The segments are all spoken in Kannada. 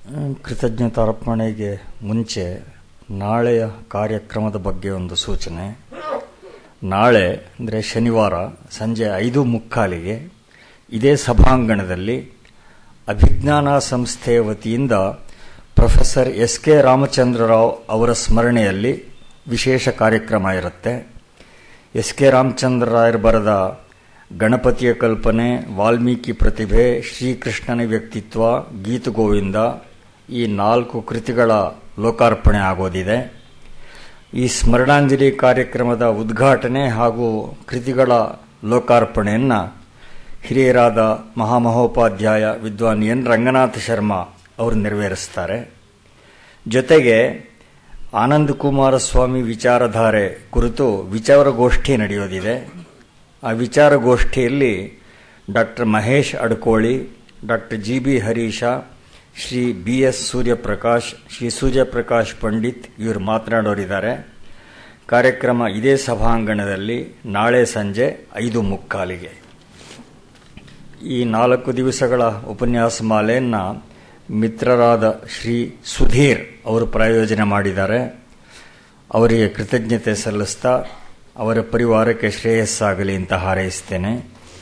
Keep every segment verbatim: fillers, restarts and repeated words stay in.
ಕೃತಜ್ಞತಾರ್ಪಣೆಗೆ ಮುಂಚೆ ನಾಳೆಯ ಕಾರ್ಯಕ್ರಮದ ಬಗ್ಗೆ ಒಂದು ಸೂಚನೆ. ನಾಳೆ ಅಂದರೆ ಶನಿವಾರ ಸಂಜೆ ಐದು ಮುಕ್ಕಾಲಿಗೆ ಇದೇ ಸಭಾಂಗಣದಲ್ಲಿ ಅಭಿಜ್ಞಾನ ಸಂಸ್ಥೆಯ ವತಿಯಿಂದ ಪ್ರೊಫೆಸರ್ ಎಸ್ ಕೆ ರಾಮಚಂದ್ರರಾವ್ ಅವರ ಸ್ಮರಣೆಯಲ್ಲಿ ವಿಶೇಷ ಕಾರ್ಯಕ್ರಮ ಇರುತ್ತೆ. ಎಸ್ ಕೆ ರಾಮಚಂದ್ರರಾಯರು ಬರೆದ ಗಣಪತಿಯ ಕಲ್ಪನೆ, ವಾಲ್ಮೀಕಿ ಪ್ರತಿಭೆ, ಶ್ರೀಕೃಷ್ಣನ ವ್ಯಕ್ತಿತ್ವ, ಗೀತಗೋವಿಂದ ಈ ನಾಲ್ಕು ಕೃತಿಗಳ ಲೋಕಾರ್ಪಣೆ ಆಗೋದಿದೆ. ಈ ಸ್ಮರಣಾಂಜಲಿ ಕಾರ್ಯಕ್ರಮದ ಉದ್ಘಾಟನೆ ಹಾಗೂ ಕೃತಿಗಳ ಲೋಕಾರ್ಪಣೆಯನ್ನು ಹಿರಿಯರಾದ ಮಹಾಮಹೋಪಾಧ್ಯಾಯ ವಿದ್ವಾನ್ ಎನ್ ರಂಗನಾಥ ಶರ್ಮಾ ಅವರು ನೆರವೇರಿಸ್ತಾರೆ. ಜೊತೆಗೆ ಆನಂದ ಕುಮಾರಸ್ವಾಮಿ ವಿಚಾರಧಾರೆ ಕುರಿತು ವಿಚಾರಗೋಷ್ಠಿ ನಡೆಯೋದಿದೆ. ಆ ವಿಚಾರಗೋಷ್ಠಿಯಲ್ಲಿ doctor Mahesh Adkoli, doctor G B Harisha, Shri B S Suryaprakash, Shri Suryaprakash Pandit ಇವರು ಮಾತನಾಡೋರಿದ್ದಾರೆ. ಕಾರ್ಯಕ್ರಮ ಇದೇ ಸಭಾಂಗಣದಲ್ಲಿ ನಾಳೆ ಸಂಜೆ ಐದು ಮುಕ್ಕಾಲಿಗೆ. ಈ ನಾಲ್ಕು ದಿವಸಗಳ ಉಪನ್ಯಾಸ ಮಾಲೆಯನ್ನು ಮಿತ್ರರಾದ ಶ್ರೀ ಸುಧೀರ್ ಅವರು ಪ್ರಾಯೋಜನೆ ಮಾಡಿದ್ದಾರೆ. ಅವರಿಗೆ ಕೃತಜ್ಞತೆ ಸಲ್ಲಿಸ್ತಾ ಅವರ ಪರಿವಾರಕ್ಕೆ ಶ್ರೇಯಸ್ಸಾಗಲಿ ಅಂತ ಹಾರೈಸ್ತೇನೆ.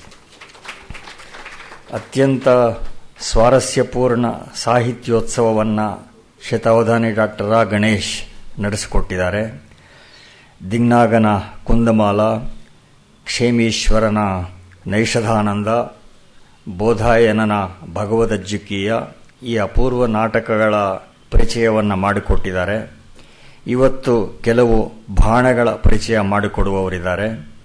ಅತ್ಯಂತ ಸ್ವಾರಸ್ಯಪೂರ್ಣ ಸಾಹಿತ್ಯೋತ್ಸವವನ್ನು ಶತಾವಧಾನಿ ಡಾಕ್ಟರ್ ರಾ ಗಣೇಶ್ ನಡೆಸಿಕೊಟ್ಟಿದ್ದಾರೆ. ದಿಗ್ನಾಗನ ಕುಂದಮಾಲ, ಕ್ಷೇಮೀಶ್ವರನ ನೈಷಧಾನಂದ, ಬೋಧಾಯನನ ಭಗವದಜ್ಜುಕೀಯ ಈ ಅಪೂರ್ವ ನಾಟಕಗಳ ಪರಿಚಯವನ್ನು ಮಾಡಿಕೊಟ್ಟಿದ್ದಾರೆ. ಇವತ್ತು ಕೆಲವು ಬಾಣಗಳ ಪರಿಚಯ ಮಾಡಿಕೊಡುವವರಿದ್ದಾರೆ.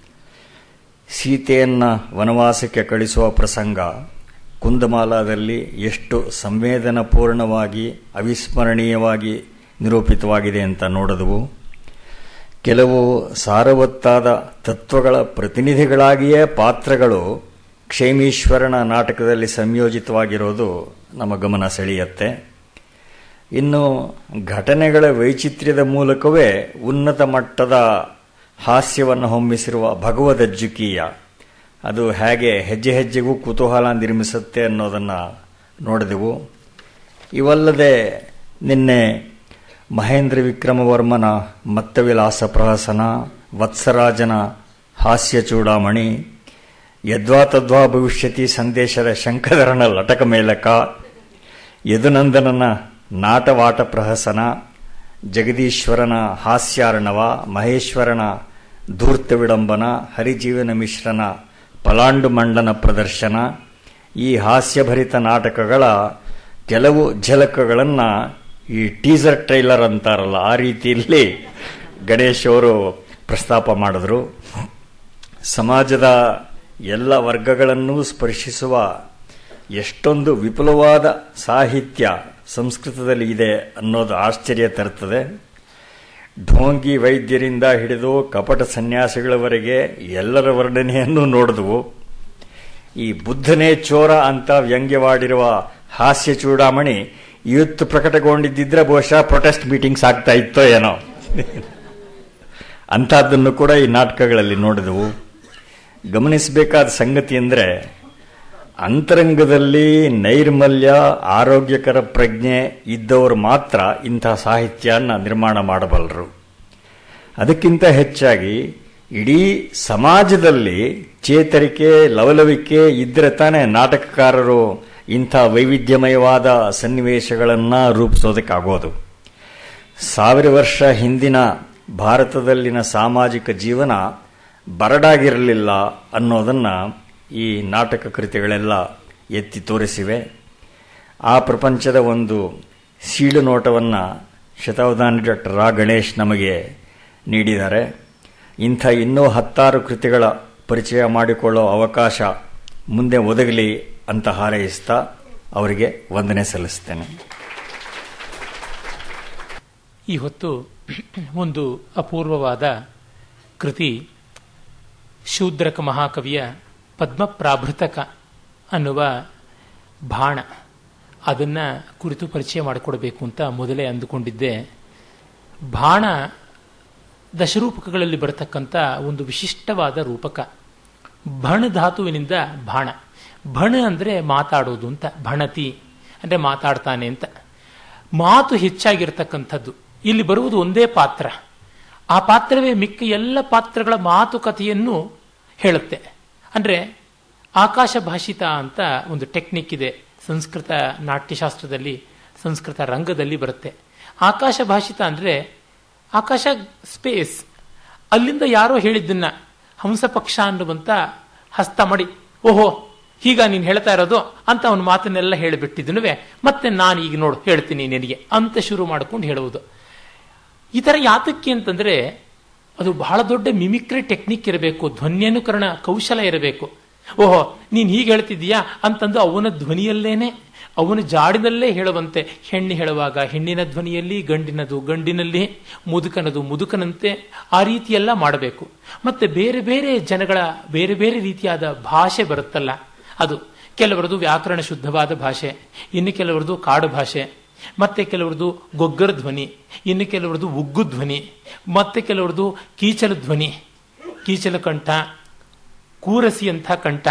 ಸೀತೆಯನ್ನು ವನವಾಸಕ್ಕೆ ಕಳಿಸುವ ಪ್ರಸಂಗ ಕುಂದಮಾಲಾದಲ್ಲಿ ಎಷ್ಟು ಸಂವೇದನಾಪೂರ್ಣವಾಗಿ ಅವಿಸ್ಮರಣೀಯವಾಗಿ ನಿರೂಪಿತವಾಗಿದೆ ಅಂತ ನೋಡಿದವು. ಕೆಲವು ಸಾರವತ್ತಾದ ತತ್ವಗಳ ಪ್ರತಿನಿಧಿಗಳಾಗಿಯೇ ಪಾತ್ರಗಳು ಕ್ಷೇಮೀಶ್ವರನ ನಾಟಕದಲ್ಲಿ ಸಂಯೋಜಿತವಾಗಿರೋದು ನಮ್ಮ ಗಮನ ಸೆಳೆಯುತ್ತೆ. ಇನ್ನು ಘಟನೆಗಳ ವೈಚಿತ್ರ್ಯದ ಮೂಲಕವೇ ಉನ್ನತ ಮಟ್ಟದ ಹಾಸ್ಯವನ್ನು ಹೊಮ್ಮಿಸಿರುವ ಭಗವದಜ್ಜುಕೀಯ ಅದು ಹೇಗೆ ಹೆಜ್ಜೆ ಹೆಜ್ಜೆಗೂ ಕುತೂಹಲ ನಿರ್ಮಿಸುತ್ತೆ ಅನ್ನೋದನ್ನು ನೋಡಿದೆವು. ಇವಲ್ಲದೆ ನಿನ್ನೆ ಮಹೇಂದ್ರ ವಿಕ್ರಮವರ್ಮನ ಮತ್ತವಿಲಾಸ ಪ್ರಹಸನ, ವತ್ಸರಾಜನ ಹಾಸ್ಯ ಚೂಡಾಮಣಿ, ಯದ್ವಾ ತದ್ವಾ ಭವಿಷ್ಯತಿ ಸಂದೇಶದ ಶಂಕರನ ಲಟಕ ಮೇಲಕ, ಯದುನಂದನನ ನಾಟವಾಟ ಪ್ರಹಸನ, ಜಗದೀಶ್ವರನ ಹಾಸ್ಯಾರ್ಣವ, ಮಹೇಶ್ವರನ ಧೂರ್ತ ವಿಡಂಬನ, ಹರಿಜೀವನ ಮಿಶ್ರನ ಪಲಾಂಡು ಮಂಡನ ಪ್ರದರ್ಶನ ಈ ಹಾಸ್ಯಭರಿತ ನಾಟಕಗಳ ಕೆಲವು ಝಲಕಗಳನ್ನು ಈ ಟೀಸರ್ ಟ್ರೈಲರ್ ಅಂತಾರಲ್ಲ ಆ ರೀತಿಯಲ್ಲಿ ಗಣೇಶ್ ಅವರು ಪ್ರಸ್ತಾಪ ಮಾಡಿದ್ರು. ಸಮಾಜದ ಎಲ್ಲ ವರ್ಗಗಳನ್ನೂ ಸ್ಪರ್ಶಿಸುವ ಎಷ್ಟೊಂದು ವಿಪುಲವಾದ ಸಾಹಿತ್ಯ ಸಂಸ್ಕೃತದಲ್ಲಿ ಇದೆ ಅನ್ನೋದು ಆಶ್ಚರ್ಯ ತರುತ್ತದೆ. ಢೋಂಗಿ ವೈದ್ಯರಿಂದ ಹಿಡಿದು ಕಪಟ ಸನ್ಯಾಸಿಗಳವರೆಗೆ ಎಲ್ಲರ ವರ್ಣನೆಯನ್ನು ನೋಡಿದವು. ಈ ಬುದ್ಧನೇ ಚೋರ ಅಂತ ವ್ಯಂಗ್ಯವಾಡಿರುವ ಹಾಸ್ಯ ಚೂಡಾಮಣಿ ಇವತ್ತು ಪ್ರಕಟಗೊಂಡಿದ್ದಿದ್ರೆ ಬಹುಶಃ ಪ್ರೊಟೆಸ್ಟ್ ಮೀಟಿಂಗ್ಸ್ ಆಗ್ತಾ ಇತ್ತೋ ಏನೋ. ಅಂಥದ್ದನ್ನು ಕೂಡ ಈ ನಾಟಕಗಳಲ್ಲಿ ನೋಡಿದವು. ಗಮನಿಸಬೇಕಾದ ಸಂಗತಿ ಅಂದರೆ ಅಂತರಂಗದಲ್ಲಿ ನೈರ್ಮಲ್ಯ, ಆರೋಗ್ಯಕರ ಪ್ರಜ್ಞೆ ಇದ್ದವರು ಮಾತ್ರ ಇಂಥ ಸಾಹಿತ್ಯನ ನಿರ್ಮಾಣ ಮಾಡಬಲ್ಲರು. ಅದಕ್ಕಿಂತ ಹೆಚ್ಚಾಗಿ ಇಡೀ ಸಮಾಜದಲ್ಲಿ ಚೇತರಿಕೆ, ಲವಲವಿಕೆ ಇದ್ದರೆ ತಾನೇ ನಾಟಕಕಾರರು ಇಂಥ ವೈವಿಧ್ಯಮಯವಾದ ಸನ್ನಿವೇಶಗಳನ್ನು ರೂಪಿಸೋದಕ್ಕಾಗೋದು. ಸಾವಿರ ವರ್ಷ ಹಿಂದಿನ ಭಾರತದಲ್ಲಿನ ಸಾಮಾಜಿಕ ಜೀವನ ಬರಡಾಗಿರಲಿಲ್ಲ ಅನ್ನೋದನ್ನು ಈ ನಾಟಕ ಕೃತಿಗಳೆಲ್ಲ ಎತ್ತಿ ತೋರಿಸಿವೆ. ಆ ಪ್ರಪಂಚದ ಒಂದು ಸೀಳು ನೋಟವನ್ನು ಶತಾವಧಾನಿ ಡಾಕ್ಟರ್ ರಾ ಗಣೇಶ್ ನಮಗೆ ನೀಡಿದ್ದಾರೆ. ಇಂಥ ಇನ್ನೂ ಹತ್ತಾರು ಕೃತಿಗಳ ಪರಿಚಯ ಮಾಡಿಕೊಳ್ಳೋ ಅವಕಾಶ ಮುಂದೆ ಒದಗಲಿ ಅಂತ ಹಾರೈಸ್ತಾ ಅವರಿಗೆ ವಂದನೆ ಸಲ್ಲಿಸ್ತೇನೆ. ಈ ಹೊತ್ತು ಒಂದು ಅಪೂರ್ವವಾದ ಕೃತಿ ಶೂದ್ರಕ ಮಹಾಕವಿಯ ಪದ್ಮ ಪ್ರಾಭೃತಕ ಅನ್ನುವ ಬಾಣ, ಅದನ್ನು ಕುರಿತು ಪರಿಚಯ ಮಾಡಿಕೊಡಬೇಕು ಅಂತ ಮೊದಲೇ ಅಂದುಕೊಂಡಿದ್ದೆ. ಬಾಣ ದಶರೂಪಕಗಳಲ್ಲಿ ಬರತಕ್ಕಂಥ ಒಂದು ವಿಶಿಷ್ಟವಾದ ರೂಪಕ. ಭಣ ಧಾತುವಿನಿಂದ ಬಾಣ. ಭಣ ಅಂದರೆ ಮಾತಾಡೋದು ಅಂತ, ಭಣತಿ ಅಂದರೆ ಮಾತಾಡ್ತಾನೆ ಅಂತ. ಮಾತು ಹೆಚ್ಚಾಗಿರ್ತಕ್ಕಂಥದ್ದು. ಇಲ್ಲಿ ಬರುವುದು ಒಂದೇ ಪಾತ್ರ, ಆ ಪಾತ್ರವೇ ಮಿಕ್ಕ ಎಲ್ಲ ಪಾತ್ರಗಳ ಮಾತುಕತೆಯನ್ನು ಹೇಳುತ್ತೆ. ಅಂದರೆ ಆಕಾಶ ಭಾಷಿತ ಅಂತ ಒಂದು ಟೆಕ್ನಿಕ್ ಇದೆ ಸಂಸ್ಕೃತ ನಾಟ್ಯಶಾಸ್ತ್ರದಲ್ಲಿ, ಸಂಸ್ಕೃತ ರಂಗದಲ್ಲಿ ಬರುತ್ತೆ. ಆಕಾಶ ಭಾಷಿತ ಅಂದರೆ ಆಕಾಶ ಸ್ಪೇಸ್, ಅಲ್ಲಿಂದ ಯಾರೋ ಹೇಳಿದ್ದನ್ನ ಹಂಸಪಕ್ಷ ಅನ್ನುವಂತ ಹಸ್ತ ಮಾಡಿ, ಓಹೋ ಹೀಗ ನೀನು ಹೇಳ್ತಾ ಇರೋದು ಅಂತ ಅವನ ಮಾತನ್ನೆಲ್ಲ ಹೇಳಿಬಿಟ್ಟಿದ್ದನುವೆ ಮತ್ತೆ ನಾನು ಈಗ ನೋಡು ಹೇಳ್ತೀನಿ ನಿನಗೆ ಅಂತ ಶುರು ಮಾಡ್ಕೊಂಡು ಹೇಳುವುದು. ಈ ಥರ ಯಾತಕ್ಕೆ ಅಂತಂದ್ರೆ ಅದು ಬಹಳ ದೊಡ್ಡ ಮಿಮಿಕ್ರಿ ಟೆಕ್ನಿಕ್ ಇರಬೇಕು, ಧ್ವನ್ಯನುಕರಣ ಕೌಶಲ ಇರಬೇಕು. ಓಹೋ ನೀನು ಹೀಗೆ ಹೇಳ್ತಿದ್ದೀಯಾ ಅಂತಂದು ಅವನ ಧ್ವನಿಯಲ್ಲೇನೆ, ಅವನ ಜಾಡಿನಲ್ಲೇ ಹೇಳುವಂತೆ, ಹೆಣ್ಣು ಹೇಳುವಾಗ ಹೆಣ್ಣಿನ ಧ್ವನಿಯಲ್ಲಿ, ಗಂಡಿನದು ಗಂಡಿನಲ್ಲಿ, ಮುದುಕನದು ಮುದುಕನಂತೆ ಆ ರೀತಿಯೆಲ್ಲ ಮಾಡಬೇಕು. ಮತ್ತೆ ಬೇರೆ ಬೇರೆ ಜನಗಳ ಬೇರೆ ಬೇರೆ ರೀತಿಯಾದ ಭಾಷೆ ಬರುತ್ತಲ್ಲ, ಅದು ಕೆಲವರದು ವ್ಯಾಕರಣ ಶುದ್ಧವಾದ ಭಾಷೆ, ಇನ್ನು ಕೆಲವರದು ಕಾಡು ಭಾಷೆ, ಮತ್ತೆ ಕೆಲವರದು ಗೊಗ್ಗರ ಧ್ವನಿ, ಇನ್ನು ಕೆಲವರದು ಉಗ್ಗು ಧ್ವನಿ, ಮತ್ತೆ ಕೆಲವರದು ಕೀಚಲ ಧ್ವನಿ, ಕೀಚಲ ಕಂಠ, ಕೂರಸಿಯಂಥ ಕಂಠ,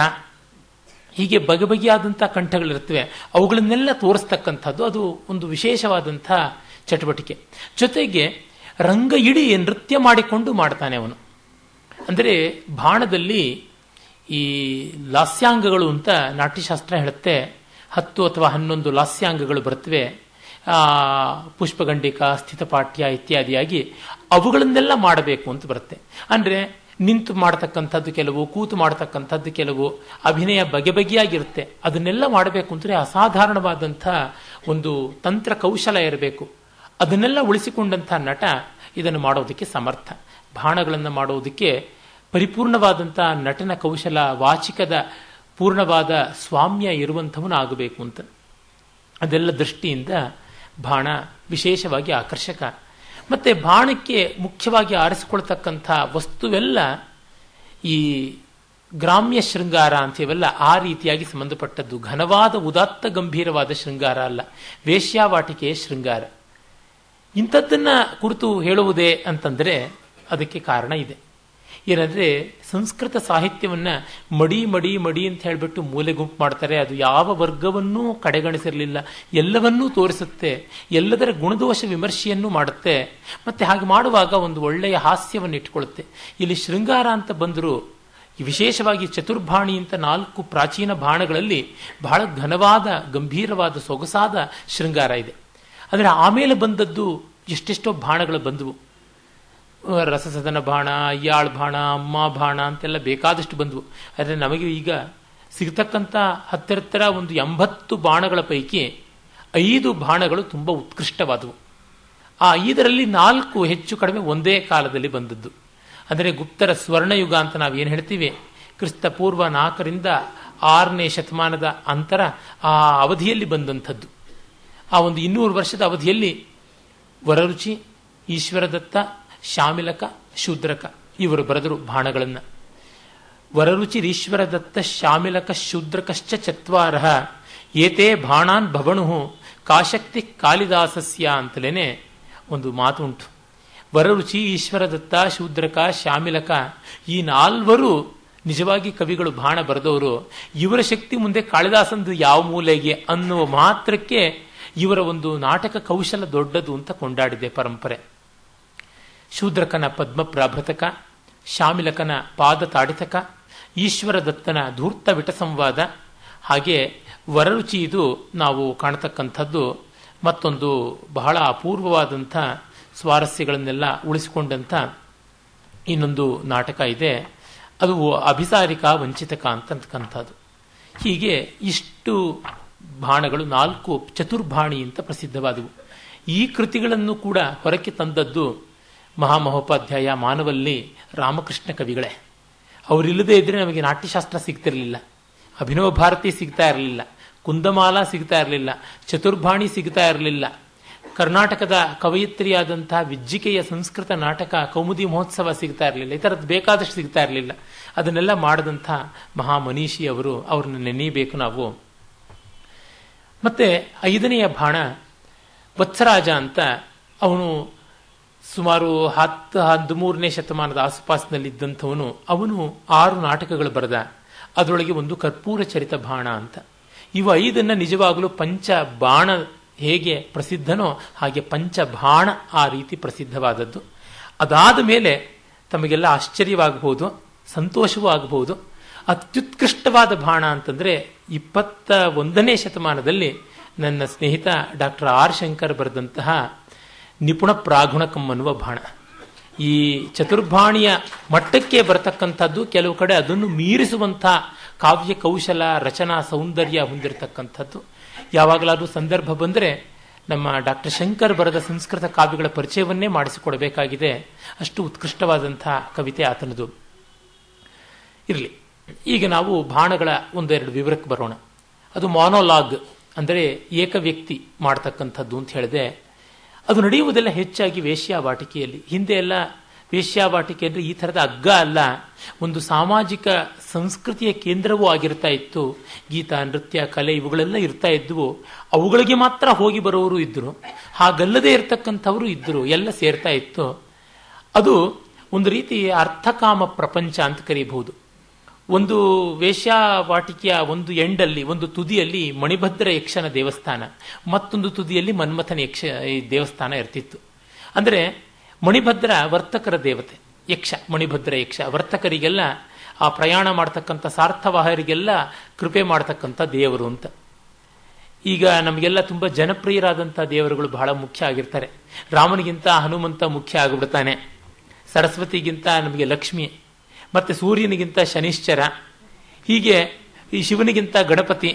ಹೀಗೆ ಬಗೆ ಬಗೆಯಾದಂಥ ಕಂಠಗಳಿರ್ತವೆ. ಅವುಗಳನ್ನೆಲ್ಲ ತೋರಿಸ್ತಕ್ಕಂಥದ್ದು ಅದು ಒಂದು ವಿಶೇಷವಾದಂಥ ಚಟುವಟಿಕೆ. ಜೊತೆಗೆ ರಂಗ ಇಡೀ ನೃತ್ಯ ಮಾಡಿಕೊಂಡು ಮಾಡ್ತಾನೆ ಅವನು. ಅಂದರೆ ಬಾಣದಲ್ಲಿ ಈ ಲಾಸ್ಯಾಂಗಗಳು ಅಂತ ನಾಟ್ಯಶಾಸ್ತ್ರ ಹೇಳುತ್ತೆ, ಹತ್ತು ಅಥವಾ ಹನ್ನೊಂದು ಲಾಸ್ಯಾಂಗಗಳು ಬರ್ತವೆ. ಆ ಪುಷ್ಪಗಂಡಿಕ, ಸ್ಥಿತಪಾಠ್ಯ ಇತ್ಯಾದಿಯಾಗಿ ಅವುಗಳನ್ನೆಲ್ಲ ಮಾಡಬೇಕು ಅಂತ ಬರುತ್ತೆ. ಅಂದರೆ ನಿಂತು ಮಾಡತಕ್ಕಂಥದ್ದು ಕೆಲವು, ಕೂತು ಮಾಡತಕ್ಕಂಥದ್ದು ಕೆಲವು, ಅಭಿನಯ ಬಗೆ ಬಗೆಯಾಗಿರುತ್ತೆ. ಅದನ್ನೆಲ್ಲ ಮಾಡಬೇಕು ಅಂದರೆ ಅಸಾಧಾರಣವಾದಂಥ ಒಂದು ತಂತ್ರ ಕೌಶಲ ಇರಬೇಕು. ಅದನ್ನೆಲ್ಲ ಉಳಿಸಿಕೊಂಡಂಥ ನಟ ಇದನ್ನು ಮಾಡೋದಕ್ಕೆ ಸಮರ್ಥ. ಬಾಣಗಳನ್ನು ಮಾಡೋದಕ್ಕೆ ಪರಿಪೂರ್ಣವಾದಂಥ ನಟನ ಕೌಶಲ, ವಾಚಿಕದ ಪೂರ್ಣವಾದ ಸ್ವಾಮ್ಯ ಇರುವಂಥವನು ಆಗಬೇಕು ಅಂತ. ಅದೆಲ್ಲ ದೃಷ್ಟಿಯಿಂದ ಬಾಣ ವಿಶೇಷವಾಗಿ ಆಕರ್ಷಕ. ಮತ್ತೆ ಬಾಣಕ್ಕೆ ಮುಖ್ಯವಾಗಿ ಆರಿಸಿಕೊಳ್ತಕ್ಕಂಥ ವಸ್ತುವೆಲ್ಲ ಈ ಗ್ರಾಮ್ಯ ಶೃಂಗಾರ ಅಂತೀವಲ್ಲ, ಆ ರೀತಿಯಾಗಿ ಸಂಬಂಧಪಟ್ಟದ್ದು. ಘನವಾದ ಉದಾತ್ತ ಗಂಭೀರವಾದ ಶೃಂಗಾರ ಅಲ್ಲ, ವೇಶ್ಯಾವಾಟಿಕೆಯ ಶೃಂಗಾರ. ಇಂಥದ್ದನ್ನ ಕುರಿತು ಹೇಳುವುದೇ ಅಂತಂದರೆ ಅದಕ್ಕೆ ಕಾರಣ ಇದೆ. ಏನಂದ್ರೆ ಸಂಸ್ಕೃತ ಸಾಹಿತ್ಯವನ್ನ ಮಡಿ ಮಡಿ ಮಡಿ ಅಂತ ಹೇಳಿಬಿಟ್ಟು ಮೂಲೆ ಗುಂಪು ಮಾಡ್ತಾರೆ. ಅದು ಯಾವ ವರ್ಗವನ್ನೂ ಕಡೆಗಣಿಸಿರಲಿಲ್ಲ, ಎಲ್ಲವನ್ನೂ ತೋರಿಸುತ್ತೆ, ಎಲ್ಲದರ ಗುಣದೋಷ ವಿಮರ್ಶೆಯನ್ನು ಮಾಡುತ್ತೆ. ಮತ್ತೆ ಹಾಗೆ ಮಾಡುವಾಗ ಒಂದು ಒಳ್ಳೆಯ ಹಾಸ್ಯವನ್ನು ಇಟ್ಕೊಳ್ಳುತ್ತೆ. ಇಲ್ಲಿ ಶೃಂಗಾರ ಅಂತ ಬಂದರೂ ವಿಶೇಷವಾಗಿ ಚತುರ್ಭಾಣಿ ಅಂತ ನಾಲ್ಕು ಪ್ರಾಚೀನ ಬಾಣಗಳಲ್ಲಿ ಬಹಳ ಘನವಾದ ಗಂಭೀರವಾದ ಸೊಗಸಾದ ಶೃಂಗಾರ ಇದೆ. ಅಂದರೆ ಆಮೇಲೆ ಬಂದದ್ದು ಎಷ್ಟೆಷ್ಟೋ ಬಾಣಗಳು ಬಂದವು. ರಸಸದನ ಬಾಣ, ಅಯ್ಯಾಳ್ ಬಾಣ, ಅಮ್ಮ ಬಾಣ ಅಂತೆಲ್ಲ ಬೇಕಾದಷ್ಟು ಬಂದವು. ಆದರೆ ನಮಗೆ ಈಗ ಸಿಗತಕ್ಕಂಥ ಹತ್ತಿರ ಒಂದು ಎಂಬತ್ತು ಬಾಣಗಳ ಪೈಕಿ ಐದು ಬಾಣಗಳು ತುಂಬ ಉತ್ಕೃಷ್ಟವಾದವು. ಆ ಐದರಲ್ಲಿ ನಾಲ್ಕು ಹೆಚ್ಚು ಕಡಿಮೆ ಒಂದೇ ಕಾಲದಲ್ಲಿ ಬಂದದ್ದು. ಅಂದರೆ ಗುಪ್ತರ ಸ್ವರ್ಣಯುಗ ಅಂತ ನಾವೇನು ಹೇಳ್ತೀವಿ, ಕ್ರಿಸ್ತ ಪೂರ್ವ ನಾಲ್ಕರಿಂದ ಆರನೇ ಶತಮಾನದ ಅಂತರ ಆ ಅವಧಿಯಲ್ಲಿ ಬಂದಂಥದ್ದು. ಆ ಒಂದು ಇನ್ನೂರು ವರ್ಷದ ಅವಧಿಯಲ್ಲಿ ವರರುಚಿ, ಈಶ್ವರದತ್ತ, ಶಾಮಿಲಕ, ಶೂದ್ರಕ ಇವರು ಬರೆದರು ಬಾಣಗಳನ್ನು. ವರರುಚಿ, ಈಶ್ವರದತ್ತ, ಶಾಮಿಲಕ, ಶೂದ್ರಕಶ್ಚ ಚತ್ವಾರ ಏತೇ ಬಾಣಾನ್ ಭವಣು ಕಾಶಕ್ತಿ ಕಾಳಿದಾಸಸ್ಯ ಅಂತಲೇ ಒಂದು ಮಾತು ಉಂಟು. ವರರುಚಿ, ಈಶ್ವರದತ್ತ, ಶೂದ್ರಕ, ಶಾಮಿಲಕ ಈ ನಾಲ್ವರು ನಿಜವಾಗಿ ಕವಿಗಳು, ಬಾಣ ಬರೆದವರು. ಇವರ ಶಕ್ತಿ ಮುಂದೆ ಕಾಳಿದಾಸಂದು ಯಾವ ಮೂಲೆಗೆ ಅನ್ನುವ ಮಾತ್ರಕ್ಕೆ ಇವರ ಒಂದು ನಾಟಕ ಕೌಶಲ ದೊಡ್ಡದು ಅಂತ ಕೊಂಡಾಡಿದೆ ಪರಂಪರೆ. ಶೂದ್ರಕನ ಪದ್ಮ ಪ್ರಾಭೃತಕ, ಶಾಮಿಲಕನ ಪಾದ ತಾಡಿತಕ, ಈಶ್ವರದತ್ತನ ಧೂರ್ತ ವಿಟಸಂವಾದ, ಹಾಗೆ ವರರುಚಿ ಇದು ನಾವು ಕಾಣತಕ್ಕಂಥದ್ದು ಮತ್ತೊಂದು ಬಹಳ ಅಪೂರ್ವವಾದಂಥ ಸ್ವಾರಸ್ಯಗಳನ್ನೆಲ್ಲ ಉಳಿಸಿಕೊಂಡಂಥ ಇನ್ನೊಂದು ನಾಟಕ ಇದೆ. ಅದು ಅಭಿಸಾರಿಕಾ ವಂಚಿತಕ ಅಂತಕ್ಕಂಥದ್ದು. ಹೀಗೆ ಇಷ್ಟು ಬಾಣಗಳು ನಾಲ್ಕು ಚತುರ್ಭಾಣಿ ಅಂತ ಪ್ರಸಿದ್ಧವಾದವು. ಈ ಕೃತಿಗಳನ್ನು ಕೂಡ ಹೊರಕ್ಕೆ ತಂದದ್ದು ಮಹಾಮಹೋಪಾಧ್ಯಾಯ ಮಾನವಲ್ಲಿ ರಾಮಕೃಷ್ಣ ಕವಿಗಳೇ. ಅವರಿಲ್ಲದೆ ಇದ್ರೆ ನಮಗೆ ನಾಟ್ಯಶಾಸ್ತ್ರ ಸಿಗ್ತಿರಲಿಲ್ಲ, ಅಭಿನವ ಭಾರತಿ ಸಿಗ್ತಾ ಇರಲಿಲ್ಲ, ಕುಂದಮಾಲ ಸಿಗ್ತಾ ಇರಲಿಲ್ಲ, ಚತುರ್ಭಾಣಿ ಸಿಗ್ತಾ ಇರಲಿಲ್ಲ, ಕರ್ನಾಟಕದ ಕವಯಿತ್ರಿಯಾದಂತಹ ವಿಜ್ಜಿಕೆಯ ಸಂಸ್ಕೃತ ನಾಟಕ ಕೌಮುದಿ ಮಹೋತ್ಸವ ಸಿಗ್ತಾ ಇರಲಿಲ್ಲ, ಈ ಥರದ್ದು ಬೇಕಾದಷ್ಟು ಸಿಗ್ತಾ ಇರಲಿಲ್ಲ. ಅದನ್ನೆಲ್ಲ ಮಾಡಿದಂಥ ಮಹಾಮನೀಷಿ ಅವರು, ಅವ್ರನ್ನ ನೆನೀಬೇಕು ನಾವು. ಮತ್ತೆ ಐದನೆಯ ಬಾಣ ವತ್ಸರಾಜ ಅಂತ, ಅವನು ಸುಮಾರು ಹತ್ತು ಹದಿಮೂರನೇ ಶತಮಾನದ ಆಸುಪಾಸಿನಲ್ಲಿದ್ದಂಥವನು. ಅವನು ಆರು ನಾಟಕಗಳು ಬರೆದ. ಅದರೊಳಗೆ ಒಂದು ಕರ್ಪೂರ ಚರಿತ ಬಾಣ ಅಂತ. ಇವು ಐದನ್ನ ನಿಜವಾಗಲೂ ಪಂಚ ಬಾಣ ಹೇಗೆ ಪ್ರಸಿದ್ಧನೋ ಹಾಗೆ ಪಂಚಬಾಣ ಆ ರೀತಿ ಪ್ರಸಿದ್ಧವಾದದ್ದು. ಅದಾದ ಮೇಲೆ ತಮಗೆಲ್ಲ ಆಶ್ಚರ್ಯವಾಗಬಹುದು, ಸಂತೋಷವೂ ಆಗಬಹುದು. ಅತ್ಯುತ್ಕೃಷ್ಟವಾದ ಬಾಣ ಅಂತಂದರೆ ಇಪ್ಪತ್ತ ಒಂದನೇ ಶತಮಾನದಲ್ಲಿ ನನ್ನ ಸ್ನೇಹಿತ ಡಾಕ್ಟರ್ ಆರ್ ಶಂಕರ್ ಬರೆದಂತಹ ನಿಪುಣ ಪ್ರಾಗುಣಕಂ ಅನ್ನುವ ಬಾಣ. ಈ ಚತುರ್ಭಾಣಿಯ ಮಟ್ಟಕ್ಕೆ ಬರತಕ್ಕಂಥದ್ದು, ಕೆಲವು ಕಡೆ ಅದನ್ನು ಮೀರಿಸುವಂಥ ಕಾವ್ಯ ಕೌಶಲ, ರಚನಾ ಸೌಂದರ್ಯ ಹೊಂದಿರತಕ್ಕಂಥದ್ದು. ಯಾವಾಗಲಾದರೂ ಸಂದರ್ಭ ಬಂದರೆ ನಮ್ಮ ಡಾಕ್ಟರ್ ಶಂಕರ್ ಬರೆದ ಸಂಸ್ಕೃತ ಕಾವ್ಯಗಳ ಪರಿಚಯವನ್ನೇ ಮಾಡಿಸಿಕೊಡಬೇಕಾಗಿದೆ. ಅಷ್ಟು ಉತ್ಕೃಷ್ಟವಾದಂಥ ಕವಿತೆ ಆತನದು. ಇರಲಿ, ಈಗ ನಾವು ಬಾಣಗಳ ಒಂದೆರಡು ವಿವರಕ್ಕೆ ಬರೋಣ. ಅದು ಮಾನೋಲಾಗ್, ಅಂದರೆ ಏಕ ವ್ಯಕ್ತಿ ಮಾಡ್ತಕ್ಕಂಥದ್ದು ಅಂತ ಹೇಳಿದೆ. ಅದು ನಡೆಯುವುದೆಲ್ಲ ಹೆಚ್ಚಾಗಿ ವೇಶ್ಯಾವಾಟಿಕೆಯಲ್ಲಿ. ಹಿಂದೆ ಎಲ್ಲ ವೇಶ್ಯಾವಾಟಿಕೆ ಅಂದರೆ ಈ ಥರದ ಅಗ್ಗ ಅಲ್ಲ, ಒಂದು ಸಾಮಾಜಿಕ ಸಂಸ್ಕೃತಿಯ ಕೇಂದ್ರವೂ ಆಗಿರ್ತಾ ಇತ್ತು. ಗೀತ, ನೃತ್ಯ, ಕಲೆ ಇವುಗಳೆಲ್ಲ ಇರ್ತಾ ಇದ್ವು. ಅವುಗಳಿಗೆ ಮಾತ್ರ ಹೋಗಿ ಬರೋರು ಇದ್ದರು, ಹಾಗಲ್ಲದೆ ಇರತಕ್ಕಂಥವರು ಇದ್ದರು, ಎಲ್ಲ ಸೇರ್ತಾ ಇತ್ತು. ಅದು ಒಂದು ರೀತಿ ಅರ್ಥಕಾಮ ಪ್ರಪಂಚ ಅಂತ ಕರೀಬಹುದು. ಒಂದು ವೇಶ್ಯಾವಾಟಿಕೆಯ ಒಂದು ಎಂಡಲ್ಲಿ, ಒಂದು ತುದಿಯಲ್ಲಿ ಮಣಿಭದ್ರ ಯಕ್ಷನ ದೇವಸ್ಥಾನ, ಮತ್ತೊಂದು ತುದಿಯಲ್ಲಿ ಮನ್ಮಥನ ಯಕ್ಷ ದೇವಸ್ಥಾನ ಇರ್ತಿತ್ತು. ಅಂದರೆ ಮಣಿಭದ್ರ ವರ್ತಕರ ದೇವತೆ, ಯಕ್ಷ ಮಣಿಭದ್ರ ಯಕ್ಷ ವರ್ತಕರಿಗೆಲ್ಲ, ಆ ಪ್ರಯಾಣ ಮಾಡ್ತಕ್ಕಂಥ ಸಾರ್ಥವಾಹರಿಗೆಲ್ಲ ಕೃಪೆ ಮಾಡ್ತಕ್ಕಂಥ ದೇವರು ಅಂತ. ಈಗ ನಮಗೆಲ್ಲ ತುಂಬ ಜನಪ್ರಿಯರಾದಂಥ ದೇವರುಗಳು ಬಹಳ ಮುಖ್ಯ ಆಗಿರ್ತಾರೆ. ರಾಮನಿಗಿಂತ ಹನುಮಂತ ಮುಖ್ಯ ಆಗಿಬಿಡ್ತಾನೆ, ಸರಸ್ವತಿಗಿಂತ ನಮಗೆ ಲಕ್ಷ್ಮಿ, ಮತ್ತೆ ಸೂರ್ಯನಿಗಿಂತ ಶನಿಶ್ಚರ, ಹೀಗೆ ಈ ಶಿವನಿಗಿಂತ ಗಣಪತಿ,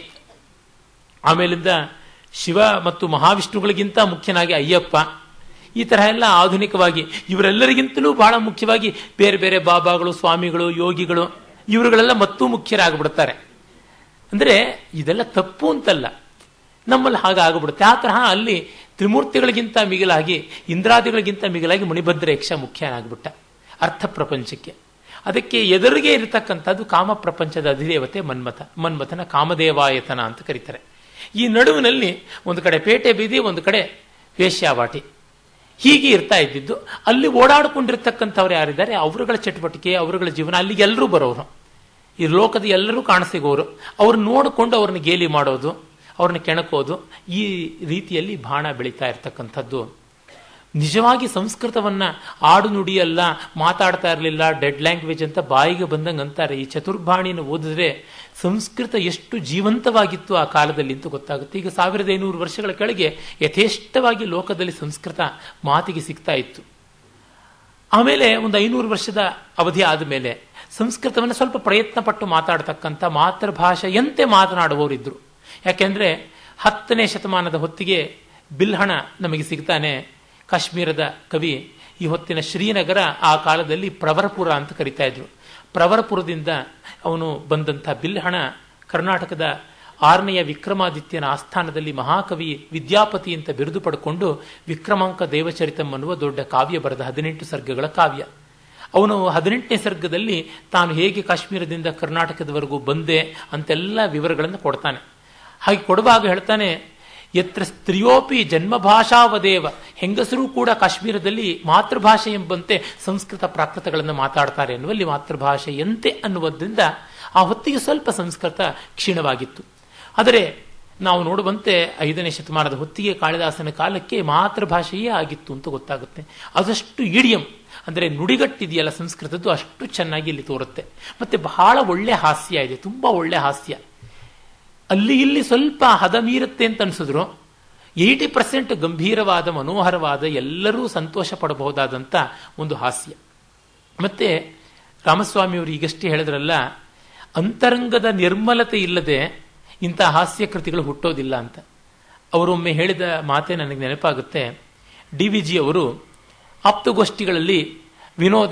ಆಮೇಲಿಂದ ಶಿವ ಮತ್ತು ಮಹಾವಿಷ್ಣುಗಳಿಗಿಂತ ಮುಖ್ಯನಾಗಿ ಅಯ್ಯಪ್ಪ. ಈ ತರಹ ಎಲ್ಲ ಆಧುನಿಕವಾಗಿ ಇವರೆಲ್ಲರಿಗಿಂತಲೂ ಬಹಳ ಮುಖ್ಯವಾಗಿ ಬೇರೆ ಬೇರೆ ಬಾಬಾಗಳು, ಸ್ವಾಮಿಗಳು, ಯೋಗಿಗಳು, ಇವರುಗಳೆಲ್ಲ ಮತ್ತೂ ಮುಖ್ಯರಾಗ್ಬಿಡ್ತಾರೆ. ಅಂದರೆ ಇದೆಲ್ಲ ತಪ್ಪು ಅಂತಲ್ಲ, ನಮ್ಮಲ್ಲಿ ಹಾಗಾಗ್ಬಿಡುತ್ತೆ. ಆ ತರಹ ಅಲ್ಲಿ ತ್ರಿಮೂರ್ತಿಗಳಿಗಿಂತ ಮಿಗಿಲಾಗಿ, ಇಂದ್ರಾದಿಗಳಿಗಿಂತ ಮಿಗಿಲಾಗಿ ಮಣಿಭದ್ರ ಯಕ್ಷ ಮುಖ್ಯನಾಗ್ಬಿಟ್ಟ ಅರ್ಥ ಪ್ರಪಂಚಕ್ಕೆ. ಅದಕ್ಕೆ ಎದುರಿಗೆ ಇರತಕ್ಕಂಥದ್ದು ಕಾಮ ಪ್ರಪಂಚದ ಅಧಿದೇವತೆ ಮನ್ಮಥ, ಮನ್ಮಥನ ಕಾಮದೇವಾಯತನ ಅಂತ ಕರೀತಾರೆ. ಈ ನಡುವಿನಲ್ಲಿ ಒಂದು ಕಡೆ ಪೇಟೆ ಬೀದಿ, ಒಂದು ಕಡೆ ವೇಶ್ಯಾವಾಟಿ, ಹೀಗೆ ಇರ್ತಾ ಇದ್ದಿದ್ದು. ಅಲ್ಲಿ ಓಡಾಡಿಕೊಂಡಿರ್ತಕ್ಕಂಥವ್ರು ಯಾರಿದ್ದಾರೆ, ಅವರುಗಳ ಚಟುವಟಿಕೆ, ಅವರುಗಳ ಜೀವನ, ಅಲ್ಲಿಗೆ ಎಲ್ಲರೂ ಬರೋರು, ಈ ಲೋಕದ ಎಲ್ಲರೂ ಕಾಣಸಿಗೋರು. ಅವ್ರನ್ನ ನೋಡಿಕೊಂಡು ಅವ್ರನ್ನ ಗೇಲಿ ಮಾಡೋದು, ಅವ್ರನ್ನ ಕೆಣಕೋದು, ಈ ರೀತಿಯಲ್ಲಿ ಬಾಣ ಬೆಳೀತಾ ಇರ್ತಕ್ಕಂಥದ್ದು. ನಿಜವಾಗಿ ಸಂಸ್ಕೃತವನ್ನ ಆಡು ನುಡಿಯಲ್ಲ, ಮಾತಾಡ್ತಾ ಇರಲಿಲ್ಲ, ಡೆಡ್ ಲ್ಯಾಂಗ್ವೇಜ್ ಅಂತ ಬಾಯಿಗೆ ಬಂದಂಗೆ ಅಂತಾರೆ. ಈ ಚತುರ್ಭಾಣಿನ ಓದಿದ್ರೆ ಸಂಸ್ಕೃತ ಎಷ್ಟು ಜೀವಂತವಾಗಿತ್ತು ಆ ಕಾಲದಲ್ಲಿ ಅಂತ ಗೊತ್ತಾಗುತ್ತೆ. ಈಗ ಸಾವಿರದ ಐನೂರು ವರ್ಷಗಳ ಕೆಳಗೆ ಯಥೇಷ್ಟವಾಗಿ ಲೋಕದಲ್ಲಿ ಸಂಸ್ಕೃತ ಮಾತಿಗೆ ಸಿಗ್ತಾ ಇತ್ತು. ಆಮೇಲೆ ಒಂದು ಐನೂರು ವರ್ಷದ ಅವಧಿ ಆದಮೇಲೆ ಸಂಸ್ಕೃತವನ್ನು ಸ್ವಲ್ಪ ಪ್ರಯತ್ನ ಪಟ್ಟು ಮಾತಾಡ್ತಕ್ಕಂಥ ಮಾತೃಭಾಷೆಯಂತೆ ಮಾತನಾಡುವವರಿದ್ದರು. ಯಾಕೆಂದ್ರೆ ಹತ್ತನೇ ಶತಮಾನದ ಹೊತ್ತಿಗೆ ಬಿಲ್ಹಣ ನಮಗೆ ಸಿಗ್ತಾನೆ, ಕಾಶ್ಮೀರದ ಕವಿ. ಈ ಹೊತ್ತಿನ ಶ್ರೀನಗರ ಆ ಕಾಲದಲ್ಲಿ ಪ್ರವರಪುರ ಅಂತ ಕರಿತಾ ಇದ್ರು. ಪ್ರವರಪುರದಿಂದ ಅವನು ಬಂದಂಥ ಬಿಲ್ಹಣ ಕರ್ನಾಟಕದ ಆರನೆಯ ವಿಕ್ರಮಾದಿತ್ಯನ ಆಸ್ಥಾನದಲ್ಲಿ ಮಹಾಕವಿ ವಿದ್ಯಾಪತಿ ಅಂತ ಬಿರುದು ಪಡ್ಕೊಂಡು ವಿಕ್ರಮಾಂಕ ದೇವಚರಿತಂ ಅನ್ನುವ ದೊಡ್ಡ ಕಾವ್ಯ ಬರೆದ, ಹದಿನೆಂಟು ಸರ್ಗಗಳ ಕಾವ್ಯ. ಅವನು ಹದಿನೆಂಟನೇ ಸರ್ಗದಲ್ಲಿ ತಾನು ಹೇಗೆ ಕಾಶ್ಮೀರದಿಂದ ಕರ್ನಾಟಕದವರೆಗೂ ಬಂದೆ ಅಂತೆಲ್ಲ ವಿವರಗಳನ್ನು ಕೊಡ್ತಾನೆ. ಹಾಗೆ ಕೊಡುವಾಗ ಹೇಳ್ತಾನೆ, ಯತ್ರ ಸ್ತ್ರೀಯೋಪಿ ಜನ್ಮಭಾಷಾವದೇವ, ಹೆಂಗಸರೂ ಕೂಡ ಕಾಶ್ಮೀರದಲ್ಲಿ ಮಾತೃಭಾಷೆ ಎಂಬಂತೆ ಸಂಸ್ಕೃತ ಪ್ರಾಕೃತಗಳನ್ನು ಮಾತಾಡ್ತಾರೆ ಅನ್ನುವಲ್ಲಿ ಮಾತೃಭಾಷೆಯಂತೆ ಅನ್ನುವುದರಿಂದ ಆ ಹೊತ್ತಿಗೆ ಸ್ವಲ್ಪ ಸಂಸ್ಕೃತ ಕ್ಷೀಣವಾಗಿತ್ತು. ಆದರೆ ನಾವು ನೋಡುವಂತೆ ಐದನೇ ಶತಮಾನದ ಹೊತ್ತಿಗೆ ಕಾಳಿದಾಸನ ಕಾಲಕ್ಕೆ ಮಾತೃಭಾಷೆಯೇ ಆಗಿತ್ತು ಅಂತ ಗೊತ್ತಾಗುತ್ತೆ. ಅದಷ್ಟು ಇಡಿಯಂ ಅಂದರೆ ನುಡಿಗಟ್ಟಿದೆಯಲ್ಲ ಸಂಸ್ಕೃತದ್ದು, ಅಷ್ಟು ಚೆನ್ನಾಗಿ ಇಲ್ಲಿ ತೋರುತ್ತೆ. ಮತ್ತೆ ಬಹಳ ಒಳ್ಳೆ ಹಾಸ್ಯ ಇದೆ, ತುಂಬಾ ಒಳ್ಳೆ ಹಾಸ್ಯ. ಅಲ್ಲಿ ಇಲ್ಲಿ ಸ್ವಲ್ಪ ಹದ ಮೀರುತ್ತೆ ಅಂತ ಅನಿಸಿದ್ರು, ಏಯ್ಟಿ ಪರ್ಸೆಂಟ್ ಗಂಭೀರವಾದ, ಮನೋಹರವಾದ, ಎಲ್ಲರೂ ಸಂತೋಷ ಪಡಬಹುದಾದಂಥ ಒಂದು ಹಾಸ್ಯ. ಮತ್ತೆ ರಾಮಸ್ವಾಮಿಯವರು ಈಗಷ್ಟೇ ಹೇಳಿದ್ರಲ್ಲ, ಅಂತರಂಗದ ನಿರ್ಮಲತೆ ಇಲ್ಲದೆ ಇಂಥ ಹಾಸ್ಯ ಕೃತಿಗಳು ಹುಟ್ಟೋದಿಲ್ಲ ಅಂತ. ಅವರೊಮ್ಮೆ ಹೇಳಿದ ಮಾತೆ ನನಗೆ ನೆನಪಾಗುತ್ತೆ. ಡಿ ವಿ ಜಿ ಅವರು ಆಪ್ತಗೋಷ್ಠಿಗಳಲ್ಲಿ ವಿನೋದ,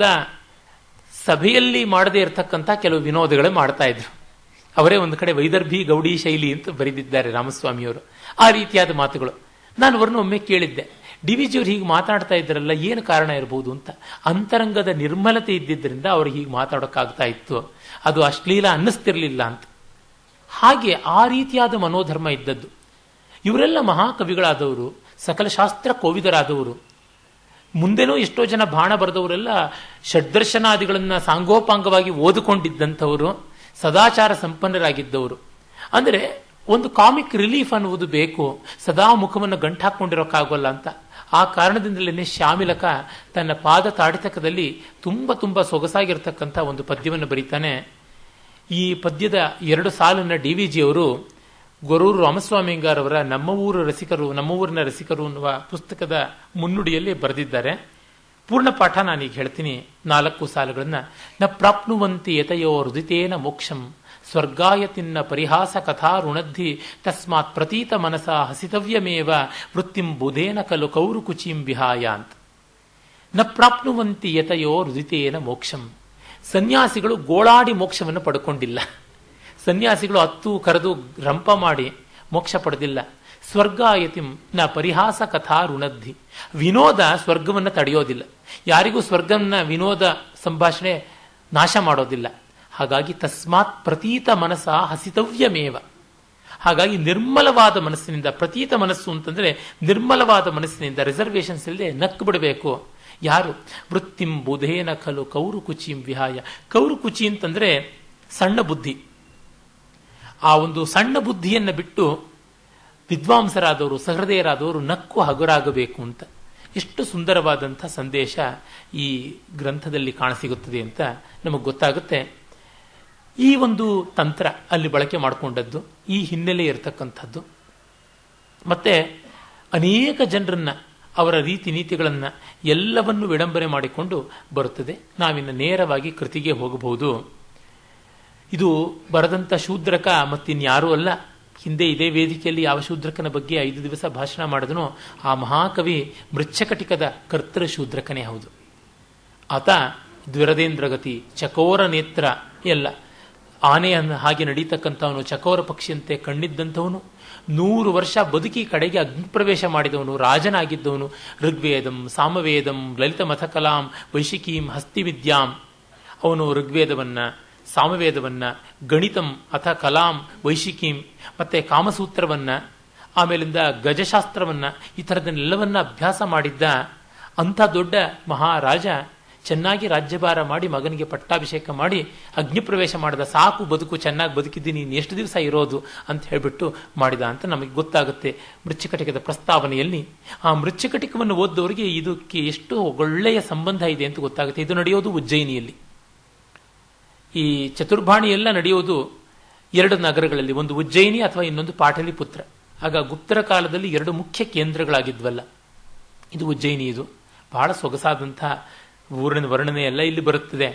ಸಭೆಯಲ್ಲಿ ಮಾಡದೇ ಇರತಕ್ಕಂಥ ಕೆಲವು ವಿನೋದಗಳೇ ಮಾಡ್ತಾ ಇದ್ರು. ಅವರೇ ಒಂದು ಕಡೆ ವೈದರ್ಭಿ ಗೌಡಿ ಶೈಲಿ ಅಂತ ಬರೆದಿದ್ದಾರೆ ರಾಮಸ್ವಾಮಿಯವರು. ಆ ರೀತಿಯಾದ ಮಾತುಗಳು. ನಾನು ಅವ್ರನ್ನ ಒಮ್ಮೆ ಕೇಳಿದ್ದೆ, ಡಿ ವಿ ಜಿಯವರು ಹೀಗೆ ಮಾತಾಡ್ತಾ ಇದ್ರಲ್ಲ, ಏನು ಕಾರಣ ಇರಬಹುದು ಅಂತ. ಅಂತರಂಗದ ನಿರ್ಮಲತೆ ಇದ್ದಿದ್ದರಿಂದ ಅವ್ರು ಹೀಗೆ ಮಾತಾಡೋಕ್ಕಾಗ್ತಾ ಇತ್ತು, ಅದು ಅಶ್ಲೀಲ ಅನ್ನಿಸ್ತಿರ್ಲಿಲ್ಲ ಅಂತ. ಹಾಗೆ ಆ ರೀತಿಯಾದ ಮನೋಧರ್ಮ ಇದ್ದದ್ದು. ಇವರೆಲ್ಲ ಮಹಾಕವಿಗಳಾದವರು, ಸಕಲ ಶಾಸ್ತ್ರ ಕೋವಿದರಾದವರು. ಮುಂದೆನೂ ಎಷ್ಟೋ ಜನ ಬಾಣ ಬರೆದವರೆಲ್ಲ ಷಡ್ದರ್ಶನಾದಿಗಳನ್ನ ಸಾಂಗೋಪಾಂಗವಾಗಿ ಓದಿಕೊಂಡಿದ್ದಂಥವರು, ಸದಾಚಾರ ಸಂಪನ್ನರಾಗಿದ್ದವರು. ಅಂದರೆ ಒಂದು ಕಾಮಿಕ್ ರಿಲೀಫ್ ಅನ್ನುವುದು ಬೇಕು, ಸದಾ ಮುಖವನ್ನು ಗಂಟು ಹಾಕೊಂಡಿರೋಕ್ಕಾಗೋಲ್ಲ ಅಂತ. ಆ ಕಾರಣದಿಂದಲೇ ಶ್ಯಾಮಿಲಕ ತನ್ನ ಪಾದ ತಾಡಿತಕದಲ್ಲಿ ತುಂಬ ತುಂಬ ಸೊಗಸಾಗಿರ್ತಕ್ಕಂಥ ಒಂದು ಪದ್ಯವನ್ನು ಬರೀತಾನೆ. ಈ ಪದ್ಯದ ಎರಡು ಸಾಲನ್ನು ಡಿ ವಿ ಜಿಯವರು ಗೊರೂರು ರಾಮಸ್ವಾಮಿಂಗಾರವರ ನಮ್ಮ ಊರು ರಸಿಕರು ನಮ್ಮ ಊರಿನ ರಸಿಕರು ಅನ್ನುವ ಪುಸ್ತಕದ ಮುನ್ನುಡಿಯಲ್ಲಿ ಬರೆದಿದ್ದಾರೆ. ಪೂರ್ಣ ಪಾಠ ನಾನೀಗ ಹೇಳ್ತೀನಿ, ನಾಲ್ಕು ಸಾಲುಗಳನ್ನ. ನ ಪ್ರಾಪ್ನುವಂತಿ ಯತಯೋ ಹೃದಿತೇನ ಮೋಕ್ಷಂ ಸ್ವರ್ಗಾಯತಿನ್ನ ಪರಿಹಾಸ ಕಥಾ ಋಣದ್ಧಿ ತಸ್ಮಾತ್ ಪ್ರತೀತ ಮನಸ ಹಸಿತವ್ಯಮೇವ ವೃತ್ತಿಂ ಬುಧೇನ ಕಲು ಕೌರು ಕುಚಿಂ ವಿಹಾಯ ಅಂತ. ನ ಪ್ರಾಪ್ನುವಂತಿ ಯತಯೋ ಹೃದಿತೇನ ಮೋಕ್ಷಂ. ಸನ್ಯಾಸಿಗಳು ಗೋಳಾಡಿ ಮೋಕ್ಷವನ್ನು ಪಡ್ಕೊಂಡಿಲ್ಲ. ಸನ್ಯಾಸಿಗಳು ಹತ್ತು ಕರೆದು ರಂಪ ಮಾಡಿ ಮೋಕ್ಷ ಪಡೆದಿಲ್ಲ. ಸ್ವರ್ಗಾಯತಿಂ ನ ಪರಿಹಾಸ ಕಥಾ ಋಣದ್ಧಿ. ವಿನೋದ ಸ್ವರ್ಗವನ್ನು ತಡೆಯೋದಿಲ್ಲ. ಯಾರಿಗೂ ಸ್ವರ್ಗವನ್ನ ವಿನೋದ ಸಂಭಾಷಣೆ ನಾಶ ಮಾಡೋದಿಲ್ಲ. ಹಾಗಾಗಿ ತಸ್ಮಾತ್ ಪ್ರತೀತ ಮನಸ ಹಸಿತವ್ಯಮೇವ. ಹಾಗಾಗಿ ನಿರ್ಮಲವಾದ ಮನಸ್ಸಿನಿಂದ, ಪ್ರತೀತ ಮನಸ್ಸು ಅಂತಂದ್ರೆ ನಿರ್ಮಲವಾದ ಮನಸ್ಸಿನಿಂದ, ರಿಸರ್ವೇಷನ್ಸ್ ಇಲ್ಲದೆ ನಕ್ಕು ಬಿಡಬೇಕು. ಯಾರು? ವೃತ್ತಿಂ ಬುಧೇನ ಖಲು ಕೌರು ಕುಚಿಂ ವಿಹಾಯ. ಕೌರು ಕುಚಿ ಅಂತಂದ್ರೆ ಸಣ್ಣ ಬುದ್ಧಿ. ಆ ಒಂದು ಸಣ್ಣ ಬುದ್ಧಿಯನ್ನು ಬಿಟ್ಟು ವಿದ್ವಾಂಸರಾದವರು, ಸಹೃದಯರಾದವರು ನಕ್ಕು ಹಗುರಾಗಬೇಕು ಅಂತ. ಎಷ್ಟು ಸುಂದರವಾದಂಥ ಸಂದೇಶ ಈ ಗ್ರಂಥದಲ್ಲಿ ಕಾಣಸಿಗುತ್ತದೆ ಅಂತ ನಮಗೆ ಗೊತ್ತಾಗುತ್ತೆ. ಈ ಒಂದು ತಂತ್ರ ಅಲ್ಲಿ ಬಳಕೆ ಮಾಡಿಕೊಂಡದ್ದು, ಈ ಹಿನ್ನೆಲೆ ಇರತಕ್ಕಂಥದ್ದು. ಮತ್ತೆ ಅನೇಕ ಜನರನ್ನ, ಅವರ ರೀತಿ ನೀತಿಗಳನ್ನು ಎಲ್ಲವನ್ನೂ ವಿಡಂಬನೆ ಮಾಡಿಕೊಂಡು ಬರುತ್ತದೆ. ನಾವಿನ್ನು ನೇರವಾಗಿ ಕೃತಿಗೆ ಹೋಗಬಹುದು. ಇದು ಬರೆದಂಥ ಶೂದ್ರಕ ಮತ್ತಿನ್ಯಾರೂ ಅಲ್ಲ. ಹಿಂದೆ ಇದೇ ವೇದಿಕೆಯಲ್ಲಿ ಯಾವ ಶೂದ್ರಕನ ಬಗ್ಗೆ ಐದು ದಿವಸ ಭಾಷಣ ಮಾಡಿದನೋ ಆ ಮಹಾಕವಿ ಮೃಚ್ಛಕಟಿಕದ ಕರ್ತೃ ಶೂದ್ರಕನೇ ಹೌದು. ಆತ ದ್ವಿರದೇಂದ್ರಗತಿ, ಚಕೋರ ನೇತ್ರ ಎಲ್ಲ, ಆನೆಯನ್ನು ಹಾಗೆ ನಡೀತಕ್ಕಂಥವನು, ಚಕೋರ ಪಕ್ಷಿಯಂತೆ ಕಣ್ಣಿದ್ದಂಥವನು, ನೂರು ವರ್ಷ ಬದುಕಿ ಕಡೆಗೆ ಅಗ್ನಿಪ್ರವೇಶ ಮಾಡಿದವನು, ರಾಜನಾಗಿದ್ದವನು. ಋಗ್ವೇದಂ, ಸಾಮವೇದಂ, ಲಲಿತ ಮಥಕಲಾಂ, ವೈಶಿಕೀಂ, ಹಸ್ತಿವಿದ್ಯಾಂ. ಅವನು ಋಗ್ವೇದವನ್ನ, ಸಾಮವೇದವನ್ನ, ಗಣಿತಂ ಅಥ ಕಲಾಂ, ವೈಶಿಕೀಂ, ಮತ್ತೆ ಕಾಮಸೂತ್ರವನ್ನ, ಆಮೇಲಿಂದ ಗಜಶಾಸ್ತ್ರವನ್ನ, ಈ ಥರದನ್ನೆಲ್ಲವನ್ನ ಅಭ್ಯಾಸ ಮಾಡಿದ್ದ ಅಂಥ ದೊಡ್ಡ ಮಹಾರಾಜ ಚೆನ್ನಾಗಿ ರಾಜ್ಯಭಾರ ಮಾಡಿ ಮಗನಿಗೆ ಪಟ್ಟಾಭಿಷೇಕ ಮಾಡಿ ಅಗ್ನಿಪ್ರವೇಶ ಮಾಡಿದ. ಸಾಕು, ಬದುಕು ಚೆನ್ನಾಗಿ ಬದುಕಿದ್ದೀನಿ, ಇನ್ನು ಎಷ್ಟು ದಿವಸ ಇರೋದು ಅಂತ ಹೇಳಿಬಿಟ್ಟು ಮಾಡಿದ ಅಂತ ನಮಗೆ ಗೊತ್ತಾಗುತ್ತೆ ಮೃಚ್ಛಕಟಿಕದ ಪ್ರಸ್ತಾವನೆಯಲ್ಲಿ. ಆ ಮೃಚ್ಛಕಟಿಕವನ್ನು ಓದ್ದವರಿಗೆ ಇದಕ್ಕೆ ಎಷ್ಟು ಒಳ್ಳೆಯ ಸಂಬಂಧ ಇದೆ ಅಂತ ಗೊತ್ತಾಗುತ್ತೆ. ಇದು ನಡೆಯೋದು ಉಜ್ಜಯಿನಿಯಲ್ಲಿ. ಈ ಚತುರ್ಭಾಣಿ ಎಲ್ಲ ನಡೆಯೋದು ಎರಡು ನಗರಗಳಲ್ಲಿ, ಒಂದು ಉಜ್ಜಯಿನಿ ಅಥವಾ ಇನ್ನೊಂದು ಪಾಟಲಿಪುತ್ರ. ಆಗ ಗುಪ್ತರ ಕಾಲದಲ್ಲಿ ಎರಡು ಮುಖ್ಯ ಕೇಂದ್ರಗಳಾಗಿದ್ವಲ್ಲ. ಇದು ಉಜ್ಜಯಿನಿ. ಇದು ಬಹಳ ಸೊಗಸಾದಂಥ ಊರಿನ ವರ್ಣನೆ ಎಲ್ಲ ಇಲ್ಲಿ ಬರುತ್ತದೆ.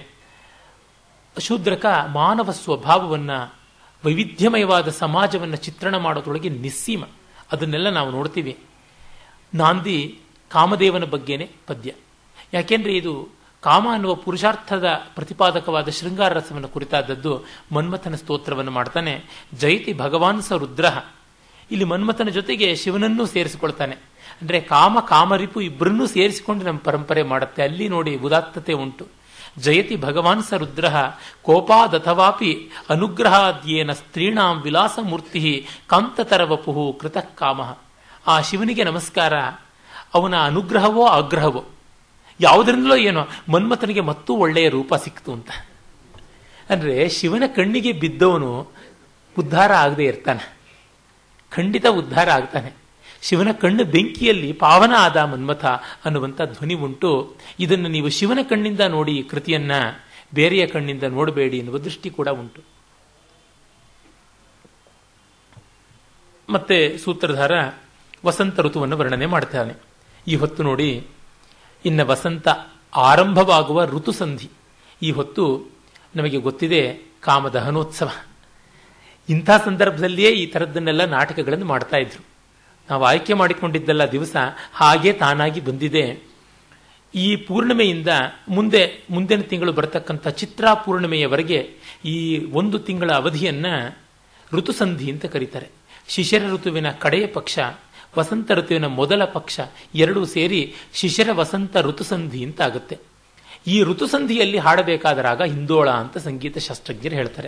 ಶೂದ್ರಕ ಮಾನವ ಸ್ವಭಾವವನ್ನ, ವೈವಿಧ್ಯಮಯವಾದ ಸಮಾಜವನ್ನು ಚಿತ್ರಣ ಮಾಡೋದ್ರೊಳಗೆ ನಿಸ್ಸೀಮ. ಅದನ್ನೆಲ್ಲ ನಾವು ನೋಡ್ತೀವಿ. ನಾಂದಿ ಕಾಮದೇವನ ಬಗ್ಗೆನೇ ಪದ್ಯ. ಯಾಕೆಂದ್ರೆ ಇದು ಕಾಮ ಅನ್ನುವ ಪುರುಷಾರ್ಥದ ಪ್ರತಿಪಾದಕವಾದ ಶೃಂಗಾರ ರಸವನ್ನು ಕುರಿತಾದದ್ದು. ಮನ್ಮಥನ ಸ್ತೋತ್ರವನ್ನು ಮಾಡ್ತಾನೆ. ಜಯತಿ ಭಗವಾನ್ ಸ ರುದ್ರ. ಇಲ್ಲಿ ಮನ್ಮಥನ ಜೊತೆಗೆ ಶಿವನನ್ನೂ ಸೇರಿಸಿಕೊಳ್ತಾನೆ. ಅಂದ್ರೆ ಕಾಮ ಕಾಮರಿಪು ಇಬ್ಬರನ್ನೂ ಸೇರಿಸಿಕೊಂಡು ನಮ್ಮ ಪರಂಪರೆ ಮಾಡುತ್ತೆ. ಅಲ್ಲಿ ನೋಡಿ ಉದಾತ್ತತೆ ಉಂಟು. ಜಯತಿ ಭಗವಾನ್ ಸ ರುದ್ರ ಕೋಪಾದಥವಾಪಿ ಅನುಗ್ರಹಾದ್ಯೇನ ಸ್ತ್ರೀಣಾಂ ವಿಲಾಸ ಮೂರ್ತಿ ಕಾಂತತರವಪುಹು ಕೃತಃ ಕಾಮ. ಆ ಶಿವನಿಗೆ ನಮಸ್ಕಾರ. ಅವನ ಅನುಗ್ರಹವೋ ಆಗ್ರಹವೋ ಯಾವುದರಿಂದಲೋ ಏನೋ ಮನ್ಮಥನಿಗೆ ಮತ್ತೂ ಒಳ್ಳೆಯ ರೂಪ ಸಿಕ್ತು ಅಂತ. ಅಂದ್ರೆ ಶಿವನ ಕಣ್ಣಿಗೆ ಬಿದ್ದವನು ಉದ್ಧಾರ ಆಗದೆ ಇರ್ತಾನೆ, ಖಂಡಿತ ಉದ್ಧಾರ ಆಗ್ತಾನೆ. ಶಿವನ ಕಣ್ಣು ಬೆಂಕಿಯಲ್ಲಿ ಪಾವನ ಆದ ಮನ್ಮಥ ಅನ್ನುವಂಥ ಧ್ವನಿ ಉಂಟು. ಇದನ್ನು ನೀವು ಶಿವನ ಕಣ್ಣಿಂದ ನೋಡಿ ಕೃತಿಯನ್ನ, ಬೇರೆಯ ಕಣ್ಣಿಂದ ನೋಡಬೇಡಿ ಎನ್ನುವ ದೃಷ್ಟಿ ಕೂಡ ಉಂಟು. ಮತ್ತೆ ಸೂತ್ರಧಾರ ವಸಂತ ಋತುವನ್ನು ವರ್ಣನೆ ಮಾಡ್ತಾನೆ. ಈ ಹೊತ್ತು ನೋಡಿ, ಇನ್ನು ವಸಂತ ಆರಂಭವಾಗುವ ಋತುಸಂಧಿ. ಈ ಹೊತ್ತು ನಮಗೆ ಗೊತ್ತಿದೆ ಕಾಮದಹನೋತ್ಸವ. ಇಂಥ ಸಂದರ್ಭದಲ್ಲಿಯೇ ಈ ಥರದ್ದನ್ನೆಲ್ಲ ನಾಟಕಗಳನ್ನು ಮಾಡ್ತಾ ಇದ್ರು. ನಾವು ಆಯ್ಕೆ ಮಾಡಿಕೊಂಡಿದ್ದಲ್ಲ ದಿವಸ ಹಾಗೆ ತಾನಾಗಿ ಬಂದಿದೆ. ಈ ಪೂರ್ಣಿಮೆಯಿಂದ ಮುಂದೆ ಮುಂದಿನ ತಿಂಗಳು ಬರತಕ್ಕಂಥ ಚಿತ್ರಾ ಪೂರ್ಣಿಮೆಯವರೆಗೆ ಈ ಒಂದು ತಿಂಗಳ ಅವಧಿಯನ್ನ ಋತುಸಂಧಿ ಅಂತ ಕರೀತಾರೆ. ಶಿಶಿರ ಋತುವಿನ ಕಡೆಯ ಪಕ್ಷ, ವಸಂತ ಋತುವಿನ ಮೊದಲ ಪಕ್ಷ ಎರಡೂ ಸೇರಿ ಶಿಶಿರ ವಸಂತ ಋತುಸಂಧಿ ಅಂತ ಆಗುತ್ತೆ. ಈ ಋತುಸಂಧಿಯಲ್ಲಿ ಹಾಡಬೇಕಾದ ರಾಗ ಹಿಂದೋಳ ಅಂತ ಸಂಗೀತ ಶಾಸ್ತ್ರಜ್ಞರು ಹೇಳ್ತಾರೆ.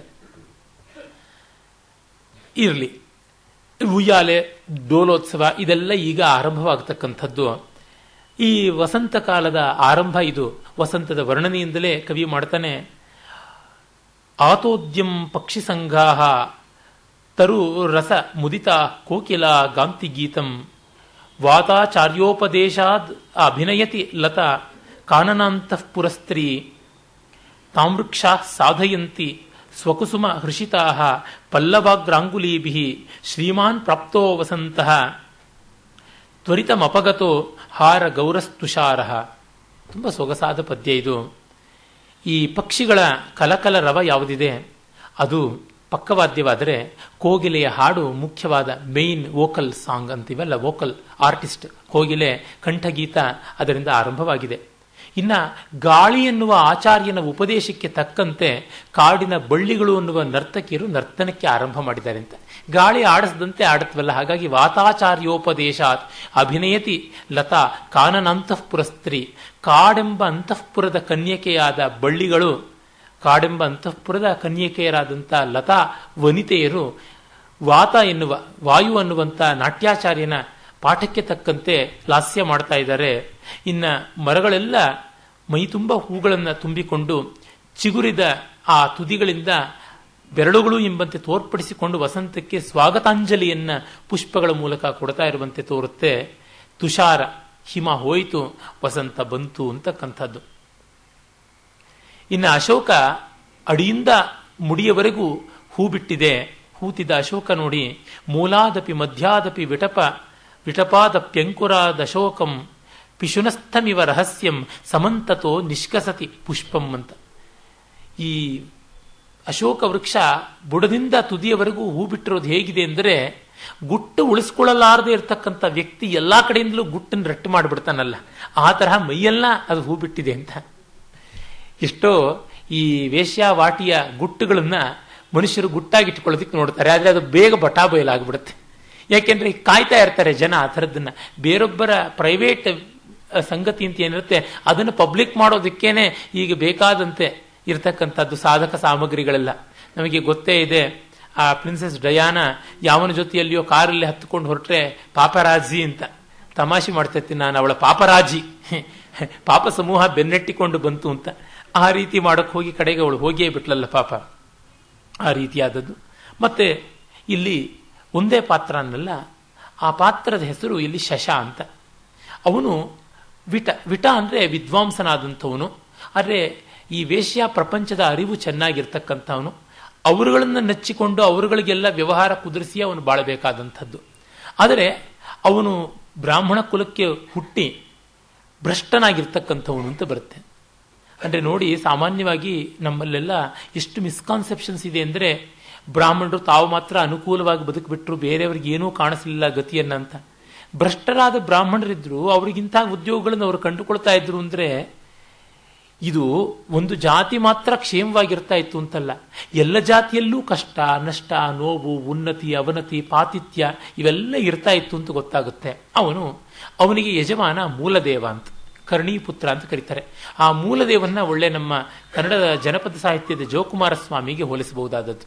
ಇರಲಿ, ಉಯ್ಯಾಲೆ, ಡೋಲೋತ್ಸವ ಇದೆಲ್ಲ ಈಗ ಆರಂಭವಾಗತಕ್ಕಂಥದ್ದು. ಈ ವಸಂತ ಕಾಲದ ಆರಂಭ ಇದು. ವಸಂತದ ವರ್ಣನೆಯಿಂದಲೇ ಕವಿ ಮಾಡ್ತಾನೆ. ಆತೋದ್ಯಂ ಪಕ್ಷಿ ಸಂಘಾಹ ತರು ರಸ ಮುದಿತ ಕೋಕಿಲ ಗಾಂತಿ ಗೀತಂ ವಾತಾಚಾರ್ಯೋಪದೇಶಾದ್ ಅಭಿನಯತಿ ಲತಾ ಕಾನನಾಂತಃ ಪುರಸ್ತ್ರೀ ತಾಮೃಕ್ಷಾ ಸಾಧಯಂತಿ ಸ್ವಕುಸುಮ ಹೃಷಿತಾ ಪಲ್ಲವಾಗ್ರಾಂಗುಲೀಭಿ ಶ್ರೀಮಾನ್ ಪ್ರಾಪ್ತೋ ವಸಂತಃ ತ್ವರಿತಮಪಗತೋ ಹಾರ ಗೌರಸ್ತುಷಾರ. ತುಂಬ ಸೊಗಸಾದ ಪದ್ಯ ಇದು. ಈ ಪಕ್ಷಿಗಳ ಕಲಕಲ ರವ ಯಾವುದಿದೆ ಅದು ಪಕ್ಕವಾದ್ಯವಾದರೆ ಕೋಗಿಲೆಯ ಹಾಡು ಮುಖ್ಯವಾದ ಮೇನ್ ವೋಕಲ್ ಸಾಂಗ್ ಅಂತೀವಲ್ಲ, ವೋಕಲ್ ಆರ್ಟಿಸ್ಟ್ ಕೋಗಿಲೆ ಕಂಠಗೀತ ಅದರಿಂದ ಆರಂಭವಾಗಿದೆ. ಇನ್ನ ಗಾಳಿ ಎನ್ನುವ ಆಚಾರ್ಯನ ಉಪದೇಶಕ್ಕೆ ತಕ್ಕಂತೆ ಕಾಡಿನ ಬಳ್ಳಿಗಳು ಅನ್ನುವ ನರ್ತಕಿಯರು ನರ್ತನಕ್ಕೆ ಆರಂಭ ಮಾಡಿದ್ದಾರೆ ಅಂತ. ಗಾಳಿ ಆಡಿಸದಂತೆ ಆಡುತ್ತವಲ್ಲ, ಹಾಗಾಗಿ ವಾತಾಚಾರ್ಯೋಪದೇಶಾತ್ ಅಭಿನಯತಿ ಲತಾ ಕಾನನಾಂತಃಪುರಸ್ತ್ರೀ. ಕಾಡೆಂಬ ಅಂತಃಪುರದ ಕನ್ಯಕೆಯಾದ ಬಳ್ಳಿಗಳು, ಕಾಡೆಂಬ ಅಂತಃಪುರದ ಕನ್ಯಕೆಯರಾದಂಥ ಲತಾ ವನಿತೆಯರು ವಾತ ಎನ್ನುವ ವಾಯು ಅನ್ನುವಂಥ ನಾಟ್ಯಾಚಾರ್ಯನ ಪಾಠಕ್ಕೆ ತಕ್ಕಂತೆ ಲಾಸ್ಯ ಮಾಡ್ತಾ ಇದ್ದಾರೆ. ಇನ್ನ ಮರಗಳೆಲ್ಲ ಮೈತುಂಬ ಹೂಗಳನ್ನು ತುಂಬಿಕೊಂಡು ಚಿಗುರಿದ ಆ ತುದಿಗಳಿಂದ ಬೆರಳುಗಳು ಎಂಬಂತೆ ತೋರ್ಪಡಿಸಿಕೊಂಡು ವಸಂತಕ್ಕೆ ಸ್ವಾಗತಾಂಜಲಿಯನ್ನ ಪುಷ್ಪಗಳ ಮೂಲಕ ಕೊಡ್ತಾ ಇರುವಂತೆ ತೋರುತ್ತೆ. ತುಷಾರ ಹಿಮ ಹೋಯಿತು, ವಸಂತ ಬಂತು ಅಂತಕ್ಕಂಥದ್ದು. ಇನ್ನು ಅಶೋಕ ಅಡಿಯಿಂದ ಮುಡಿಯವರೆಗೂ ಹೂ ಬಿಟ್ಟಿದೆ. ಹೂತಿದ ಅಶೋಕ ನೋಡಿ, ಮೂಲಾದಪಿ ಮಧ್ಯಾದಪಿ ವಿಟಪ ವಿಟಪಾದಪ್ಯಂಕುರಾದಶೋಕಂ ಪಿಶುನಸ್ಥಮಿವ ರಹಸ್ಯಂ ಸಮಂತತೋ ನಿಷ್ಕಸತಿ ಪುಷ್ಪಂ ಅಂತ. ಈ ಅಶೋಕ ವೃಕ್ಷ ಬುಡದಿಂದ ತುದಿಯವರೆಗೂ ಹೂ ಬಿಟ್ಟಿರೋದು ಹೇಗಿದೆ ಅಂದರೆ, ಗುಟ್ಟು ಉಳಿಸ್ಕೊಳ್ಳಲಾರದೆ ಇರತಕ್ಕಂಥ ವ್ಯಕ್ತಿ ಎಲ್ಲಾ ಕಡೆಯಿಂದಲೂ ಗುಟ್ಟನ್ನು ರಟ್ಟು ಮಾಡಿಬಿಡ್ತಾನಲ್ಲ, ಆ ತರಹ ಮೈಯೆಲ್ಲ ಅದು ಹೂ ಬಿಟ್ಟಿದೆ ಅಂತ. ಎಷ್ಟೋ ಈ ವೇಶ್ಯಾವಾಟಿಯ ಗುಟ್ಟುಗಳನ್ನ ಮನುಷ್ಯರು ಗುಟ್ಟಾಗಿಟ್ಕೊಳ್ಳೋದಕ್ಕೆ ನೋಡ್ತಾರೆ, ಆದರೆ ಅದು ಬೇಗ ಬಟಾ ಬಯಲಾಗ್ಬಿಡುತ್ತೆ. ಯಾಕೆಂದ್ರೆ ಕಾಯ್ತಾ ಇರ್ತಾರೆ ಜನ ಆ ಥರದ್ದನ್ನ. ಬೇರೊಬ್ಬರ ಪ್ರೈವೇಟ್ ಸಂಗತಿ ಅಂತ ಏನಿರುತ್ತೆ ಅದನ್ನು ಪಬ್ಲಿಕ್ ಮಾಡೋದಕ್ಕೇನೆ ಈಗ ಬೇಕಾದಂತೆ ಇರತಕ್ಕಂಥದ್ದು ಸಾಧಕ ಸಾಮಗ್ರಿಗಳೆಲ್ಲ. ನಮಗೆ ಗೊತ್ತೇ ಇದೆ, ಆ ಪ್ರಿನ್ಸೆಸ್ ಡಯಾನ ಯಾವನ ಜೊತೆಯಲ್ಲಿಯೋ ಕಾರಲ್ಲಿ ಹತ್ತುಕೊಂಡು ಹೊರಟ್ರೆ ಪಾಪರಾಜಿ ಅಂತ ತಮಾಷೆ ಮಾಡ್ತಿರ್ತೀನಿ ನಾನು, ಅವಳ ಪಾಪರಾಜಿ ಪಾಪ ಸಮೂಹ ಬೆನ್ನಟ್ಟಿಕೊಂಡು ಬಂತು ಅಂತ. ಆ ರೀತಿ ಮಾಡೋಕೆ ಹೋಗಿ ಕಡೆಗೆ ಅವಳು ಹೋಗಿಯೇ ಬಿಟ್ಲಲ್ಲ ಪಾಪ, ಆ ರೀತಿಯಾದದ್ದು. ಮತ್ತೆ ಇಲ್ಲಿ ಒಂದೇ ಪಾತ್ರ ಅನ್ನಲ್ಲ, ಆ ಪಾತ್ರದ ಹೆಸರು ಇಲ್ಲಿ ಶಶ ಅಂತ. ಅವನು ವಿಟ ವಿಟ ಅಂದರೆ ವಿದ್ವಾಂಸನಾದಂಥವನು, ಆದರೆ ಈ ವೇಶ್ಯ ಪ್ರಪಂಚದ ಅರಿವು ಚೆನ್ನಾಗಿರ್ತಕ್ಕಂಥವನು. ಅವರುಗಳನ್ನು ನೆಚ್ಚಿಕೊಂಡು ಅವರುಗಳಿಗೆಲ್ಲ ವ್ಯವಹಾರ ಕುದುರಿಸಿ ಅವನು ಬಾಳಬೇಕಾದಂಥದ್ದು. ಆದರೆ ಅವನು ಬ್ರಾಹ್ಮಣ ಕುಲಕ್ಕೆ ಹುಟ್ಟಿ ಭ್ರಷ್ಟನಾಗಿರ್ತಕ್ಕಂಥವನು ಅಂತ ಬರುತ್ತೆ. ಅಂದರೆ ನೋಡಿ, ಸಾಮಾನ್ಯವಾಗಿ ನಮ್ಮಲ್ಲೆಲ್ಲ ಎಷ್ಟು ಮಿಸ್ಕಾನ್ಸೆಪ್ಷನ್ಸ್ ಇದೆ ಅಂದರೆ, ಬ್ರಾಹ್ಮಣರು ತಾವು ಮಾತ್ರ ಅನುಕೂಲವಾಗಿ ಬದುಕಿಬಿಟ್ರು, ಬೇರೆಯವ್ರಿಗೆ ಏನೂ ಕಾಣಿಸಲಿಲ್ಲ ಗತಿಯನ್ನಂತ. ಭ್ರಷ್ಟರಾದ ಬ್ರಾಹ್ಮಣರಿದ್ರು, ಅವರಿಗಿಂತ ಉದ್ಯೋಗಗಳನ್ನು ಅವರು ಕಂಡುಕೊಳ್ತಾ ಇದ್ರು ಅಂದರೆ ಇದು ಒಂದು ಜಾತಿ ಮಾತ್ರ ಕ್ಷೇಮವಾಗಿರ್ತಾ ಇತ್ತು ಅಂತಲ್ಲ, ಎಲ್ಲ ಜಾತಿಯಲ್ಲೂ ಕಷ್ಟ ನಷ್ಟ ನೋವು ಉನ್ನತಿ ಅವನತಿ ಪಾತಿಥ್ಯ ಇವೆಲ್ಲ ಇರ್ತಾ ಇತ್ತು ಅಂತ ಗೊತ್ತಾಗುತ್ತೆ. ಅವನು ಅವನಿಗೆ ಯಜಮಾನ ಮೂಲದೇವ ಅಂತ, ಕರ್ಣೀಪುತ್ರ ಅಂತ ಕರೀತಾರೆ. ಆ ಮೂಲದೇವನ್ನ ಒಳ್ಳೆ ನಮ್ಮ ಕನ್ನಡದ ಜನಪದ ಸಾಹಿತ್ಯದ ಜೋಕುಮಾರ ಸ್ವಾಮಿಗೆ ಹೋಲಿಸಬಹುದಾದದ್ದು.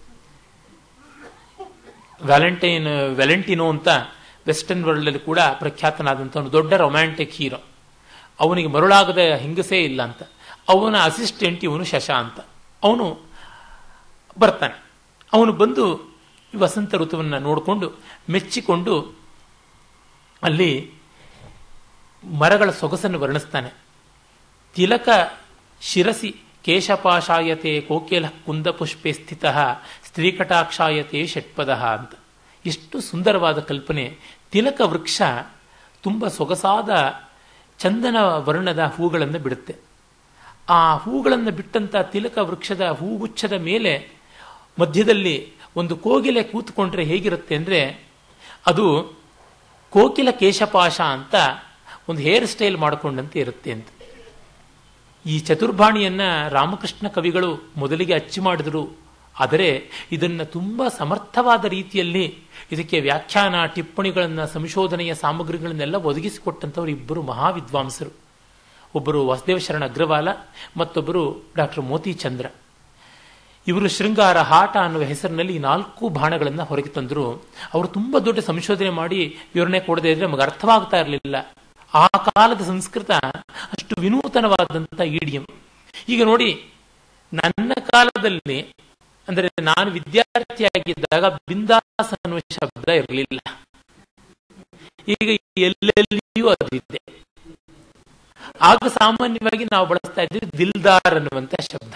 ವ್ಯಾಲೆಂಟೈನ್ ವ್ಯಾಲೆಂಟಿನೋ ಅಂತ ವೆಸ್ಟರ್ನ್ ವರ್ಲ್ಡ್ ಅಲ್ಲಿ ಕೂಡ ಪ್ರಖ್ಯಾತನಾದಂಥವನು, ದೊಡ್ಡ ರೊಮ್ಯಾಂಟಿಕ್ ಹೀರೋ. ಅವನಿಗೆ ಮರುಳಾಗದ ಹೆಂಗಸೇ ಇಲ್ಲ ಅಂತ. ಅವನ ಅಸಿಸ್ಟೆಂಟ್ ಇವನು ಶಶ ಅಂತ. ಅವನು ಬರ್ತಾನೆ. ಅವನು ಬಂದು ವಸಂತ ಋತುವನ್ನು ನೋಡಿಕೊಂಡು ಮೆಚ್ಚಿಕೊಂಡು ಅಲ್ಲಿ ಮರಗಳ ಸೊಗಸನ್ನು ವರ್ಣಿಸ್ತಾನೆ. ತಿಲಕ ಶಿರಸಿ ಕೇಶಪಾಶಾಯತೆ ಕೋಕಿಲ ಕುಂದ ಪುಷ್ಪೆ ಸ್ಥಿತ ಸ್ತ್ರೀಕಟಾಕ್ಷಾಯತೆ ಷಟ್ಪದ ಅಂತ. ಎಷ್ಟು ಸುಂದರವಾದ ಕಲ್ಪನೆ. ತಿಲಕ ವೃಕ್ಷ ತುಂಬ ಸೊಗಸಾದ ಚಂದನ ವರ್ಣದ ಹೂಗಳನ್ನು ಬಿಡುತ್ತೆ. ಆ ಹೂಗಳನ್ನು ಬಿಟ್ಟಂತ ತಿಲಕ ವೃಕ್ಷದ ಹೂಗುಚ್ಛದ ಮೇಲೆ ಮಧ್ಯದಲ್ಲಿ ಒಂದು ಕೋಗಿಲೆ ಕೂತ್ಕೊಂಡ್ರೆ ಹೇಗಿರುತ್ತೆ ಅಂದರೆ, ಅದು ಕೋಕಿಲ ಕೇಶಪಾಶ ಅಂತ ಒಂದು ಹೇರ್ ಸ್ಟೈಲ್ ಮಾಡಿಕೊಂಡಂತೆ ಇರುತ್ತೆ ಅಂತ. ಈ ಚತುರ್ಭಾಣಿಯನ್ನ ರಾಮಕೃಷ್ಣ ಕವಿಗಳು ಮೊದಲಿಗೆ ಅಚ್ಚು ಮಾಡಿದರು. ಆದರೆ ಇದನ್ನು ತುಂಬ ಸಮರ್ಥವಾದ ರೀತಿಯಲ್ಲಿ ಇದಕ್ಕೆ ವ್ಯಾಖ್ಯಾನ ಟಿಪ್ಪಣಿಗಳನ್ನು ಸಂಶೋಧನೆಯ ಸಾಮಗ್ರಿಗಳನ್ನೆಲ್ಲ ಒದಗಿಸಿಕೊಟ್ಟಂಥವರು ಇಬ್ಬರು ಮಹಾವಿದ್ವಾಂಸರು. ಒಬ್ಬರು ವಾಸುದೇವ ಶರಣ ಅಗ್ರವಾಲ, ಮತ್ತೊಬ್ಬರು ಡಾಕ್ಟರ್ ಮೋತಿ ಚಂದ್ರ. ಇವರು ಶೃಂಗಾರ ಹಾಟ ಅನ್ನುವ ಹೆಸರಿನಲ್ಲಿ ನಾಲ್ಕು ಬಾಣಗಳನ್ನು ಹೊರಗೆ ತಂದರು. ಅವರು ತುಂಬ ದೊಡ್ಡ ಸಂಶೋಧನೆ ಮಾಡಿ ವಿವರಣೆ ಕೊಡದೇ ಇದ್ರೆ ನಮಗೆ ಅರ್ಥವಾಗ್ತಾ ಇರಲಿಲ್ಲ. ಆ ಕಾಲದ ಸಂಸ್ಕೃತ ಅಷ್ಟು ವಿನೂತನವಾದಂಥ ಈಡಿಯಂ. ಈಗ ನೋಡಿ, ನನ್ನ ಕಾಲದಲ್ಲಿ ಅಂದರೆ ನಾನು ವಿದ್ಯಾರ್ಥಿಯಾಗಿದ್ದಾಗ ಬಿಂದಾಸ್ ಅನ್ನುವ ಶಬ್ದ ಇರಲಿಲ್ಲ. ಈಗ ಎಲ್ಲೆಲ್ಲಿಯೂ ಅದಿದೆ. ಆಗ ಸಾಮಾನ್ಯವಾಗಿ ನಾವು ಬಳಸ್ತಾ ಇದ್ವಿ ದಿಲ್ದಾರ್ ಅನ್ನುವಂತ ಶಬ್ದ.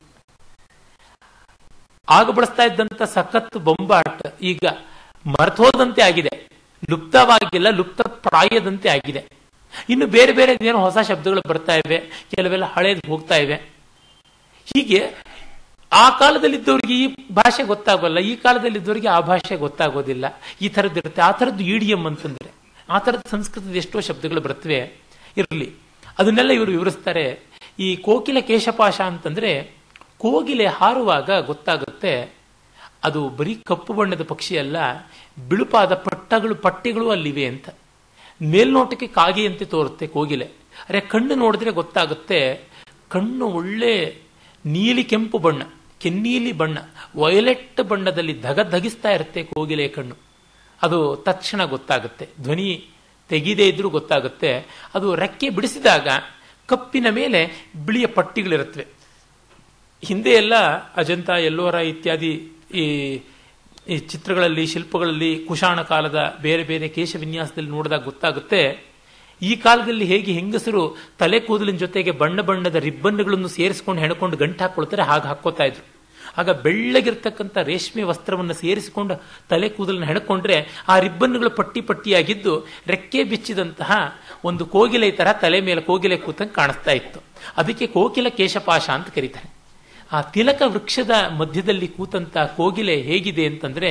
ಆಗ ಬಳಸ್ತಾ ಇದ್ದಂತ ಸಖತ್ ಬೊಂಬಾಟ್ ಈಗ ಮರ್ತೋದಂತೆ ಆಗಿದೆ, ಲುಪ್ತವಾಗಿಲ್ಲ, ಲುಪ್ತ ಪ್ರಾಯದಂತೆ ಆಗಿದೆ. ಇನ್ನು ಬೇರೆ ಬೇರೆ ಏನೋ ಹೊಸ ಶಬ್ದಗಳು ಬರ್ತಾ ಇವೆ, ಕೆಲವೆಲ್ಲ ಹಳೇದು ಹೋಗ್ತಾ ಇವೆ. ಹೀಗೆ ಆ ಕಾಲದಲ್ಲಿದ್ದವರಿಗೆ ಈ ಭಾಷೆ ಗೊತ್ತಾಗೋಲ್ಲ, ಈ ಕಾಲದಲ್ಲಿದ್ದವರಿಗೆ ಆ ಭಾಷೆ ಗೊತ್ತಾಗೋದಿಲ್ಲ. ಈ ಥರದ್ದು ಇರುತ್ತೆ. ಆ ಥರದ್ದು ಇಡಿಯಂ ಅಂತಂದ್ರೆ ಆ ಥರದ ಸಂಸ್ಕೃತದ ಎಷ್ಟೋ ಶಬ್ದಗಳು ಬರ್ತವೆ. ಇರಲಿ, ಅದನ್ನೆಲ್ಲ ಇವರು ವಿವರಿಸ್ತಾರೆ. ಈ ಕೋಕಿಲ ಕೇಶಪಾಶ ಅಂತಂದ್ರೆ ಕೋಗಿಲೆ ಹಾರುವಾಗ ಗೊತ್ತಾಗುತ್ತೆ ಅದು ಬರೀ ಕಪ್ಪು ಬಣ್ಣದ ಪಕ್ಷಿ ಅಲ್ಲ, ಬಿಳುಪಾದ ಪಟ್ಟಗಳು ಪಟ್ಟಿಗಳು ಅಲ್ಲಿವೆ ಅಂತ. ಮೇಲ್ನೋಟಕ್ಕೆ ಕಾಗೆಯಂತೆ ತೋರುತ್ತೆ ಕೋಗಿಲೆ, ಅರೆ ಕಣ್ಣು ನೋಡಿದ್ರೆ ಗೊತ್ತಾಗುತ್ತೆ ಕಣ್ಣು ಒಳ್ಳೆ ನೀಲಿ ಕೆಂಪು ಬಣ್ಣ, ಕೆನ್ನೀಲಿ ಬಣ್ಣ, ವಯಲೆಟ್ ಬಣ್ಣದಲ್ಲಿ ಧಗ ಧಗಿಸ್ತಾ ಇರುತ್ತೆ ಕೋಗಿಲೆ ಕಣ್ಣು. ಅದು ತಕ್ಷಣ ಗೊತ್ತಾಗುತ್ತೆ. ಧ್ವನಿ ತೆಗೆದೇ ಇದ್ರೂ ಗೊತ್ತಾಗುತ್ತೆ. ಅದು ರೆಕ್ಕೆ ಬಿಡಿಸಿದಾಗ ಕಪ್ಪಿನ ಮೇಲೆ ಬಿಳಿಯ ಪಟ್ಟಿಗಳಿರುತ್ತವೆ. ಹಿಂದೆ ಎಲ್ಲ ಅಜಂತ, ಎಲ್ಲೋರ ಇತ್ಯಾದಿ ಈ ಈ ಚಿತ್ರಗಳಲ್ಲಿ, ಶಿಲ್ಪಗಳಲ್ಲಿ ಕುಶಾಣ ಕಾಲದ ಬೇರೆ ಬೇರೆ ಕೇಶ ವಿನ್ಯಾಸದಲ್ಲಿ ನೋಡಿದಾಗ ಗೊತ್ತಾಗುತ್ತೆ ಈ ಕಾಲದಲ್ಲಿ ಹೇಗೆ ಹೆಂಗಸರು ತಲೆ ಕೂದಲಿನ ಜೊತೆಗೆ ಬಣ್ಣ ಬಣ್ಣದ ರಿಬ್ಬನ್ಗಳನ್ನು ಸೇರಿಸಿಕೊಂಡು ಹೆಣ್ಕೊಂಡು ಗಂಟು ಹಾಕೊಳ್ತಾರೆ, ಹಾಗೆ ಹಾಕೋತಾ ಇದ್ರು. ಆಗ ಬೆಳ್ಳಗಿರ್ತಕ್ಕಂಥ ರೇಷ್ಮೆ ವಸ್ತ್ರವನ್ನು ಸೇರಿಸಿಕೊಂಡು ತಲೆ ಕೂದಲನ್ನು ಹೆಣ್ಕೊಂಡ್ರೆ ಆ ರಿಬ್ಬನ್ಗಳು ಪಟ್ಟಿ ಪಟ್ಟಿಯಾಗಿದ್ದು ರೆಕ್ಕೆ ಬಿಚ್ಚಿದಂತಹ ಒಂದು ಕೋಗಿಲೆ ತರ ತಲೆ ಮೇಲೆ ಕೋಗಿಲೆ ಕೂತಂಗೆ ಕಾಣಿಸ್ತಾ ಇತ್ತು. ಅದಕ್ಕೆ ಕೋಕಿಲ ಕೇಶಪಾಶ ಅಂತ ಕರೀತಾರೆ. ಆ ತಿಲಕ ವೃಕ್ಷದ ಮಧ್ಯದಲ್ಲಿ ಕೂತಂತ ಕೋಗಿಲೆ ಹೇಗಿದೆ ಅಂತಂದ್ರೆ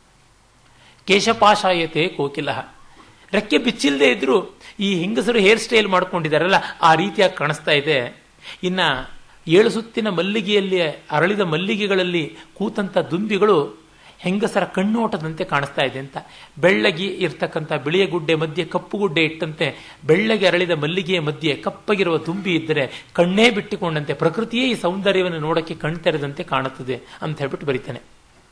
ಕೇಶಪಾಶಾಯತೆ ಕೋಕಿಲ. ರೆಕ್ಕೆ ಬಿಚ್ಚಿಲ್ಲದೆ ಇದ್ರು ಈ ಹೆಂಗಸರು ಹೇರ್ ಸ್ಟೈಲ್ ಮಾಡ್ಕೊಂಡಿದಾರಲ್ಲ ಆ ರೀತಿಯಾಗಿ ಕಾಣಿಸ್ತಾ ಇದೆ. ಇನ್ನ ಏಳು ಸುತ್ತಿನ ಮಲ್ಲಿಗೆಯಲ್ಲಿ ಅರಳಿದ ಮಲ್ಲಿಗೆಗಳಲ್ಲಿ ಕೂತಂತ ದುಂಬಿಗಳು ಹೆಂಗಸರ ಕಣ್ಣೋಟದಂತೆ ಕಾಣಿಸ್ತಾ ಇದೆ ಅಂತ. ಬೆಳ್ಳಗಿ ಇರ್ತಕ್ಕಂಥ ಬಿಳಿಯ ಗುಡ್ಡೆ ಮಧ್ಯೆ ಕಪ್ಪು ಗುಡ್ಡೆ ಇಟ್ಟಂತೆ ಬೆಳ್ಳಗೆ ಅರಳಿದ ಮಲ್ಲಿಗೆಯ ಮಧ್ಯೆ ಕಪ್ಪಗಿರುವ ದುಂಬಿ ಇದ್ದರೆ ಕಣ್ಣೇ ಬಿಟ್ಟುಕೊಂಡಂತೆ, ಪ್ರಕೃತಿಯೇ ಈ ಸೌಂದರ್ಯವನ್ನು ನೋಡಕ್ಕೆ ಕಣ್ತೆರೆದಂತೆ ಕಾಣುತ್ತದೆ ಅಂತ ಹೇಳ್ಬಿಟ್ಟು ಬರೀತಾನೆ.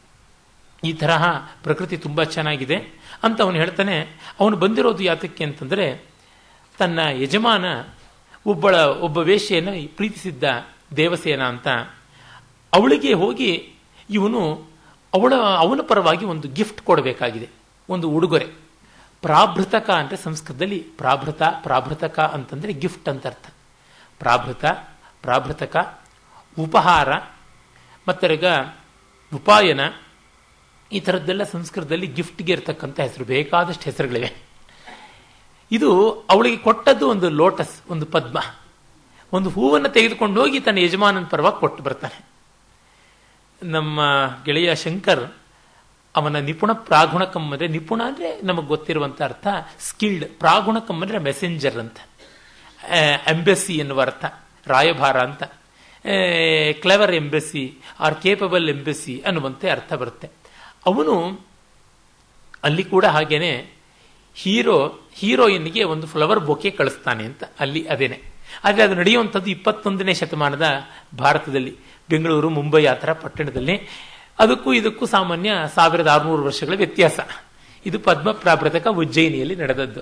ಈ ತರಹ ಪ್ರಕೃತಿ ತುಂಬಾ ಚೆನ್ನಾಗಿದೆ ಅಂತ ಅವನು ಹೇಳ್ತಾನೆ. ಅವನು ಬಂದಿರೋದು ಯಾತಕ್ಕೆ ಅಂತಂದ್ರೆ ತನ್ನ ಯಜಮಾನ ಒಬ್ಬಳ ಒಬ್ಬ ವೇಶ್ಯೆಯನ್ನು ಪ್ರೀತಿಸಿದ್ದ ದೇವಸೇನ ಅಂತ. ಅವಳಿಗೆ ಹೋಗಿ ಇವನು ಅವಳ ಅವನ ಪರವಾಗಿ ಒಂದು ಗಿಫ್ಟ್ ಕೊಡಬೇಕಾಗಿದೆ, ಒಂದು ಉಡುಗೊರೆ. ಪ್ರಾಭೃತಕ ಅಂದ್ರೆ ಸಂಸ್ಕೃತದಲ್ಲಿ ಪ್ರಾಭೃತ ಪ್ರಾಭೃತಕ ಅಂತಂದ್ರೆ ಗಿಫ್ಟ್ ಅಂತ ಅರ್ಥ. ಪ್ರಾಭೃತ ಪ್ರಾಭೃತಕ ಉಪಹಾರ ಮತ್ತರ್ಗ ಉಪಾಯನ ಈ ಥರದ್ದೆಲ್ಲ ಸಂಸ್ಕೃತದಲ್ಲಿ ಗಿಫ್ಟ್ಗೆ ಇರ್ತಕ್ಕಂಥ ಹೆಸರು, ಬೇಕಾದಷ್ಟು ಹೆಸರುಗಳಿವೆ. ಇದು ಅವಳಿಗೆ ಕೊಟ್ಟದ್ದು ಒಂದು ಲೋಟಸ್, ಒಂದು ಪದ್ಮ, ಒಂದು ಹೂವನ್ನು ತೆಗೆದುಕೊಂಡು ಹೋಗಿ ತನ್ನ ಯಜಮಾನನ ಪರವಾಗಿ ಕೊಟ್ಟು ಬರ್ತಾನೆ. ನಮ್ಮ ಗೆಳೆಯ ಶಂಕರ್ ಅವನ ನಿಪುಣ ಪ್ರಾಗುಣಕಂ ಅಂದ್ರೆ, ನಿಪುಣ ಅಂದ್ರೆ ನಮಗೆ ಗೊತ್ತಿರುವಂತ ಅರ್ಥ ಸ್ಕಿಲ್ಡ್, ಪ್ರಾಗುಣಕಂ ಅಂದ್ರೆ ಮೆಸೆಂಜರ್ ಅಂತ, ಎಂಬೆಸಿ ಎನ್ನುವ ಅರ್ಥ, ರಾಯಭಾರ ಅಂತ. Clever embassy or capable embassy ಅನ್ನುವಂತೆ ಅರ್ಥ ಬರುತ್ತೆ. ಅವನು ಅಲ್ಲಿ ಕೂಡ ಹಾಗೇನೆ ಹೀರೋ ಹೀರೋಯಿನ್ಗೆ ಒಂದು ಫ್ಲವರ್ ಬೊಕೆ ಕಳಿಸ್ತಾನೆ ಅಂತ ಅಲ್ಲಿ ಅದೇನೆ. ಆದರೆ ಅದು ನಡೆಯುವಂಥದ್ದು ಇಪ್ಪತ್ತೊಂದನೇ ಶತಮಾನದ ಭಾರತದಲ್ಲಿ, ಬೆಂಗಳೂರು ಮುಂಬೈ ಆ ಥರ ಪಟ್ಟಣದಲ್ಲಿ. ಅದಕ್ಕೂ ಇದಕ್ಕೂ ಸಾಮಾನ್ಯ ಸಾವಿರದ ಆರುನೂರು ವರ್ಷಗಳ ವ್ಯತ್ಯಾಸ. ಇದು ಪದ್ಮ ಪ್ರಾಭೃತಕ ಉಜ್ಜಯಿನಿಯಲ್ಲಿ ನಡೆದದ್ದು.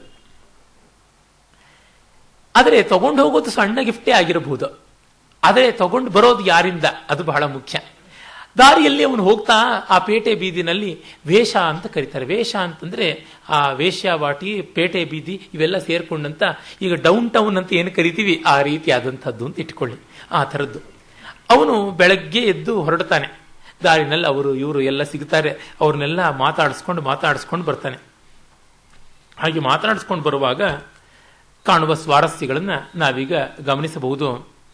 ಆದರೆ ತಗೊಂಡು ಹೋಗೋದು ಸಣ್ಣ ಗಿಫ್ಟೇ ಆಗಿರಬಹುದು, ಆದರೆ ತಗೊಂಡು ಬರೋದು ಯಾರಿಂದ ಅದು ಬಹಳ ಮುಖ್ಯ. ದಾರಿಯಲ್ಲಿ ಅವನು ಹೋಗ್ತಾ ಆ ಪೇಟೆ ಬೀದಿನಲ್ಲಿ ವೇಷ ಅಂತ ಕರೀತಾರೆ. ವೇಷ ಅಂತಂದ್ರೆ ಆ ವೇಶ್ಯಾವಾಟಿ, ಪೇಟೆ ಬೀದಿ ಇವೆಲ್ಲ ಸೇರ್ಕೊಂಡಂತ, ಈಗ ಡೌನ್ ಟೌನ್ ಅಂತ ಏನು ಕರಿತೀವಿ ಆ ರೀತಿ ಆದಂಥದ್ದು ಅಂತ ಇಟ್ಕೊಳ್ಳಿ, ಆ ಥರದ್ದು. ಅವನು ಬೆಳಗ್ಗೆ ಎದ್ದು ಹೊರಡ್ತಾನೆ. ದಾರಿನಲ್ಲಿ ಅವರು ಇವರು ಎಲ್ಲ ಸಿಗ್ತಾರೆ, ಅವ್ರನ್ನೆಲ್ಲ ಮಾತಾಡಿಸ್ಕೊಂಡು ಮಾತಾಡಿಸ್ಕೊಂಡು ಬರ್ತಾನೆ. ಹಾಗೆ ಮಾತಾಡಿಸ್ಕೊಂಡು ಬರುವಾಗ ಕಾಣುವ ಸ್ವಾರಸ್ಯಗಳನ್ನ ನಾವೀಗ ಗಮನಿಸಬಹುದು.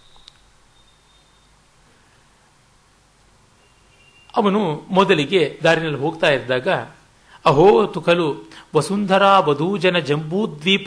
ಅವನು ಮೊದಲಿಗೆ ದಾರಿನಲ್ಲಿ ಹೋಗ್ತಾ ಇದ್ದಾಗ ಅಹೋ ತುಕಲು ವಸುಂಧರಾ ವಧೂಜನ ಜಂಬೂದ್ವೀಪ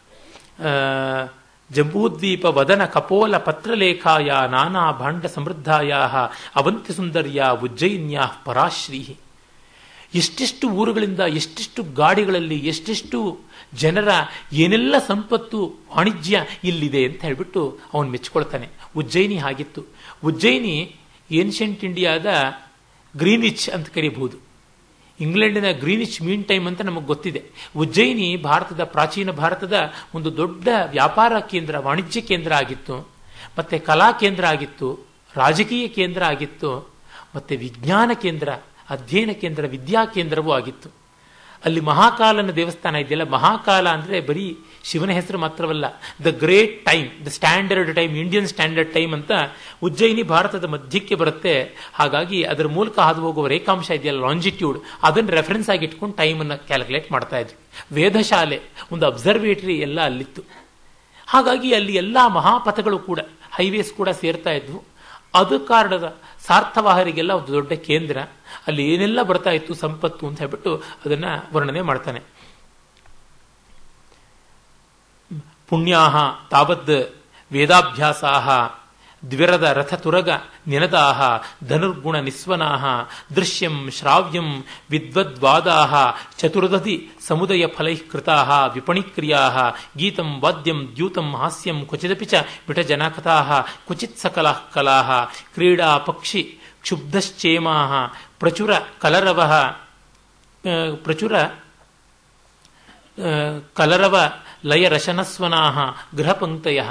ಜಂಬೂದ್ವೀಪ ವದನ ಕಪೋಲ ಪತ್ರಲೇಖಾಯ ನಾನಾ ಭಾಂಡ ಸಮೃದ್ಧಾಯ ಅವಂತಿ ಸುಂದರ್ಯ ಉಜ್ಜಯಿನ್ಯಾ ಪರಾಶ್ರೀ. ಎಷ್ಟೆಷ್ಟು ಊರುಗಳಿಂದ, ಎಷ್ಟೆಷ್ಟು ಗಾಡಿಗಳಲ್ಲಿ, ಎಷ್ಟೆಷ್ಟು ಜನರ ಏನೆಲ್ಲ ಸಂಪತ್ತು ವಾಣಿಜ್ಯ ಇಲ್ಲಿದೆ ಅಂತ ಹೇಳ್ಬಿಟ್ಟು ಅವನು ಮೆಚ್ಕೊಳ್ತಾನೆ. ಉಜ್ಜಯಿನಿ ಹಾಗಿತ್ತು. ಉಜ್ಜಯಿನಿ ಏನ್ಷಿಯಂಟ್ ಇಂಡಿಯಾದ ಗ್ರೀನಿಚ್ ಅಂತ ಕರೀಬಹುದು. ಇಂಗ್ಲೆಂಡಿನ ಗ್ರೀನಿಚ್ ಮೀನ್ ಟೈಮ್ ಅಂತ ನಮಗೆ ಗೊತ್ತಿದೆ. ಉಜ್ಜಯಿನಿ ಭಾರತದ, ಪ್ರಾಚೀನ ಭಾರತದ ಒಂದು ದೊಡ್ಡ ವ್ಯಾಪಾರ ಕೇಂದ್ರ, ವಾಣಿಜ್ಯ ಕೇಂದ್ರ ಆಗಿತ್ತು, ಮತ್ತೆ ಕಲಾ ಕೇಂದ್ರ ಆಗಿತ್ತು, ರಾಜಕೀಯ ಕೇಂದ್ರ ಆಗಿತ್ತು, ಮತ್ತು ವಿಜ್ಞಾನ ಕೇಂದ್ರ, ಅಧ್ಯಯನ ಕೇಂದ್ರ, ವಿದ್ಯಾ ಕೇಂದ್ರವೂ ಆಗಿತ್ತು. ಅಲ್ಲಿ ಮಹಾಕಾಲನ ದೇವಸ್ಥಾನ ಇದೆಯಲ್ಲ, ಮಹಾಕಾಲ ಅಂದರೆ ಬರೀ ಶಿವನ ಹೆಸರು ಮಾತ್ರವಲ್ಲ, the great time, the standard time, Indian standard time ಅಂತ ಉಜ್ಜಯಿನಿ ಭಾರತದ ಮಧ್ಯಕ್ಕೆ ಬರುತ್ತೆ. ಹಾಗಾಗಿ ಅದರ ಮೂಲಕ ಹಾದು ಹೋಗುವ ರೇಖಾಂಶ ಇದೆಯಲ್ಲ, ಲಾಂಜಿಟ್ಯೂಡ್, ಅದನ್ನು ರೆಫರೆನ್ಸ್ ಆಗಿ ಇಟ್ಕೊಂಡು ಟೈಮನ್ನು ಕ್ಯಾಲ್ಕುಲೇಟ್ ಮಾಡ್ತಾ ಇದ್ರು. ವೇದಶಾಲೆ, ಒಂದು ಅಬ್ಸರ್ವೇಟರಿ ಎಲ್ಲ ಅಲ್ಲಿತ್ತು. ಹಾಗಾಗಿ ಅಲ್ಲಿ ಎಲ್ಲ ಮಹಾಪಥಗಳು ಕೂಡ, ಹೈವೇಸ್ ಕೂಡ ಸೇರ್ತಾ ಇದ್ವು. ಅದು ಕಾರಣದ ಸಾರ್ಥವಾಹರಿಗೆಲ್ಲ ಒಂದು ದೊಡ್ಡ ಕೇಂದ್ರ, ಅಲ್ಲಿ ಏನೆಲ್ಲ ಬರ್ತಾ ಇತ್ತು ಸಂಪತ್ತು ಅಂತ ಹೇಳ್ಬಿಟ್ಟು ಅದನ್ನ ವರ್ಣನೆ ಮಾಡ್ತಾನೆ. ಪುಣ್ಯಾಹ ತಾವದ್ ವೇದಾಭ್ಯಾಸಾಹ ದ್ವಿರದ ರಥತುರಗ ನಿನದಾಹ ಧನುರ್ಗುಣ ನಿಸ್ವನಾಹ ದೃಶ್ಯಂ ಶ್ರಾವ್ಯಂ ವಿದ್ವದ್ವಾದಾಹ ಚತುರ್ದಧಿ ಸಮುದಯ ಫಲೈಃಕೃತಾಹ ವಿಪಣಿಕ್ರಿಯಾಹ ಗೀತಂ ವಾದ್ಯಂ ದ್ಯೂತಂ ಹಾಸ್ಯಂ ಕ್ವಚಿದಪಿ ಚ ವಿಟಜನಕಥಾಹ ಕ್ವಚಿತ್ ಸಕಲಾಃ ಕಲಾಹ ಕ್ರೀಡಾ ಪಕ್ಷಿ ಕ್ಷುಬ್ಧಶ್ಚೇಮಾಹ ಪ್ರಚುರ ಕಲರವಃ ಪ್ರಚುರ ಕಲರವ ಲಯ ರಶನಸ್ವನಾಹ ಗೃಹಪಂಕ್ತಯಃ.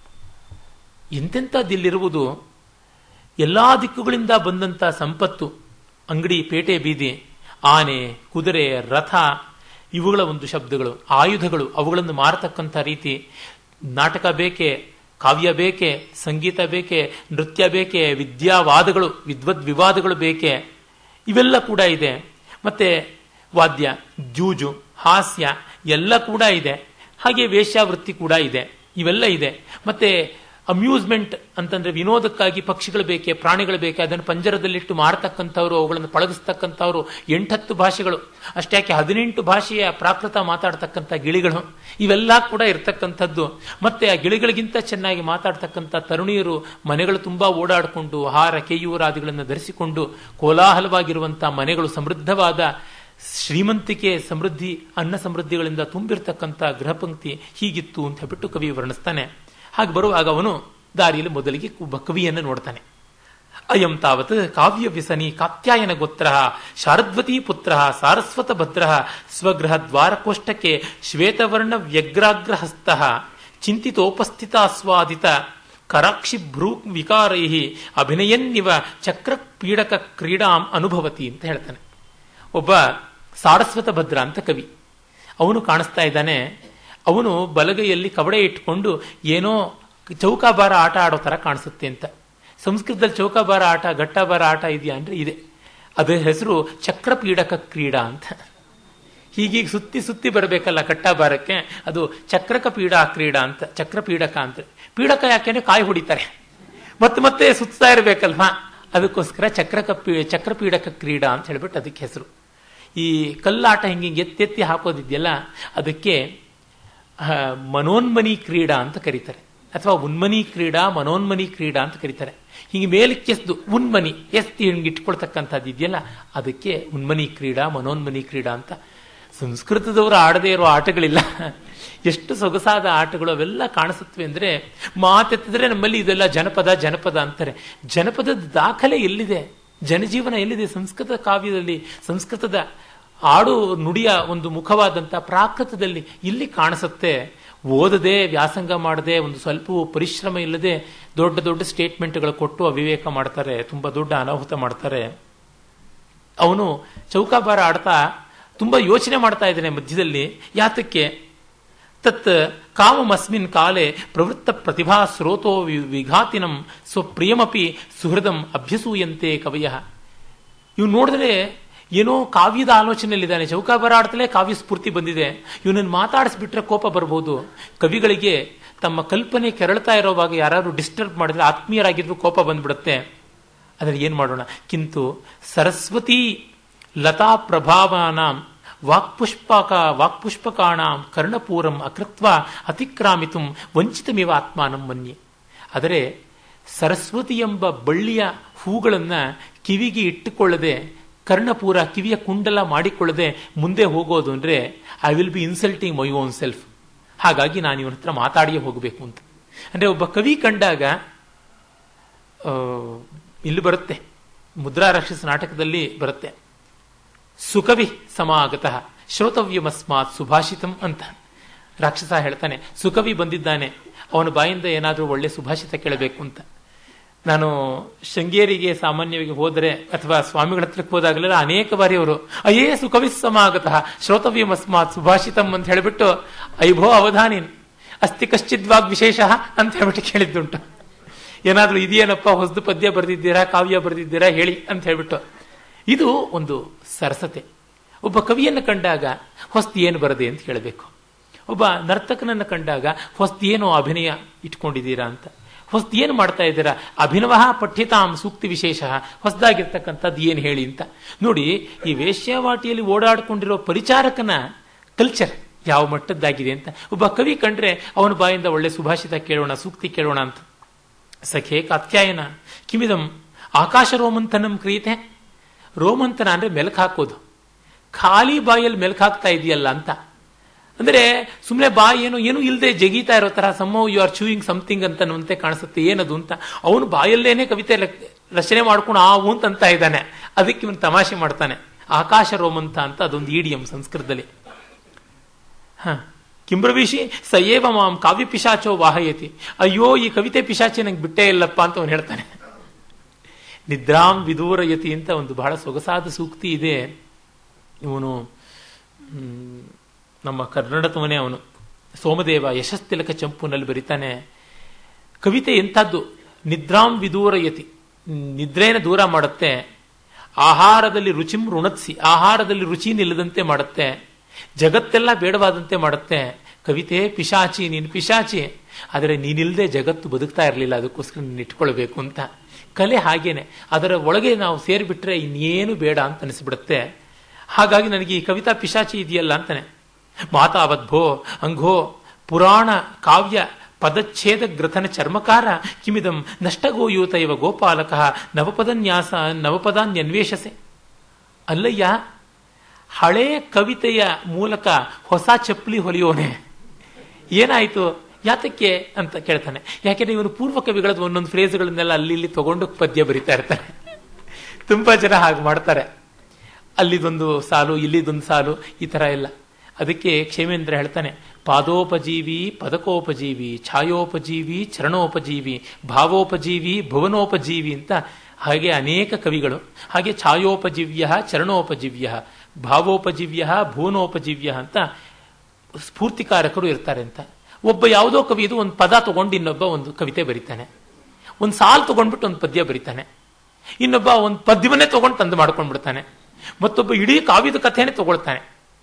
ಎಂತೆಂಥದ್ದಿಲ್ಲಿರುವುದು, ಎಲ್ಲ ದಿಕ್ಕುಗಳಿಂದ ಬಂದಂಥ ಸಂಪತ್ತು, ಅಂಗಡಿ, ಪೇಟೆ, ಬೀದಿ, ಆನೆ, ಕುದುರೆ, ರಥ, ಇವುಗಳ ಒಂದು ಶಬ್ದಗಳು, ಆಯುಧಗಳು, ಅವುಗಳನ್ನು ಮಾರತಕ್ಕಂಥ ರೀತಿ, ನಾಟಕ ಬೇಕೆ, ಕಾವ್ಯ ಬೇಕೆ, ಸಂಗೀತ ಬೇಕೆ, ನೃತ್ಯ ಬೇಕೆ, ವಿದ್ಯಾವಾದಗಳು, ವಿದ್ವದ್ ವಿವಾದಗಳು ಬೇಕೆ, ಇವೆಲ್ಲ ಕೂಡ ಇದೆ. ಮತ್ತೆ ವಾದ್ಯ, ಜೂಜು, ಹಾಸ್ಯ ಎಲ್ಲ ಕೂಡ ಇದೆ. ಹಾಗೆ ವೇಶ್ಯಾವೃತ್ತಿ ಕೂಡ ಇದೆ, ಇವೆಲ್ಲ ಇದೆ. ಮತ್ತೆ ಅಮ್ಯೂಸ್ಮೆಂಟ್ ಅಂತಂದ್ರೆ ವಿನೋದಕ್ಕಾಗಿ ಪಕ್ಷಿಗಳು ಬೇಕೆ, ಪ್ರಾಣಿಗಳು ಬೇಕೆ, ಅದನ್ನು ಪಂಜರದಲ್ಲಿಟ್ಟು ಮಾರತಕ್ಕಂಥವ್ರು, ಅವುಗಳನ್ನು ಪಳಗಿಸ್ತಕ್ಕಂಥವ್ರು, ಎಂಟತ್ತು ಭಾಷೆಗಳು, ಅಷ್ಟ್ಯಾಕೆ ಹದಿನೆಂಟು ಭಾಷೆಯ ಪ್ರಾಕೃತ ಮಾತಾಡ್ತಕ್ಕಂಥ ಗಿಳಿಗಳು, ಇವೆಲ್ಲ ಕೂಡ ಇರ್ತಕ್ಕಂಥದ್ದು. ಮತ್ತೆ ಆ ಗಿಳಿಗಳಿಗಿಂತ ಚೆನ್ನಾಗಿ ಮಾತಾಡ್ತಕ್ಕಂಥ ತರುಣಿಯರು ಮನೆಗಳು ತುಂಬಾ ಓಡಾಡಿಕೊಂಡು ಹಾರ ಕೇಯೂರಾದಿಗಳನ್ನು ಧರಿಸಿಕೊಂಡು ಕೋಲಾಹಲವಾಗಿರುವಂಥ ಮನೆಗಳು, ಸಮೃದ್ಧವಾದ ಶ್ರೀಮಂತಿಕೆ, ಸಮೃದ್ಧಿ, ಅನ್ನ ಸಮೃದ್ಧಿಗಳಿಂದ ತುಂಬಿರ್ತಕ್ಕಂಥ ಗೃಹಪಂಕ್ತಿ ಹೀಗಿತ್ತು ಅಂತ ಹೇಳ್ಬಿಟ್ಟು ಕವಿ ವರ್ಣಿಸ್ತಾನೆ. ಹಾಗೆ ಬರುವಾಗ ಅವನು ದಾರಿಯಲ್ಲಿ ಮೊದಲಿಗೆ ಒಬ್ಬ ಕವಿಯನ್ನು ನೋಡ್ತಾನೆ. ಅಯಂ ತಾವತ್ ಕಾವ್ಯ ವ್ಯಸನಿ ಕಾತ್ಯಾಯನ ಗೋತ್ರ ಶಾರದ್ವತಿ ಪುತ್ರ ಸಾರಸ್ವತ ಭದ್ರ ಸ್ವಗೃಹ ದ್ವಾರಕೋಷ್ಟಕ್ಕೆ ಶ್ವೇತವರ್ಣ ವ್ಯಗ್ರಾಗ್ರಹಸ್ತ ಚಿಂತಿತೋಪಸ್ಥಿತ ಆಸ್ವಾದಿತ ಕರಾಕ್ಷಿ ಭ್ರೂ ವಿಕಾರೈ ಅಭಿನಯನ್ನಿವ ಚಕ್ರ ಪೀಡಕ ಕ್ರೀಡಾಂ ಅನುಭವತಿ ಅಂತ ಹೇಳ್ತಾನೆ. ಒಬ್ಬ ಸಾರಸ್ವತ ಭದ್ರ ಅಂತ ಕವಿ, ಅವನು ಕಾಣಿಸ್ತಾ ಇದ್ದಾನೆ. ಅವನು ಬಲಗೈಯಲ್ಲಿ ಕವಡೆ ಇಟ್ಕೊಂಡು ಏನೋ ಚೌಕಾಬಾರ ಆಟ ಆಡೋ ತರ ಕಾಣಿಸುತ್ತೆ ಅಂತ. ಸಂಸ್ಕೃತದಲ್ಲಿ ಚೌಕಾಬಾರ ಆಟ, ಗಟ್ಟಾಬಾರ ಆಟ ಇದೆಯಾ ಅಂದ್ರೆ ಇದೆ. ಅದರ ಹೆಸರು ಚಕ್ರಪೀಡಕ ಕ್ರೀಡಾ ಅಂತ. ಹೀಗೀಗ ಸುತ್ತಿ ಸುತ್ತಿ ಬರಬೇಕಲ್ಲ ಕಟ್ಟಾಬಾರಕ್ಕೆ, ಅದು ಚಕ್ರಕ ಪೀಡಾ ಕ್ರೀಡಾ ಅಂತ, ಚಕ್ರಪೀಡಕ ಅಂತ. ಪೀಡಕ ಯಾಕೆಂದ್ರೆ ಕಾಯಿ ಹೊಡಿತಾರೆ, ಮತ್ತೆ ಮತ್ತೆ ಸುತ್ತಾ ಇರಬೇಕಲ್ವಾ, ಅದಕ್ಕೋಸ್ಕರ ಚಕ್ರಕ ಚಕ್ರಪೀಡಕ ಕ್ರೀಡಾ ಅಂತ ಹೇಳ್ಬಿಟ್ಟು ಅದಕ್ಕೆ ಹೆಸರು. ಈ ಕಲ್ಲಾಟ ಹಿಂಗೆ ಎತ್ತೆತ್ತಿ ಹಾಕೋದಿದೆಯಲ್ಲ, ಅದಕ್ಕೆ ಮನೋನ್ಮನಿ ಕ್ರೀಡಾ ಅಂತ ಕರೀತಾರೆ, ಅಥವಾ ಉನ್ಮನಿ ಕ್ರೀಡಾ, ಮನೋನ್ಮನಿ ಕ್ರೀಡಾ ಅಂತ ಕರೀತಾರೆ. ಹಿಂಗೆ ಮೇಲಕ್ಕೆ ಎಸ್ದು ಉನ್ಮನಿ ಎಸ್ತಿ ಹಿಂಗೆ ಇಟ್ಕೊಳ್ತಕ್ಕಂಥದ್ದು ಇದೆಯಲ್ಲ, ಅದಕ್ಕೆ ಉನ್ಮನಿ ಕ್ರೀಡಾ, ಮನೋನ್ಮನಿ ಕ್ರೀಡಾ ಅಂತ. ಸಂಸ್ಕೃತದವರು ಆಡದೇ ಇರೋ ಆಟಗಳಿಲ್ಲ, ಎಷ್ಟು ಸೊಗಸಾದ ಆಟಗಳು ಅವೆಲ್ಲ ಕಾಣಿಸುತ್ತವೆ ಅಂದ್ರೆ, ಮಾತೆತ್ತಿದ್ರೆ ನಮ್ಮಲ್ಲಿ ಇದೆಲ್ಲ ಜನಪದ ಜನಪದ ಅಂತಾರೆ. ಜನಪದದ ದಾಖಲೆ ಎಲ್ಲಿದೆ, ಜನಜೀವನ ಎಲ್ಲಿದೆ? ಸಂಸ್ಕೃತ ಕಾವ್ಯದಲ್ಲಿ, ಸಂಸ್ಕೃತದ ಆಡು ನುಡಿಯ ಒಂದು ಮುಖವಾದಂಥ ಪ್ರಾಕೃತದಲ್ಲಿ ಇಲ್ಲಿ ಕಾಣಿಸುತ್ತೆ. ಓದದೆ, ವ್ಯಾಸಂಗ ಮಾಡದೆ, ಒಂದು ಸ್ವಲ್ಪ ಪರಿಶ್ರಮ ಇಲ್ಲದೆ ದೊಡ್ಡ ದೊಡ್ಡ ಸ್ಟೇಟ್ಮೆಂಟ್ಗಳು ಕೊಟ್ಟು ಅವಿವೇಕ ಮಾಡ್ತಾರೆ, ತುಂಬಾ ದೊಡ್ಡ ಅನಾಹುತ ಮಾಡ್ತಾರೆ. ಅವನು ಚೌಕಾಬಾರ ಆಡ್ತಾ ತುಂಬಾ ಯೋಚನೆ ಮಾಡ್ತಾ ಇದ್ದಾನೆ ಮಧ್ಯದಲ್ಲಿ. ಯಾತಕ್ಕೆ? ತತ್ ಕಾಮಮಸ್ಮಿನ್ ಕಾಲೇ ಪ್ರವೃತ್ತ ಪ್ರತಿಭಾ ಸ್ರೋತೋ ವಿಘಾತಿನಂ ಸ್ವಪ್ರಿಯಮಪಿ ಸುಹೃದಂ ಅಭ್ಯಸೂಯಂತೆ ಕವಯ. ಇವ್ ನೋಡಿದ್ರೆ ಏನೋ ಕಾವ್ಯದ ಆಲೋಚನೆಯಲ್ಲಿದ್ದಾನೆ, ಚೌಕಾಬಾರ ಆಡ್ತಲೇ ಕಾವ್ಯ ಸ್ಫೂರ್ತಿ ಬಂದಿದೆ, ಇವನನ್ನು ಮಾತಾಡಿಸ್ಬಿಟ್ರೆ ಕೋಪ ಬರ್ಬೋದು. ಕವಿಗಳಿಗೆ ತಮ್ಮ ಕಲ್ಪನೆ ಕೆರಳ್ತಾ ಇರೋವಾಗ ಯಾರು ಡಿಸ್ಟರ್ಬ್ ಮಾಡಿದ್ರೆ ಆತ್ಮೀಯರಾಗಿದ್ರು ಕೋಪ ಬಂದ್ಬಿಡುತ್ತೆ. ಆದರೆ ಏನ್ ಮಾಡೋಣ? ಕಿಂತು ಸರಸ್ವತಿ ಲತಾ ಪ್ರಭಾವಾನಾಂ ವಾಕ್ಪುಷ್ಪಕ ವಾಕ್ಪುಷ್ಪಕಾಣಾಂ ಕರ್ಣಪೂರಂ ಅಕೃತ್ವ ಅತಿಕ್ರಾಮಿತು ವಂಚಿತಮಿವ ಆತ್ಮಾನಂ ಮನ್ಯೆ. ಆದರೆ ಸರಸ್ವತಿ ಎಂಬ ಬಳ್ಳಿಯ ಹೂಗಳನ್ನ ಕಿವಿಗೆ ಇಟ್ಟುಕೊಳ್ಳದೆ, ಕರ್ಣಪೂರ ಕಿವಿಯ ಕುಂಡಲ ಮಾಡಿಕೊಳ್ಳದೆ ಮುಂದೆ ಹೋಗೋದು ಅಂದ್ರೆ I will be insulting my own self. ಹಾಗಾಗಿ ನಾನು ಇವನ ಹತ್ರ ಮಾತಾಡಿಯೇ ಹೋಗಬೇಕು ಅಂತ. ಅಂದ್ರೆ ಒಬ್ಬ ಕವಿ ಕಂಡಾಗ ಇಲ್ಲಿ ಬರುತ್ತೆ, ಮುದ್ರಾ ರಾಕ್ಷಸ ನಾಟಕದಲ್ಲಿ ಬರುತ್ತೆ, ಸುಕವಿ ಸಮಾಗತಃ ಶ್ರೋತವ್ಯಮಸ್ಮಾತ್ ಸುಭಾಷಿತಂ ಅಂತ ರಾಕ್ಷಸ ಹೇಳ್ತಾನೆ. ಸುಕವಿ ಬಂದಿದ್ದಾನೆ, ಅವನ ಬಾಯಿಂದ ಏನಾದರೂ ಒಳ್ಳೆ ಸುಭಾಷಿತ ಕೇಳಬೇಕು ಅಂತ. ನಾನು ಶೃಂಗೇರಿಗೆ ಸಾಮಾನ್ಯವಾಗಿ ಹೋದರೆ ಅಥವಾ ಸ್ವಾಮಿಗಳ ಹತ್ರಕ್ಕೆ ಹೋದಾಗಲೆಲ್ಲ ಅನೇಕ ಬಾರಿ ಅವರು ಅಯ್ಯೇ ಸುಕವಿಸ್ ಸಮಾಗತಃ ಶ್ರೋತವ್ಯಮಸ್ಮಾತ್ ಸುಭಾಷಿತಂ ಅಂತ ಹೇಳಿಬಿಟ್ಟು ಐಭೋ ಅವಧಾನಿನ್ ಅಸ್ತಿ ಕಶ್ಚಿದ್ವಾಗ್ ವಿಶೇಷ ಅಂತ ಹೇಳ್ಬಿಟ್ಟು ಕೇಳಿದ್ದುಂಟು. ಏನಾದ್ರೂ ಇದೆಯೇನಪ್ಪ, ಹೊಸದು ಪದ್ಯ ಬರೆದಿದ್ದೀರಾ, ಕಾವ್ಯ ಬರೆದಿದ್ದೀರಾ ಹೇಳಿ ಅಂತ ಹೇಳ್ಬಿಟ್ಟು. ಇದು ಒಂದು ಸರಸತೆ. ಒಬ್ಬ ಕವಿಯನ್ನು ಕಂಡಾಗ ಹೊಸ್ತು ಏನು ಬರದೆ ಅಂತ ಹೇಳಬೇಕು. ಒಬ್ಬ ನರ್ತಕನನ್ನು ಕಂಡಾಗ ಹೊಸ್ತು ಏನು ಅಭಿನಯ ಇಟ್ಕೊಂಡಿದ್ದೀರಾ ಅಂತ, ಹೊಸ್ತು ಏನು ಮಾಡ್ತಾ ಇದ್ದೀರಾ, ಅಭಿನವ ಪಠ್ಯತಾಂ ಸೂಕ್ತಿ ವಿಶೇಷ, ಹೊಸದಾಗಿರ್ತಕ್ಕಂಥದ್ದು ಏನು ಹೇಳಿ ಅಂತ. ನೋಡಿ, ಈ ವೇಶ್ಯಾವಾಟಿಯಲ್ಲಿ ಓಡಾಡಿಕೊಂಡಿರೋ ಪರಿಚಾರಕನ ಕಲ್ಚರ್ ಯಾವ ಮಟ್ಟದ್ದಾಗಿದೆ ಅಂತ. ಒಬ್ಬ ಕವಿ ಕಂಡ್ರೆ ಅವನ ಬಾಯಿಂದ ಒಳ್ಳೆ ಸುಭಾಷಿತ ಕೇಳೋಣ, ಸೂಕ್ತಿ ಕೇಳೋಣ ಅಂತ. ಸಖೇ ಕಾತ್ಯಾಯನ ಕಿಮಿದಂ ಆಕಾಶ ರೋಮಂಥನಂ ಕ್ರಿಯತೆ. ರೋಮಂಥನ ಅಂದ್ರೆ ಮೆಲಕ್ ಹಾಕೋದು, ಖಾಲಿ ಬಾಯಲ್ಲಿ ಮೆಲಕ್ ಹಾಕ್ತಾ ಇದೆಯಲ್ಲ ಅಂತ. ಅಂದ್ರೆ ಸುಮ್ಮನೆ ಬಾಯಿ ಏನು ಏನು ಇಲ್ಲದೆ ಜಗೀತಾ ಇರೋ ತರ some you are chewing something ಅಂತನ್ನುವಂತೆ ಕಾಣಿಸುತ್ತೆ. ಏನದು ಅಂತ ಅವನು ಬಾಯಲ್ಲೇನೆ ಕವಿತೆ ರಚನೆ ಮಾಡ್ಕೊಂಡು ಆವು ಅಂತ ಇದ್ದಾನೆ. ಅದಕ್ಕೆ ಇವನು ತಮಾಷೆ ಮಾಡ್ತಾನೆ. ಆಕಾಶ ರೋಮಂಥ ಅಂತ ಅದೊಂದು ಈಡಿಯಂ ಸಂಸ್ಕೃತದಲ್ಲಿ. ಹ ಕಿಂಬ್ರವೀಶಿ ಸಯೇವ ಮಾಂ ಕಾವ್ಯ ಪಿಶಾಚೋ ವಾಹಯತಿ. ಅಯ್ಯೋ, ಈ ಕವಿತೆ ಪಿಶಾಚಿ ನಂಗೆ ಬಿಟ್ಟೇ ಇಲ್ಲಪ್ಪ ಅಂತ ಅವನು ಹೇಳ್ತಾನೆ. ನಿದ್ರಾಂ ವಿದೂರಯತಿ ಅಂತ ಒಂದು ಬಹಳ ಸೊಗಸಾದ ಸೂಕ್ತಿ ಇದೆ. ಇವನು ನಮ್ಮ ಕನ್ನಡದ ಮನೆ ಅವನು ಸೋಮದೇವ ಯಶಸ್ತಿಲಕ ಚಂಪುನಲ್ಲಿ ಬರೀತಾನೆ. ಕವಿತೆ ಎಂಥದ್ದು, ನಿದ್ರಾಂ ವಿದೂರಯತಿ, ನಿದ್ರೇನ ದೂರ ಮಾಡುತ್ತೆ. ಆಹಾರದಲ್ಲಿ ರುಚಿಂ ಋಣತ್ಸಿ, ಆಹಾರದಲ್ಲಿ ರುಚಿ ನಿಲ್ಲದಂತೆ ಮಾಡುತ್ತೆ. ಜಗತ್ತೆಲ್ಲ ಬೇಡವಾದಂತೆ ಮಾಡುತ್ತೆ. ಕವಿತೆ ಪಿಶಾಚಿ, ನೀನು ಪಿಶಾಚಿ, ಆದರೆ ನೀನಿಲ್ಲದೆ ಜಗತ್ತು ಬದುಕ್ತಾ ಇರಲಿಲ್ಲ, ಅದಕ್ಕೋಸ್ಕರ ನೀನು ಇಟ್ಕೊಳ್ಬೇಕು ಅಂತ. ಕಲೆ ಹಾಗೇನೆ, ಅದರ ಒಳಗೆ ನಾವು ಸೇರಿಬಿಟ್ರೆ ಇನ್ನೇನು ಬೇಡ ಅಂತ ಅನಿಸ್ಬಿಡುತ್ತೆ. ಹಾಗಾಗಿ ನನಗೆ ಈ ಕವಿತಾ ಪಿಶಾಚಿ ಇದೆಯಲ್ಲ ಅಂತಾನೆ. ಮಾತಾವದ್ಭೋ ಅಂಘೋ ಪುರಾಣ ಕಾವ್ಯ ಪದಚ್ಛೇದ ಗ್ರಥನ ಚರ್ಮಕಾರ ಕಿಮಿದಂ ನಷ್ಟಗೋಯೂತ ಇವ ಗೋಪಾಲಕ ನವಪದನ್ಯಾಸ ನವಪದಾನ್ಯನ್ವೇಷಸೆ. ಅಲ್ಲಯ್ಯ, ಹಳೇ ಕವಿತೆಯ ಮೂಲಕ ಹೊಸ ಚಪ್ಪಲಿ ಹೊಲಿಯೋನೆ, ಏನಾಯ್ತು ಯಾತಕ್ಕೆ ಅಂತ ಕೇಳ್ತಾನೆ. ಯಾಕೆಂದ್ರೆ ಇವನು ಪೂರ್ವ ಕವಿಗಳದ್ದು ಒಂದೊಂದು ಫ್ರೇಸ್ಗಳನ್ನೆಲ್ಲ ಅಲ್ಲಿ ಇಲ್ಲಿ ತಗೊಂಡು ಪದ್ಯ ಬರಿತಾ ಇರ್ತಾನೆ. ತುಂಬಾ ಜನ ಹಾಗೆ ಮಾಡ್ತಾರೆ. ಅಲ್ಲಿದೊಂದು ಸಾಲು, ಇಲ್ಲಿದೊಂದು ಸಾಲು, ಈ ತರ ಎಲ್ಲ. ಅದಕ್ಕೆ ಕ್ಷೇಮೇಂದ್ರ ಹೇಳ್ತಾನೆ, ಪಾದೋಪಜೀವಿ ಪದಕೋಪಜೀವಿ ಛಾಯೋಪಜೀವಿ ಚರಣೋಪಜೀವಿ ಭಾವೋಪಜೀವಿ ಭುವನೋಪಜೀವಿ ಅಂತ ಹಾಗೆ ಅನೇಕ ಕವಿಗಳು. ಹಾಗೆ ಛಾಯೋಪಜೀವ್ಯ ಚರಣೋಪಜೀವ್ಯ ಭಾವೋಪಜೀವ್ಯ ಭುವನೋಪಜೀವ್ಯ ಅಂತ ಸ್ಫೂರ್ತಿಕಾರಕರು ಇರ್ತಾರೆ ಅಂತ. ಒಬ್ಬ ಯಾವುದೋ ಕವಿ ಇದು ಒಂದು ಪದ ತಗೊಂಡು ಇನ್ನೊಬ್ಬ ಒಂದು ಕವಿತೆ ಬರೀತಾನೆ, ಒಂದು ಸಾಲು ತಗೊಂಡ್ಬಿಟ್ಟು ಒಂದು ಪದ್ಯ ಬರೀತಾನೆ, ಇನ್ನೊಬ್ಬ ಒಂದು ಪದ್ಯವನ್ನೇ ತಗೊಂಡು ತಂದು ಮಾಡ್ಕೊಂಡ್ಬಿಡ್ತಾನೆ, ಮತ್ತೊಬ್ಬ ಇಡೀ ಕಾವ್ಯದ ಕಥೆನೇ ತಗೊಳ್ತಾನೆ.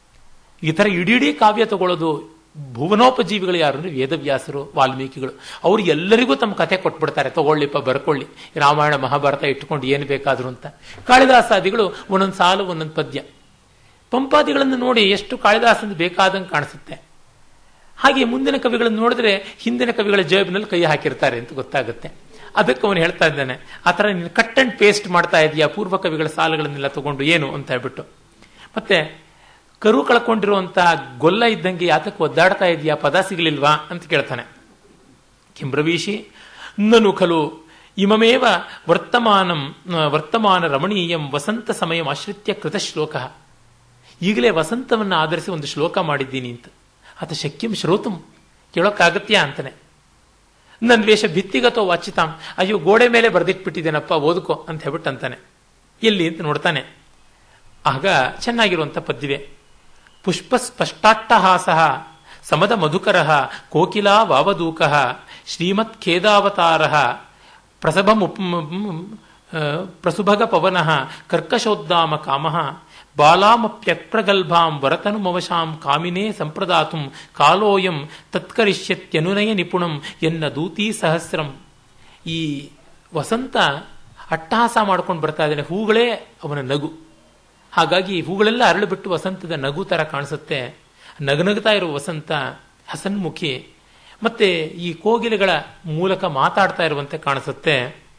ಈ ತರ ಇಡೀ ಇಡೀ ಕಾವ್ಯ ತಗೊಳ್ಳೋದು ಭುವನೋಪಜೀವಿಗಳು ಯಾರು ಅಂದ್ರೆ ವೇದವ್ಯಾಸರು, ವಾಲ್ಮೀಕಿಗಳು. ಅವರು ಎಲ್ಲರಿಗೂ ತಮ್ಮ ಕಥೆ ಕೊಟ್ಬಿಡ್ತಾರೆ, ತಗೊಳ್ಳಿಪ್ಪ ಬರ್ಕೊಳ್ಳಿ, ರಾಮಾಯಣ ಮಹಾಭಾರತ ಇಟ್ಕೊಂಡು ಏನು ಬೇಕಾದ್ರು ಅಂತ. ಕಾಳಿದಾಸಾದಿಗಳು ಒಂದೊಂದು ಸಾಲು ಒಂದೊಂದು ಪದ್ಯ. ಪಂಪಾದಿಗಳನ್ನು ನೋಡಿ ಎಷ್ಟು ಕಾಳಿದಾಸಂದು ಬೇಕಾದಂಗೆ ಕಾಣಿಸುತ್ತೆ. ಹಾಗೆ ಮುಂದಿನ ಕವಿಗಳನ್ನು ನೋಡಿದ್ರೆ ಹಿಂದಿನ ಕವಿಗಳ ಜೇಬಿನಲ್ಲಿ ಕೈ ಹಾಕಿರ್ತಾರೆ ಅಂತ ಗೊತ್ತಾಗುತ್ತೆ. ಅದಕ್ಕೆ ಅವನು ಹೇಳ್ತಾ ಇದ್ದಾನೆ, ಆ ಥರ ನೀನು ಕಟ್ ಅಂಡ್ ಪೇಸ್ಟ್ ಮಾಡ್ತಾ ಇದೆಯಾ ಪೂರ್ವ ಕವಿಗಳ ಸಾಲುಗಳನ್ನೆಲ್ಲ ತಗೊಂಡು ಏನು ಅಂತ ಹೇಳ್ಬಿಟ್ಟು. ಮತ್ತೆ ಕರು ಕಳ್ಕೊಂಡಿರುವಂತಹ ಗೊಲ್ಲ ಇದ್ದಂಗೆ ಯಾತಕ್ಕೆ ಒದ್ದಾಡ್ತಾ ಇದೆಯಾ, ಪದ ಸಿಗಲಿಲ್ವಾ ಅಂತ ಕೇಳ್ತಾನೆ. ಕಿಂಬ್ರವೀಶಿ ನನು ಖಲು ಇಮಮೇವ ವರ್ತಮಾನಂ ವರ್ತಮಾನ ರಮಣೀಯಂ ವಸಂತ ಸಮಯ ಆಶ್ರಿತ್ಯ ಕೃತ ಶ್ಲೋಕ. ಈಗಲೇ ವಸಂತವನ್ನು ಆಧರಿಸಿ ಒಂದು ಶ್ಲೋಕ ಮಾಡಿದ್ದೀನಿ ಅಂತ. ಆತ ಶಕ್ಯಂ ಶ್ರೋತಂ, ಕೇಳೋಕ್ಕಾಗತ್ಯಾ ಅಂತಾನೆ. ನನ್ನ ವೇಷ ಭಿತ್ತಿಗತೋ ವಾಚಿತಾಂ, ಅಯ್ಯೋ ಗೋಡೆ ಮೇಲೆ ಬರೆದಿಟ್ಬಿಟ್ಟಿದ್ದೇನಪ್ಪ ಓದ್ಕೋ ಅಂತ ಹೇಳ್ಬಿಟ್ಟು ಅಂತಾನೆ. ಎಲ್ಲಿ ಅಂತ ನೋಡ್ತಾನೆ. ಆಗ ಚೆನ್ನಾಗಿರುವಂಥ ಪದ್ಯವೇ. ಪುಷ್ಪ ಸ್ಪಷ್ಟಾಟ್ಟಹಾಸ ಸಮದ ಮಧುಕರ ಕೋಕಿಲಾ ವಾವದೂಕ ಶ್ರೀಮತ್ ಖೇದಾವತಾರ ಪ್ರಸಭ ಪ್ರಸುಭಗ ಪವನ ಕರ್ಕಶೋದ್ದಾಮ ಕಾಮ ಬಾಲಾಮಪ್ಯಪ್ರಗಲ್ಭಾಂ ವರತನುಮವಶಾಂ ಕಾಮಿನೇ ಸಂಪ್ರದಾತುಂ ಕಾಲೋಯಂ ತತ್ಕರಿಷ್ಯತ್ಯನುನಯ ನಿಪುಣಂ ಎನ್ನ ದೂತೀ ಸಹಸ್ರಂ. ಈ ವಸಂತ ಅಟ್ಟಹಾಸ ಮಾಡ್ಕೊಂಡು ಬರ್ತಾ ಇದ್ದಾನೆ, ಹೂಗಳೇ ಅವನ ನಗು. ಹಾಗಾಗಿ ಹೂಗಳೆಲ್ಲ ಅರಳು ವಸಂತದ ನಗು ತರ ಕಾಣಿಸುತ್ತೆ. ನಗನಗ್ತಾ ಇರುವ ವಸಂತ ಹಸನ್ಮುಖಿ. ಮತ್ತೆ ಈ ಕೋಗಿಲೆಗಳ ಮೂಲಕ ಮಾತಾಡ್ತಾ ಇರುವಂತೆ ಕಾಣಿಸುತ್ತೆ.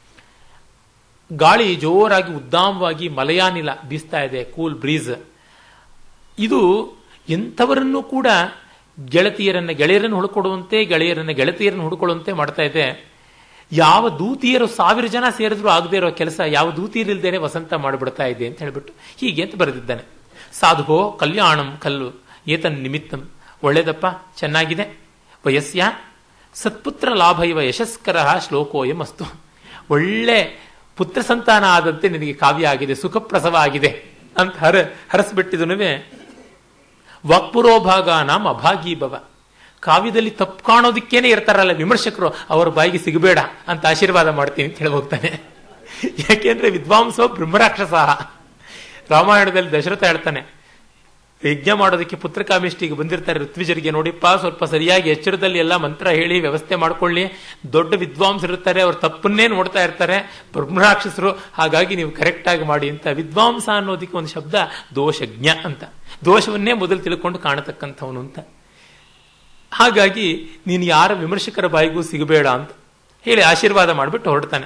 ಗಾಳಿ ಜೋರಾಗಿ ಉದ್ದಾಮವಾಗಿ ಮಲಯಾನಿಲ ಬೀಸ್ತಾ ಇದೆ, ಕೂಲ್ ಬ್ರೀಸ್. ಇದು ಎಂಥವರನ್ನು ಕೂಡ ಗೆಳತಿಯರನ್ನ ಗೆಳೆಯರನ್ನು ಹುಡುಕೊಡುವಂತೆ, ಗೆಳೆಯರನ್ನ ಗೆಳತಿಯರನ್ನು ಹುಡುಕೊಳ್ಳುವಂತೆ ಮಾಡ್ತಾ ಇದೆ. ಯಾವ ದೂತಿಯರು ಸಾವಿರ ಜನ ಸೇರಿದ್ರು ಆಗದೆ ಇರೋ ಕೆಲಸ ಯಾವ ದೂತಿಯರಿಲ್ದೇನೆ ವಸಂತ ಮಾಡಿಬಿಡ್ತಾ ಇದೆ ಅಂತ ಹೇಳ್ಬಿಟ್ಟು ಹೀಗೆ ಅಂತ ಬರೆದಿದ್ದಾನೆ. ಸಾಧುಹೋ ಕಲ್ಯಾಣಂ ಕಲ್ಲು ಏತನ್ ನಿಮಿತ್ತಂ. ಒಳ್ಳೇದಪ್ಪ, ಚೆನ್ನಾಗಿದೆ. ವಯಸ್ಯ ಸತ್ಪುತ್ರ ಲಾಭ ಇವ ಯಶಸ್ಕರ ಶ್ಲೋಕೋಯಂ ಅಸ್ತು. ಒಳ್ಳೆ ಪುತ್ರ ಸಂತಾನ ಆದಂತೆ ನಿನಗೆ ಕಾವ್ಯ ಆಗಿದೆ, ಸುಖಪ್ರಸವ ಆಗಿದೆ ಅಂತ ಹರ ಹರಸ್ಬಿಟ್ಟಿದನು. ವಾಕ್ಪುರೋಭಾಗ ನಾಮ ಅಭಾಗೀಭವ. ಕಾವ್ಯದಲ್ಲಿ ತಪ್ಪು ಕಾಣೋದಕ್ಕೇನೆ ಇರ್ತಾರಲ್ಲ ವಿಮರ್ಶಕರು, ಅವರ ಬಾಯಿಗೆ ಸಿಗಬೇಡ ಅಂತ ಆಶೀರ್ವಾದ ಮಾಡ್ತೀನಿ ಅಂತ ಹೇಳಿ ಹೋಗ್ತಾನೆ. ಯಾಕೆಂದ್ರೆ ವಿದ್ವಾಂಸೋ ಬ್ರಹ್ಮರಾಕ್ಷಸ. ರಾಮಾಯಣದಲ್ಲಿ ದಶರಥ ಹೇಳ್ತಾನೆ, ಯಜ್ಞ ಮಾಡೋದಕ್ಕೆ ಪುತ್ರಕಾಮಿಷ್ಟಿಗೆ ಬಂದಿರ್ತಾರೆ ಋತ್ವಿಜರಿಗೆ, ನೋಡಿಪ್ಪ ಸ್ವಲ್ಪ ಸರಿಯಾಗಿ ಎಚ್ಚರದಲ್ಲಿ ಎಲ್ಲ ಮಂತ್ರ ಹೇಳಿ ವ್ಯವಸ್ಥೆ ಮಾಡ್ಕೊಳ್ಳಿ, ದೊಡ್ಡ ವಿದ್ವಾಂಸರಿರ್ತಾರೆ, ಅವ್ರ ತಪ್ಪನ್ನೇ ನೋಡ್ತಾ ಇರ್ತಾರೆ, ಬ್ರಹ್ಮರಾಕ್ಷಸರು, ಹಾಗಾಗಿ ನೀವು ಕರೆಕ್ಟ್ ಆಗಿ ಮಾಡಿ ಅಂತ. ವಿದ್ವಾಂಸ ಅನ್ನೋದಕ್ಕೆ ಒಂದು ಶಬ್ದ ದೋಷಜ್ಞ ಅಂತ, ದೋಷವನ್ನೇ ಮೊದಲು ತಿಳ್ಕೊಂಡು ಕಾಣತಕ್ಕಂಥವನು ಅಂತ. ಹಾಗಾಗಿ ನೀನು ಯಾರ ವಿಮರ್ಶಕರ ಬಾಯಿಗೂ ಸಿಗಬೇಡ ಅಂತ ಹೇಳಿ ಆಶೀರ್ವಾದ ಮಾಡಿಬಿಟ್ಟು ಹೊರಡ್ತಾನೆ.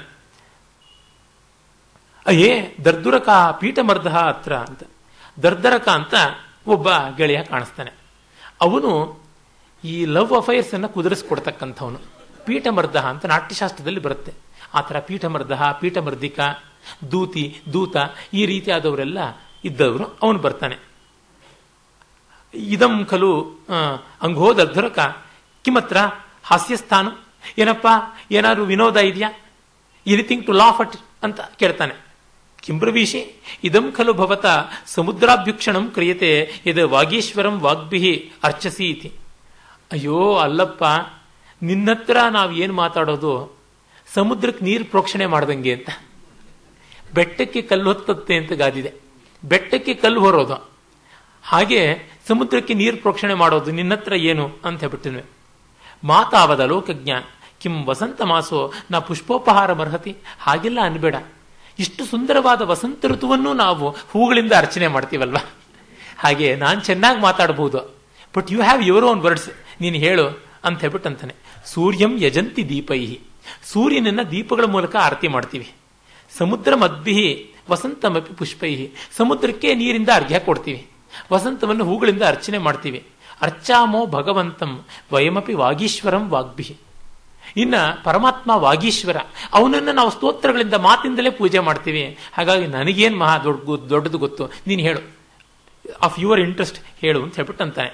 ಅಯ್ಯೇ ದರ್ದುರಕ ಪೀಠಮರ್ಧ ಹತ್ರ ಅಂತ. ದರ್ದರಕ ಅಂತ ಒಬ್ಬ ಗೆಳೆಯ ಕಾಣಿಸ್ತಾನೆ. ಅವನು ಈ ಲವ್ ಅಫೈರ್ಸ್ ಅನ್ನ ಕುದುರಿಸ್ಕೊಡ್ತಕ್ಕಂಥವನು. ಪೀಠಮರ್ಧ ಅಂತ ನಾಟ್ಯಶಾಸ್ತ್ರದಲ್ಲಿ ಬರುತ್ತೆ. ಆ ಥರ ಪೀಠಮರ್ಧ, ಪೀಠಮರ್ದಿಕ, ದೂತಿ, ದೂತ ಈ ರೀತಿಯಾದವರೆಲ್ಲ ಇದ್ದವರು. ಅವನು ಬರ್ತಾನೆ. ಇದಂ ಖಲು ಅಂಘೋ ದರ್ಧರಕ ಕಿಮತ್ರ ಹಾಸ್ಯಸ್ಥಾನ, ಏನಪ್ಪ ಏನಾದ್ರು ವಿನೋದ ಇದೆಯಾ, ಎನಿಥಿಂಗ್ ಟು ಲಾಫ್ ಅಟ್ ಅಂತ ಕೇಳ್ತಾನೆ. ಕಿಂಬ್ರವೀಶಿ ಇದಂ ಖಲು ಭವತ ಸಮುದ್ರಾಭ್ಯುಕ್ಷಣಂ ಕ್ರಿಯತೆ ಯದ ವಾಗೀಶ್ವರಂ ವಾಗ್ಭಿ ಅರ್ಚಸಿ ಇತಿ. ಅಯ್ಯೋ ಅಲ್ಲಪ್ಪ, ನಿನ್ನತ್ರ ನಾವು ಏನು ಮಾತಾಡೋದು ಸಮುದ್ರಕ್ಕೆ ನೀರು ಪ್ರೋಕ್ಷಣೆ ಮಾಡ್ದಂಗೆ ಅಂತ. ಬೆಟ್ಟಕ್ಕೆ ಕಲ್ಲು ಹೊತ್ತತ್ತೆ ಅಂತ ಗಾದಿದೆ, ಬೆಟ್ಟಕ್ಕೆ ಕಲ್ಲು ಹೊರೋದು, ಹಾಗೆ ಸಮುದ್ರಕ್ಕೆ ನೀರು ಪ್ರೋಕ್ಷಣೆ ಮಾಡೋದು ನಿನ್ನತ್ರ ಏನು ಅಂತ ಹೇಳ್ಬಿಟ್ಟಿನ್ವೆ. ಮಾತಾವದ ಲೋಕಜ್ಞ ಕಿಂ ವಸಂತ ಮಾಸೋ ನಾ ಪುಷ್ಪೋಪಹಾರ ಮರ್ಹತಿ. ಹಾಗೆಲ್ಲ ಅನ್ಬೇಡ, ಇಷ್ಟು ಸುಂದರವಾದ ವಸಂತ ಋತುವನ್ನು ನಾವು ಹೂಗಳಿಂದ ಅರ್ಚನೆ ಮಾಡ್ತೀವಲ್ವಾ, ಹಾಗೆ ನಾನು ಚೆನ್ನಾಗಿ ಮಾತಾಡಬಹುದು, but you have your own words, ನೀನು ಹೇಳು ಅಂತ ಹೇಳ್ಬಿಟ್ಟು ಅಂತಾನೆ. ಸೂರ್ಯಂ ಯಜಂತಿ ದೀಪೈಹಿ, ಸೂರ್ಯನನ್ನ ದೀಪಗಳ ಮೂಲಕ ಆರತಿ ಮಾಡ್ತೀವಿ. ಸಮುದ್ರ ಮದ್ಭಿಹಿ ವಸಂತಮಪಿ ಪುಷ್ಪೈಹಿ, ಸಮುದ್ರಕ್ಕೆ ನೀರಿಂದ ಅರ್ಘ್ಯ ಕೊಡ್ತೀವಿ, ವಸಂತವನ್ನು ಹೂಗಳಿಂದ ಅರ್ಚನೆ ಮಾಡ್ತೀವಿ. ಅರ್ಚಾಮೋ ಭಗವಂತಂ ವಯಮಪಿ ವಾಗೀಶ್ವರಂ ವಾಗ್ಭಿಹಿ. ಇನ್ನ ಪರಮಾತ್ಮ ವಾಗೀಶ್ವರ, ಅವನನ್ನು ನಾವು ಸ್ತೋತ್ರಗಳಿಂದ ಮಾತಿಂದಲೇ ಪೂಜೆ ಮಾಡ್ತೀವಿ. ಹಾಗಾಗಿ ನನಗೇನು ಮಹಾ ದೊಡ್ಡ ದೊಡ್ಡದು ಗೊತ್ತು, ನೀನು ಹೇಳು, ಆಫ್ ಯುವರ್ ಇಂಟ್ರೆಸ್ಟ್ ಹೇಳು ಅಂತ ಹೇಳ್ಬಿಟ್ಟು ಅಂತಾನೆ.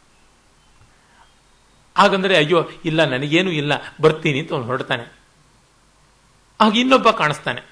ಹಾಗಂದ್ರೆ ಅಯ್ಯೋ ಇಲ್ಲ ನನಗೇನು ಇಲ್ಲ ಬರ್ತೀನಿ ಅಂತ ಅವನು ಹೊರಡ್ತಾನೆ. ಆಗ ಇನ್ನೊಬ್ಬ ಕಾಣಿಸ್ತಾನೆ.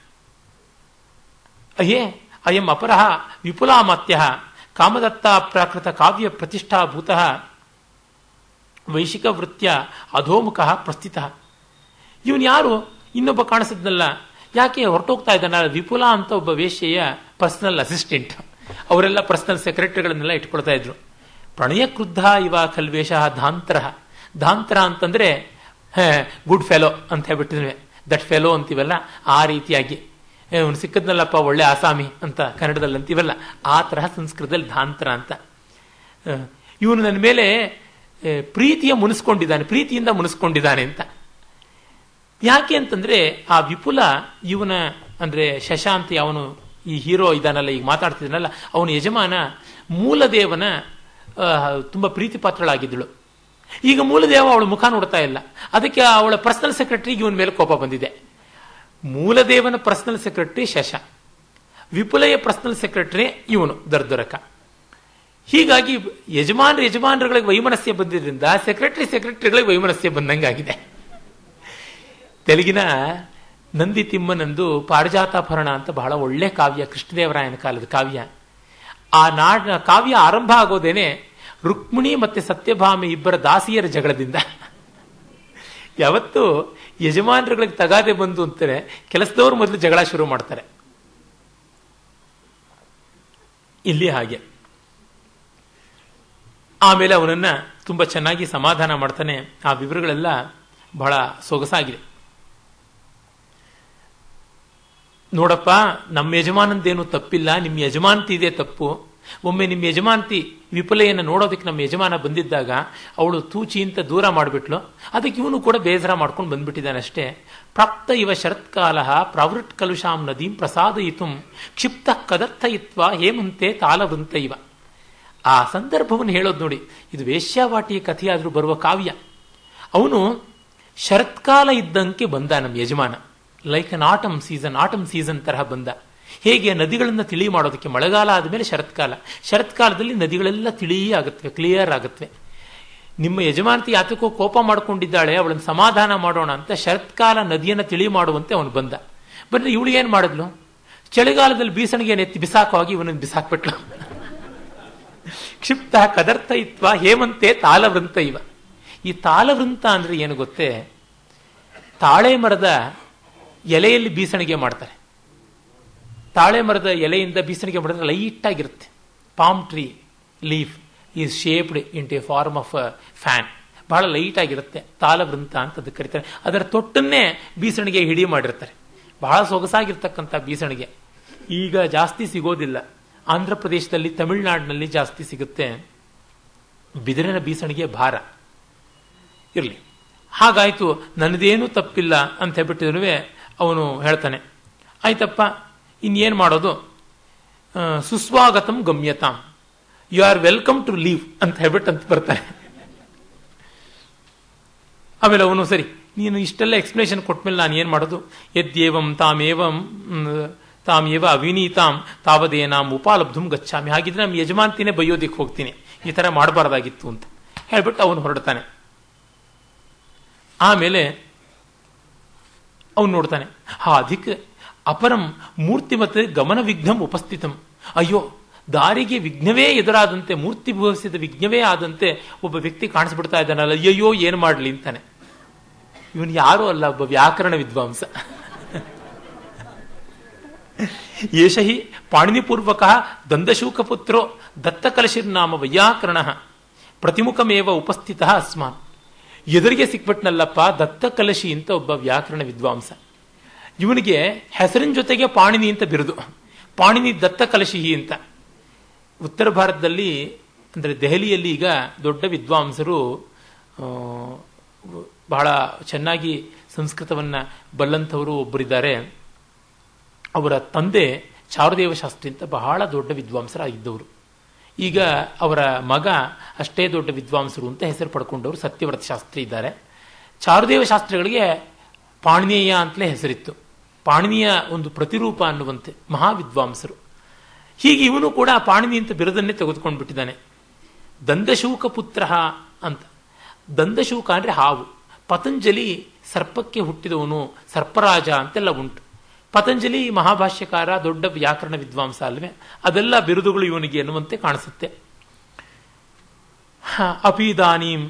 ಅಯ್ಯೇ ಅಯಂ ಅಪರಹ ವಿಪುಲಾಮಾತ್ಯ ಕಾಮದತ್ತ ಪ್ರಾಕೃತ ಕಾವ್ಯ ಪ್ರತಿಷ್ಠಾಭೂತ ವೈಶಿಕ ವೃತ್ಯ ಅಧೋಮುಖ ಪ್ರಸ್ಥಿತ. ಇವನು ಯಾರು, ಇನ್ನೊಬ್ಬ ಕಾಣಿಸಿದ್ನಲ್ಲ, ಯಾಕೆ ಹೊರಟೋಗ್ತಾ ಇದ್ದಾನ? ವಿಪುಲ ಅಂತ ಒಬ್ಬ ವೇಶ್ಯೆಯ ಪರ್ಸನಲ್ ಅಸಿಸ್ಟೆಂಟ್, ಅವರೆಲ್ಲ ಪರ್ಸನಲ್ ಸೆಕ್ರೆಟರಿಗಳನ್ನೆಲ್ಲ ಇಟ್ಕೊಳ್ತಾ ಇದ್ರು. ಪ್ರಣಯ ಕ್ರುದ್ಧ ಇವ ಖಲ್ವೇಶ ಧಾಂತರ. ಧಾಂತರ ಅಂತಂದ್ರೆ ಗುಡ್ ಫೆಲೋ ಅಂತ ಹೇಳ್ಬಿಟ್ಟಿದ್ವಿ, ದಟ್ ಫೆಲೋ ಅಂತೀವಲ್ಲ, ಆ ರೀತಿಯಾಗಿ ಅವನು ಸಿಕ್ಕದ್ನಲ್ಲಪ್ಪ ಒಳ್ಳೆ ಆಸಾಮಿ ಅಂತ ಕನ್ನಡದಲ್ಲಿ ಅಂತೀವಲ್ಲ, ಆ ತರಹ ಸಂಸ್ಕೃತದಲ್ಲಿ ಧಾಂತರ ಅಂತ. ಇವನು ನನ್ನ ಮೇಲೆ ಪ್ರೀತಿಯ ಮುನಿಸ್ಕೊಂಡಿದ್ದಾನೆ, ಪ್ರೀತಿಯಿಂದ ಮುನಿಸ್ಕೊಂಡಿದ್ದಾನೆ ಅಂತ. ಯಾಕೆ ಅಂತಂದ್ರೆ ಆ ವಿಪುಲ ಇವನ ಅಂದ್ರೆ ಶಶಾಂತ್, ಅವನು ಈ ಹೀರೋ ಇದಾನಲ್ಲ, ಈಗ ಮಾತಾಡ್ತಿದ್ದಾನಲ್ಲ, ಅವನ ಯಜಮಾನ ಮೂಲದೇವನ ತುಂಬಾ ಪ್ರೀತಿ ಪಾತ್ರಳಾಗಿದ್ದಳು. ಈಗ ಮೂಲದೇವ ಅವಳ ಮುಖ ನೋಡ್ತಾ ಇಲ್ಲ, ಅದಕ್ಕೆ ಅವಳ ಪರ್ಸನಲ್ ಸೆಕ್ರೆಟರಿಗೆ ಇವನ ಮೇಲೆ ಕೋಪ ಬಂದಿದೆ. ಮೂಲದೇವನ ಪರ್ಸನಲ್ ಸೆಕ್ರೆಟರಿ ಶಶ, ವಿಪುಲೆಯ ಪರ್ಸನಲ್ ಸೆಕ್ರೆಟರಿ ಇವನು ದರ್ದುರಕ. ಹೀಗಾಗಿ ಯಜಮಾನ್ರ ಯಜಮಾನರುಗಳಿಗೆ ವೈಮನಸ್ಯ ಬಂದಿದ್ರಿಂದ ಸೆಕ್ರೆಟರಿ ಸೆಕ್ರೆಟರಿಗಳಿಗೆ ವೈಮನಸ್ಯ ಬಂದಂಗಾಗಿದೆ. ತೆಲುಗಿನ ನಂದಿ ತಿಮ್ಮನಂದು ಪಾರಿಜಾತಾಪಹರಣ ಅಂತ ಬಹಳ ಒಳ್ಳೆ ಕಾವ್ಯ, ಕೃಷ್ಣದೇವರಾಯನ ಕಾಲದ ಕಾವ್ಯ. ಆ ನಾಡ ಕಾವ್ಯ ಆರಂಭ ಆಗೋದೇನೆ ರುಕ್ಮಿಣಿ ಮತ್ತೆ ಸತ್ಯಭಾಮಿ ಇಬ್ಬರ ದಾಸಿಯರ ಜಗಳದಿಂದ. ಯಾವತ್ತು ಯಜಮಾನರುಗಳಿಗೆ ತಗಾದೆ ಬಂದು ಅಂತಾರೆ, ಕೆಲಸದವರು ಮೊದಲು ಜಗಳ ಶುರು ಮಾಡ್ತಾರೆ. ಇಲ್ಲಿ ಹಾಗೆ. ಆಮೇಲೆ ಅವನನ್ನ ತುಂಬಾ ಚೆನ್ನಾಗಿ ಸಮಾಧಾನ ಮಾಡ್ತಾನೆ. ಆ ವಿವರಗಳೆಲ್ಲ ಬಹಳ ಸೊಗಸಾಗಿದೆ. ನೋಡಪ್ಪ, ನಮ್ಮ ಯಜಮಾನಂದೇನು ತಪ್ಪಿಲ್ಲ, ನಿಮ್ಮ ಯಜಮಾನತಿ ಇದೆ ತಪ್ಪು. ಒಮ್ಮೆ ನಿಮ್ಮ ಯಜಮಾನತಿ ವಿಪುಲೆಯನ್ನು ನೋಡೋದಕ್ಕೆ ನಮ್ಮ ಯಜಮಾನ ಬಂದಿದ್ದಾಗ ಅವಳು ತೂಚಿ ಅಂತ ದೂರ ಮಾಡಿಬಿಟ್ಲು. ಅದಕ್ಕೆ ಇವನು ಕೂಡ ಬೇಸರ ಮಾಡ್ಕೊಂಡು ಬಂದ್ಬಿಟ್ಟಿದ್ದಾನೆ ಅಷ್ಟೇ. ಪ್ರಾಪ್ತ ಇವ ಶರತ್ಕಾಲ ಪ್ರಾವೃಟ್ ಕಲುಷಾಂ ನದೀಂ ಪ್ರಸಾದಯಿತು ಕ್ಷಿಪ್ತ ಕದರ್ಥಯಿತ್ವ ಹೇಮಂತೆ ತಾಲವೃಂತ ಇವ. ಆ ಸಂದರ್ಭವನ್ನು ಹೇಳೋದು ನೋಡಿ, ಇದು ವೇಶ್ಯಾವಾಟಿಯ ಕಥೆಯಾದ್ರೂ ಬರುವ ಕಾವ್ಯ. ಅವನು ಶರತ್ಕಾಲ ಇದ್ದಂತೆ ಬಂದ ನಮ್ಮ ಯಜಮಾನ, like an autumn season, autumn season ತರಹ ಬಂದ. ಹೇಗೆ ನದಿಗಳನ್ನು ತಿಳಿ ಮಾಡೋದಕ್ಕೆ ಮಳೆಗಾಲ ಆದಮೇಲೆ ಶರತ್ಕಾಲ, ಶರತ್ಕಾಲದಲ್ಲಿ ನದಿಗಳೆಲ್ಲ ತಿಳಿ ಆಗುತ್ತವೆ, ಕ್ಲಿಯರ್ ಆಗುತ್ತವೆ. ನಿಮ್ಮ ಯಜಮಾನತಿ ಯಾತಕ್ಕೋ ಕೋಪ ಮಾಡ್ಕೊಂಡಿದ್ದಾಳೆ, ಅವಳನ್ನು ಸಮಾಧಾನ ಮಾಡೋಣ ಅಂತ ಶರತ್ಕಾಲ ನದಿಯನ್ನು ತಿಳಿ ಮಾಡುವಂತೆ ಅವನು ಬಂದ. ಬಂದ್ರೆ ಇವಳು ಏನು ಮಾಡಿದ್ಲು, ಚಳಿಗಾಲದಲ್ಲಿ ಬೀಸಣಿಗೆಯನ್ನು ಎತ್ತಿ ಬಿಸಾಕುವಾಗಿ ಇವನನ್ನು ಬಿಸಾಕ್ಬಿಟ್ಲು. ಕ್ಷಿಪ್ತ ಕದರ್ಥಯಿತ್ವ ಹೇಮಂತೆ ತಾಲವೃಂತ ಇವ. ಈ ತಾಲವೃಂತ ಅಂದ್ರೆ ಏನು ಗೊತ್ತೇ, ತಾಳೆ ಮರದ ಎಲೆಯಲ್ಲಿ ಬೀಸಣಿಗೆ ಮಾಡ್ತಾರೆ. ತಾಳೆ ಮರದ ಎಲೆಯಿಂದ ಬೀಸಣಿಗೆ ಮಾಡಿದ್ರೆ ಲೈಟ್ ಆಗಿರುತ್ತೆ. Palm tree leaf is shaped into a form of fan, ಬಹಳ ಲೈಟ್ ಆಗಿರುತ್ತೆ. ತಾಲವೃಂತ ಅಂತ ಅದಕ್ಕೆ ಕರೀತಾರೆ. ಅದರ ತೊಟ್ಟನ್ನೇ ಬೀಸಣಿಗೆ ಹಿಡಿ ಮಾಡಿರ್ತಾರೆ. ಬಹಳ ಸೊಗಸಾಗಿರ್ತಕ್ಕಂಥ ಬೀಸಣಿಗೆ ಈಗ ಜಾಸ್ತಿ ಸಿಗೋದಿಲ್ಲ. ಆಂಧ್ರ ಪ್ರದೇಶದಲ್ಲಿ, ತಮಿಳುನಾಡಿನಲ್ಲಿ ಜಾಸ್ತಿ ಸಿಗುತ್ತೆ. ಬಿದಿರಿನ ಬೀಸಣಿಗೆ ಭಾರ ಇರಲಿ. ಹಾಗಾಯ್ತು, ನನ್ನದೇನೂ ತಪ್ಪಿಲ್ಲ ಅಂತ ಹೇಳ್ಬಿಟ್ಟಿದ್ರು. ಅವನು ಹೇಳ್ತಾನೆ, ಆಯ್ತಪ್ಪ ಇನ್ನೇನು ಮಾಡೋದು, ಸುಸ್ವಾಗತಂ ಗಮ್ಯತಾಂ, you are welcome to leave ಅಂತ ಹೇಳ್ಬಿಟ್ಟು ಅಂತ ಬರ್ತಾರೆ. ಆಮೇಲೆ ಅವನು ಸರಿ ನೀನು ಇಷ್ಟೆಲ್ಲ ಎಕ್ಸ್ಪ್ಲೇಷನ್ ಕೊಟ್ಮೇಲೆ ನಾನು ಏನು ಮಾಡೋದು, ಯದ್ಯೇವಂ ತಾಮೇವಂ ತಾಮೇವ ಅವಿನೀತಾಂ ತಾವದೇನಾಂ ಉಪಾಲಬ್ಧುಂ ಗಚ್ಚಾಮಿ, ಹಾಗಿದ್ರೆ ನಮ್ಮ ಯಜಮಾನ್ತಿನೇ ಬೈಯೋದಿಕ್ಕೆ ಹೋಗ್ತೀನಿ, ಈ ಥರ ಮಾಡಬಾರ್ದಾಗಿತ್ತು ಅಂತ ಹೇಳ್ಬಿಟ್ಟು ಅವನು ಹೊರಡ್ತಾನೆ. ಆಮೇಲೆ ಅವನು ನೋಡ್ತಾನೆ, ಹಾ ಅಧಿಕ್ ಅಪರಂ ಮೂರ್ತಿಮತ್ ಗಮನ ವಿಘ್ನಂ ಉಪಸ್ಥಿತಂ, ಅಯ್ಯೋ ದಾರಿಗೆ ವಿಘ್ನವೇ ಎದುರಾದಂತೆ, ಮೂರ್ತಿ ಭವಿಸಿದ ವಿಘ್ನವೇ ಆದಂತೆ ಒಬ್ಬ ವ್ಯಕ್ತಿ ಕಾಣಿಸ್ಬಿಡ್ತಾ ಇದ್ದಾನಲ್ಲ, ಅಯ್ಯಯ್ಯೋ ಏನು ಮಾಡಲಿ ಅಂತಾನೆ. ಇವನು ಯಾರೂ ಅಲ್ಲ, ಒಬ್ಬ ವ್ಯಾಕರಣ ವಿದ್ವಾಂಸ. ಏಷಹಿ ಪಾಣಿನಿಪೂರ್ವಕ ದಂದಶೂಕಪುತ್ರೋ ದತ್ತಕಲಶಿರ್ನಾಮ ವೈಯಾಕರಣ ಪ್ರತಿಮುಖಮೇವ ಉಪಸ್ಥಿತ ಅಸ್ಮಾನ್. ಎದುರಿಗೆ ಸಿಕ್ಬಿಟ್ನಲ್ಲಪ್ಪ ದತ್ತಕಲಶಿ ಅಂತ ಒಬ್ಬ ವ್ಯಾಕರಣ ವಿದ್ವಾಂಸ. ಇವನಿಗೆ ಹೆಸರಿನ ಜೊತೆಗೆ ಪಾಣಿನಿ ಅಂತ ಬಿರುದು, ಪಾಣಿನಿ ದತ್ತಕಲಶಿ ಅಂತ. ಉತ್ತರ ಭಾರತದಲ್ಲಿ ಅಂದರೆ ದೆಹಲಿಯಲ್ಲಿ ಈಗ ದೊಡ್ಡ ವಿದ್ವಾಂಸರು, ಬಹಳ ಚೆನ್ನಾಗಿ ಸಂಸ್ಕೃತವನ್ನು ಬಲ್ಲಂಥವರು ಒಬ್ಬರಿದ್ದಾರೆ. ಅವರ ತಂದೆ ಚಾರುದೇವ ಶಾಸ್ತ್ರಿ ಅಂತ ಬಹಳ ದೊಡ್ಡ ವಿದ್ವಾಂಸರಾಗಿದ್ದವರು. ಈಗ ಅವರ ಮಗ ಅಷ್ಟೇ ದೊಡ್ಡ ವಿದ್ವಾಂಸರು ಅಂತ ಹೆಸರು ಪಡ್ಕೊಂಡವರು ಸತ್ಯವ್ರತ ಶಾಸ್ತ್ರಿ ಇದ್ದಾರೆ. ಚಾರುದೇವ ಶಾಸ್ತ್ರಿಗಳಿಗೆ ಪಾಣಿನೇಯ ಅಂತಲೇ ಹೆಸರಿತ್ತು. ಪಾಣಿನಿಯ ಒಂದು ಪ್ರತಿರೂಪ ಅನ್ನುವಂತೆ ಮಹಾವಿದ್ವಾಂಸರು. ಹೀಗೆ ಇವನು ಕೂಡ ಪಾಣಿನಿ ಅಂತ ಬಿರುದನ್ನೇ ತೆಗೆದುಕೊಂಡು ಬಿಟ್ಟಿದ್ದಾನೆ. ದಂದಶೂಕ ಪುತ್ರ ಅಂತ. ದಂದಶೂಕ ಅಂದರೆ ಹಾವು. ಪತಂಜಲಿ ಸರ್ಪಕ್ಕೆ ಹುಟ್ಟಿದವನು, ಸರ್ಪರಾಜ ಅಂತೆಲ್ಲ ಉಂಟು. ಪತಂಜಲಿ ಮಹಾಭಾಷ್ಯಕಾರ, ದೊಡ್ಡ ವ್ಯಾಕರಣ ವಿದ್ವಾಂಸ ಅಲ್ವೇ, ಅದೆಲ್ಲ ಬಿರುದುಗಳು ಇವನಿಗೆ ಎನ್ನುವಂತೆ ಕಾಣಿಸುತ್ತೆ. ಅಪಿದಾನೀಂ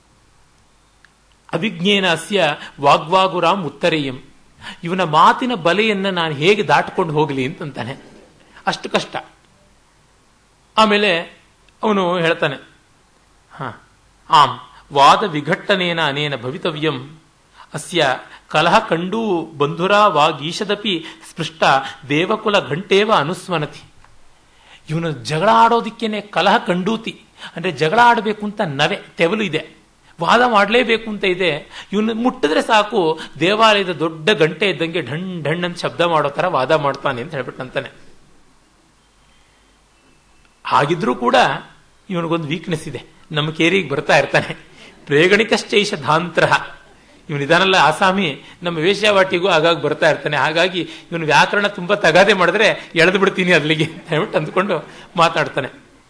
ಅವಿಜ್ಞೇನ ಅಸ್ಯ ವಾಗ್ವಾಗುರಾಂ ಉತ್ತರೇಯಂ, ಇವನ ಮಾತಿನ ಬಲೆಯನ್ನು ನಾನು ಹೇಗೆ ದಾಟಿಕೊಂಡು ಹೋಗಲಿ ಅಂತಂತಾನೆ. ಅಷ್ಟು ಕಷ್ಟ. ಆಮೇಲೆ ಅವನು ಹೇಳ್ತಾನೆ, ಹ ಆಂ ವಾದ ವಿಘಟ್ಟನೇನ ಅನೇನ ಭವಿತವ್ಯಂ ಅಸ್ಯ ಕಲಹ ಕಂಡೂ ಬಂಧುರಾ ವಾಗೀಶದಪಿ ಸ್ಪೃಷ್ಟ ದೇವಕುಲ ಘಂಟೇವ ಅನುಸ್ಮನತಿ. ಇವನು ಜಗಳ ಆಡೋದಿಕ್ಕೇನೆ ಕಲಹ ಕಂಡೂತಿ ಅಂದ್ರೆ ಜಗಳ ಆಡಬೇಕು ಅಂತ ನವೆ ತೆವಲು ಇದೆ, ವಾದ ಮಾಡಲೇಬೇಕು ಅಂತ ಇದೆ. ಇವನು ಮುಟ್ಟಿದ್ರೆ ಸಾಕು ದೇವಾಲಯದ ದೊಡ್ಡ ಗಂಟೆ ಇದ್ದಂಗೆ ಢಣ್ ಢಣ್ ಅಂತ ಶಬ್ದ ಮಾಡೋ ತರ ವಾದ ಮಾಡ್ತಾನೆ ಅಂತ ಹೇಳ್ಬಿಟ್ಟಂತಾನೆ. ಹಾಗಿದ್ರೂ ಕೂಡ ಇವನಿಗೊಂದು ವೀಕ್ನೆಸ್ ಇದೆ. ನಮ್ಮ ಕೇರಿಗೆ ಬರ್ತಾ ಇರ್ತಾನೆ. ಪ್ರೇಗಣಿಕಶ್ಚೈಷ ಧಾಂತ್ರ. ಇವನಿದಾನಲ್ಲ ಆಸಾಮಿ, ನಮ್ಮ ವೇಶ್ಯಾವಾಟಿಗೂ ಆಗಾಗ ಬರ್ತಾ ಇರ್ತಾನೆ. ಹಾಗಾಗಿ ಇವನು ವ್ಯಾಕರಣ ತುಂಬಾ ತಗಾದೆ ಮಾಡಿದ್ರೆ ಎಳೆದು ಬಿಡ್ತೀನಿ ಅಲ್ಲಿಗೆ ಅಂತ ಹೇಳ್ಬಿಟ್ಟು ಅಂದ್ಕೊಂಡು ಮಾತಾಡ್ತಾನೆ.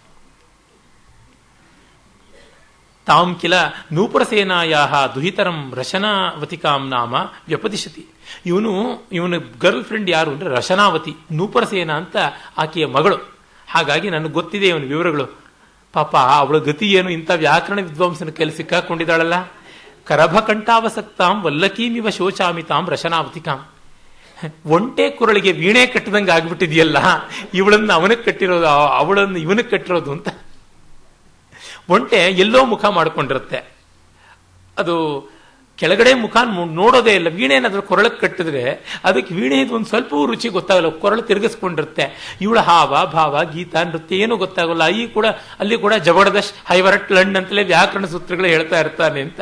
ತಾಂ ಕಿಲ ನೂಪುರಸೇನಾಯ ದುಹಿತರಂ ರಶನಾವತಿಕಾಂ ನಾಮ ವ್ಯಪದಿಶತಿ. ಇವನು ಇವನ ಗರ್ಲ್ ಫ್ರೆಂಡ್ ಯಾರು ಅಂದ್ರೆ ರಶನಾವತಿ, ನೂಪುರಸೇನ ಅಂತ ಆಕೆಯ ಮಗಳು. ಹಾಗಾಗಿ ನನಗೆ ಗೊತ್ತಿದೆ ಇವನ ವಿವರಗಳು. ಪಾಪ ಅವಳ ಗತಿ ಏನು, ಇಂಥ ವ್ಯಾಕರಣ ವಿದ್ವಾಂಸನ ಕೈಲಿ ಸಿಕ್ಕಾಕೊಂಡಿದ್ದಾಳಲ್ಲ. ಕರಭ ಕಂಠಾವಸಕ್ತಾಂ ವಲ್ಲಕೀಮಿವ ಶೋಚಾಮಿತಾಂ ರಶನಾವತಿಕಾಂ. ಒಂಟೆ ಕುರಳಿಗೆ ವೀಣೆ ಕಟ್ಟಿದಂಗೆ ಆಗ್ಬಿಟ್ಟಿದೆಯಲ್ಲ, ಇವಳನ್ನ ಅವನಿಗೆ ಕಟ್ಟಿರೋದು, ಅವಳನ್ನು ಇವನಿಗೆ ಕಟ್ಟಿರೋದು ಅಂತ. ಒಂಟೆ ಎಲ್ಲೋ ಮುಖ ಮಾಡ್ಕೊಂಡಿರುತ್ತೆ, ಅದು ಕೆಳಗಡೆ ಮುಖ ನೋಡೋದೇ ಇಲ್ಲ. ವೀಣೆ ಏನಾದ್ರೂ ಕೊರಳಕ್ಕೆ ಕಟ್ಟಿದ್ರೆ ಅದಕ್ಕೆ ವೀಣೆ ಒಂದು ಸ್ವಲ್ಪ ರುಚಿ ಗೊತ್ತಾಗಲ್ಲ, ಕೊರಳು ತಿರುಗಿಸ್ಕೊಂಡಿರುತ್ತೆ. ಇವಳ ಹಾವ ಭಾವ ಗೀತ ನೃತ್ಯ ಏನೂ ಗೊತ್ತಾಗಲ್ಲ. ಈ ಕೂಡ ಅಲ್ಲಿ ಕೂಡ ಜಬರ್ದಶ್ ಹೈವರಟ್ ಲಂಡ್ ಅಂತಲೇ ವ್ಯಾಕರಣ ಸೂತ್ರಗಳು ಹೇಳ್ತಾ ಇರ್ತಾನೆ ಅಂತ.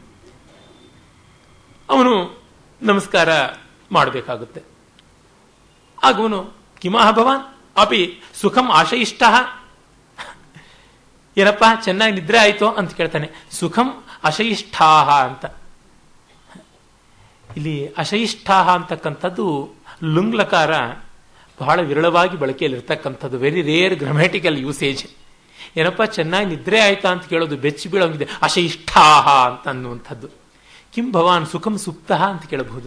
ಅವನು ನಮಸ್ಕಾರ ಮಾಡಬೇಕಾಗುತ್ತೆ. ಆಗವನು ಕಿಮಾಹ ಭವಾನ್ ಅಪಿ ಸುಖಂ ಆಶಯಿಷ್ಟ, ಏನಪ್ಪಾ ಚೆನ್ನಾಗಿ ನಿದ್ರೆ ಆಯ್ತು ಅಂತ ಕೇಳ್ತಾನೆ. ಸುಖಂ ಅಶಯಿಷ್ಠಾಹ ಅಂತ. ಇಲ್ಲಿ ಅಶಯಿಷ್ಠಾಹ ಅಂತಕ್ಕಂಥದ್ದು ಲುಂಗ್ಲಕಾರ ಬಹಳ ವಿರಳವಾಗಿ ಬಳಕೆಯಲ್ಲಿರ್ತಕ್ಕಂಥದ್ದು, ವೆರಿ ರೇರ್ ಗ್ರಾಮ್ಯಾಟಿಕಲ್ ಯೂಸೇಜ್. ಏನಪ್ಪ ಚೆನ್ನಾಗಿ ನಿದ್ರೆ ಆಯ್ತಾ ಅಂತ ಕೇಳೋದು ಬೆಚ್ಚಿ ಬೀಳೋಂಗಿದೆ. ಅಶಯಿಷ್ಠಾಹ ಅಂತ ಅನ್ನುವಂಥದ್ದು. ಕಿಂ ಭವಾನ್ ಸುಖಂ ಸುಪ್ತಃ ಅಂತ ಕೇಳಬಹುದು.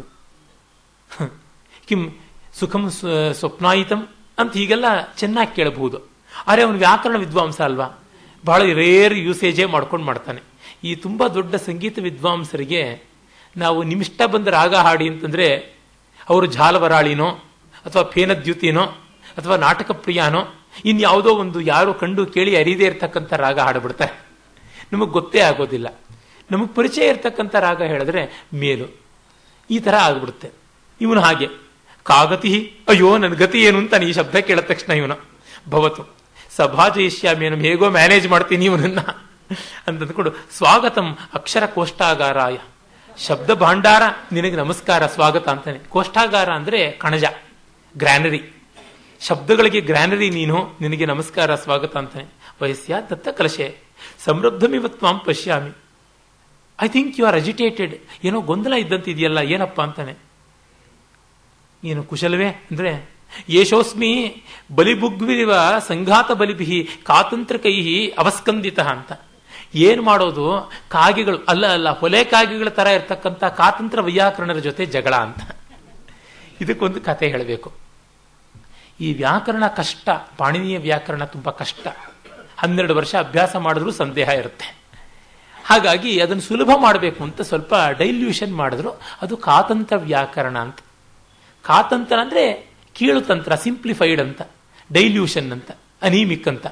ಕಿಂ ಸುಖಂ ಸ್ವಪ್ನಾಯಿತಂ ಅಂತ ಹೀಗೆಲ್ಲ ಚೆನ್ನಾಗಿ ಕೇಳಬಹುದು. ಆದರೆ ಅವನು ವ್ಯಾಕರಣ ವಿದ್ವಾಂಸ ಅಲ್ವಾ, ಬಹಳ ರೇರ್ ಯೂಸೇಜೇ ಮಾಡ್ಕೊಂಡು ಮಾಡ್ತಾನೆ. ಈ ತುಂಬ ದೊಡ್ಡ ಸಂಗೀತ ವಿದ್ವಾಂಸರಿಗೆ ನಾವು ನಿಮಿಷ್ಟ ಬಂದ ರಾಗ ಹಾಡಿ ಅಂತಂದರೆ ಅವರು ಝಾಲವರಾಳಿನೋ ಅಥವಾ ಫೇನದ್ಯುತಿನೋ ಅಥವಾ ನಾಟಕ ಪ್ರಿಯಾನೋ ಇನ್ಯಾವುದೋ ಒಂದು ಯಾರು ಕಂಡು ಕೇಳಿ ಅರಿದೇ ಇರತಕ್ಕಂಥ ರಾಗ ಹಾಡಿಬಿಡ್ತಾರೆ. ನಮಗೆ ಗೊತ್ತೇ ಆಗೋದಿಲ್ಲ. ನಮಗೆ ಪರಿಚಯ ಇರತಕ್ಕಂಥ ರಾಗ ಹೇಳಿದ್ರೆ ಮೇಲು, ಈ ಥರ ಆಗ್ಬಿಡುತ್ತೆ. ಇವನು ಹಾಗೆ ಕಾಗತಿ, ಅಯ್ಯೋ ನನ್ನ ಗತಿ ಏನು ಅಂತಾನೆ ಈ ಶಬ್ದ ಕೇಳಿದ ತಕ್ಷಣ ಇವನು ಭವತು ಸಭಾಜಯಿಷ್ಯಾಮೇನು, ಹೇಗೋ ಮ್ಯಾನೇಜ್ ಮಾಡ್ತೀನಿ ಇವನನ್ನ ಅಂತಂದ್ಕೊಂಡು ಸ್ವಾಗತಂ ಅಕ್ಷರ ಕೋಷ್ಠಾಗಾರಾಯ, ಶಬ್ದ ಭಾಂಡಾರ ನಿನಗೆ ನಮಸ್ಕಾರ ಸ್ವಾಗತ ಅಂತಾನೆ. ಕೋಷ್ಠಾಗಾರ ಅಂದ್ರೆ ಕಣಜ, ಗ್ರ್ಯಾನರಿ, ಶಬ್ದಗಳಿಗೆ ಗ್ರ್ಯಾನರಿ ನೀನು, ನಿನಗೆ ನಮಸ್ಕಾರ ಸ್ವಾಗತ ಅಂತಾನೆ. ವಯಸ್ಸ್ಯ ದತ್ತ ಕಲಶೆ ಸಮೃದ್ಧಮಿವ ತ್ವಾಂ ಪಶ್ಯಾಮಿ. I think you are agitated, ಏನೋ ಗೊಂದಲ ಇದ್ದಂತಿದೆಯಲ್ಲ, ಏನಪ್ಪ ಅಂತಾನೆ. ಏನು ಕುಶಲವೇ ಅಂದ್ರೆ ಯೇಷೋಸ್ಮಿ ಬಲಿಬುಗ್ವಿವ ಸಂಘಾತ ಬಲಿಭಿ ಕಾತಂತ್ರಕೈ ಅವಸ್ಕಂದಿತ ಅಂತ. ಏನ್ ಮಾಡೋದು, ಕಾಗೆಗಳು ಅಲ್ಲ ಅಲ್ಲ ಹೊಲೆ ಕಾಗೆಗಳ ತರ ಇರ್ತಕ್ಕಂಥ ಕಾತಂತ್ರ ವೈಯಾಕರಣರ ಜೊತೆ ಜಗಳ ಅಂತ. ಇದಕ್ಕೊಂದು ಕತೆ ಹೇಳಬೇಕು. ಈ ವ್ಯಾಕರಣ ಕಷ್ಟ, ಪಾಣಿನಿಯ ವ್ಯಾಕರಣ ತುಂಬಾ ಕಷ್ಟ. ಹನ್ನೆರಡು ವರ್ಷ ಅಭ್ಯಾಸ ಮಾಡಿದ್ರೂ ಸಂದೇಹ ಇರುತ್ತೆ. ಹಾಗಾಗಿ ಅದನ್ನು ಸುಲಭ ಮಾಡಬೇಕು ಅಂತ ಸ್ವಲ್ಪ ಡೈಲ್ಯೂಷನ್ ಮಾಡಿದ್ರು. ಅದು ಕಾತಂತ್ರ ವ್ಯಾಕರಣ ಅಂತ. ಕಾತಂತ್ರ ಅಂದ್ರೆ ಕೀಳು ತಂತ್ರ, ಸಿಂಪ್ಲಿಫೈಡ್ ಅಂತ, ಡೈಲ್ಯೂಷನ್ ಅಂತ, ಅನೀಮಿಕ್ ಅಂತ.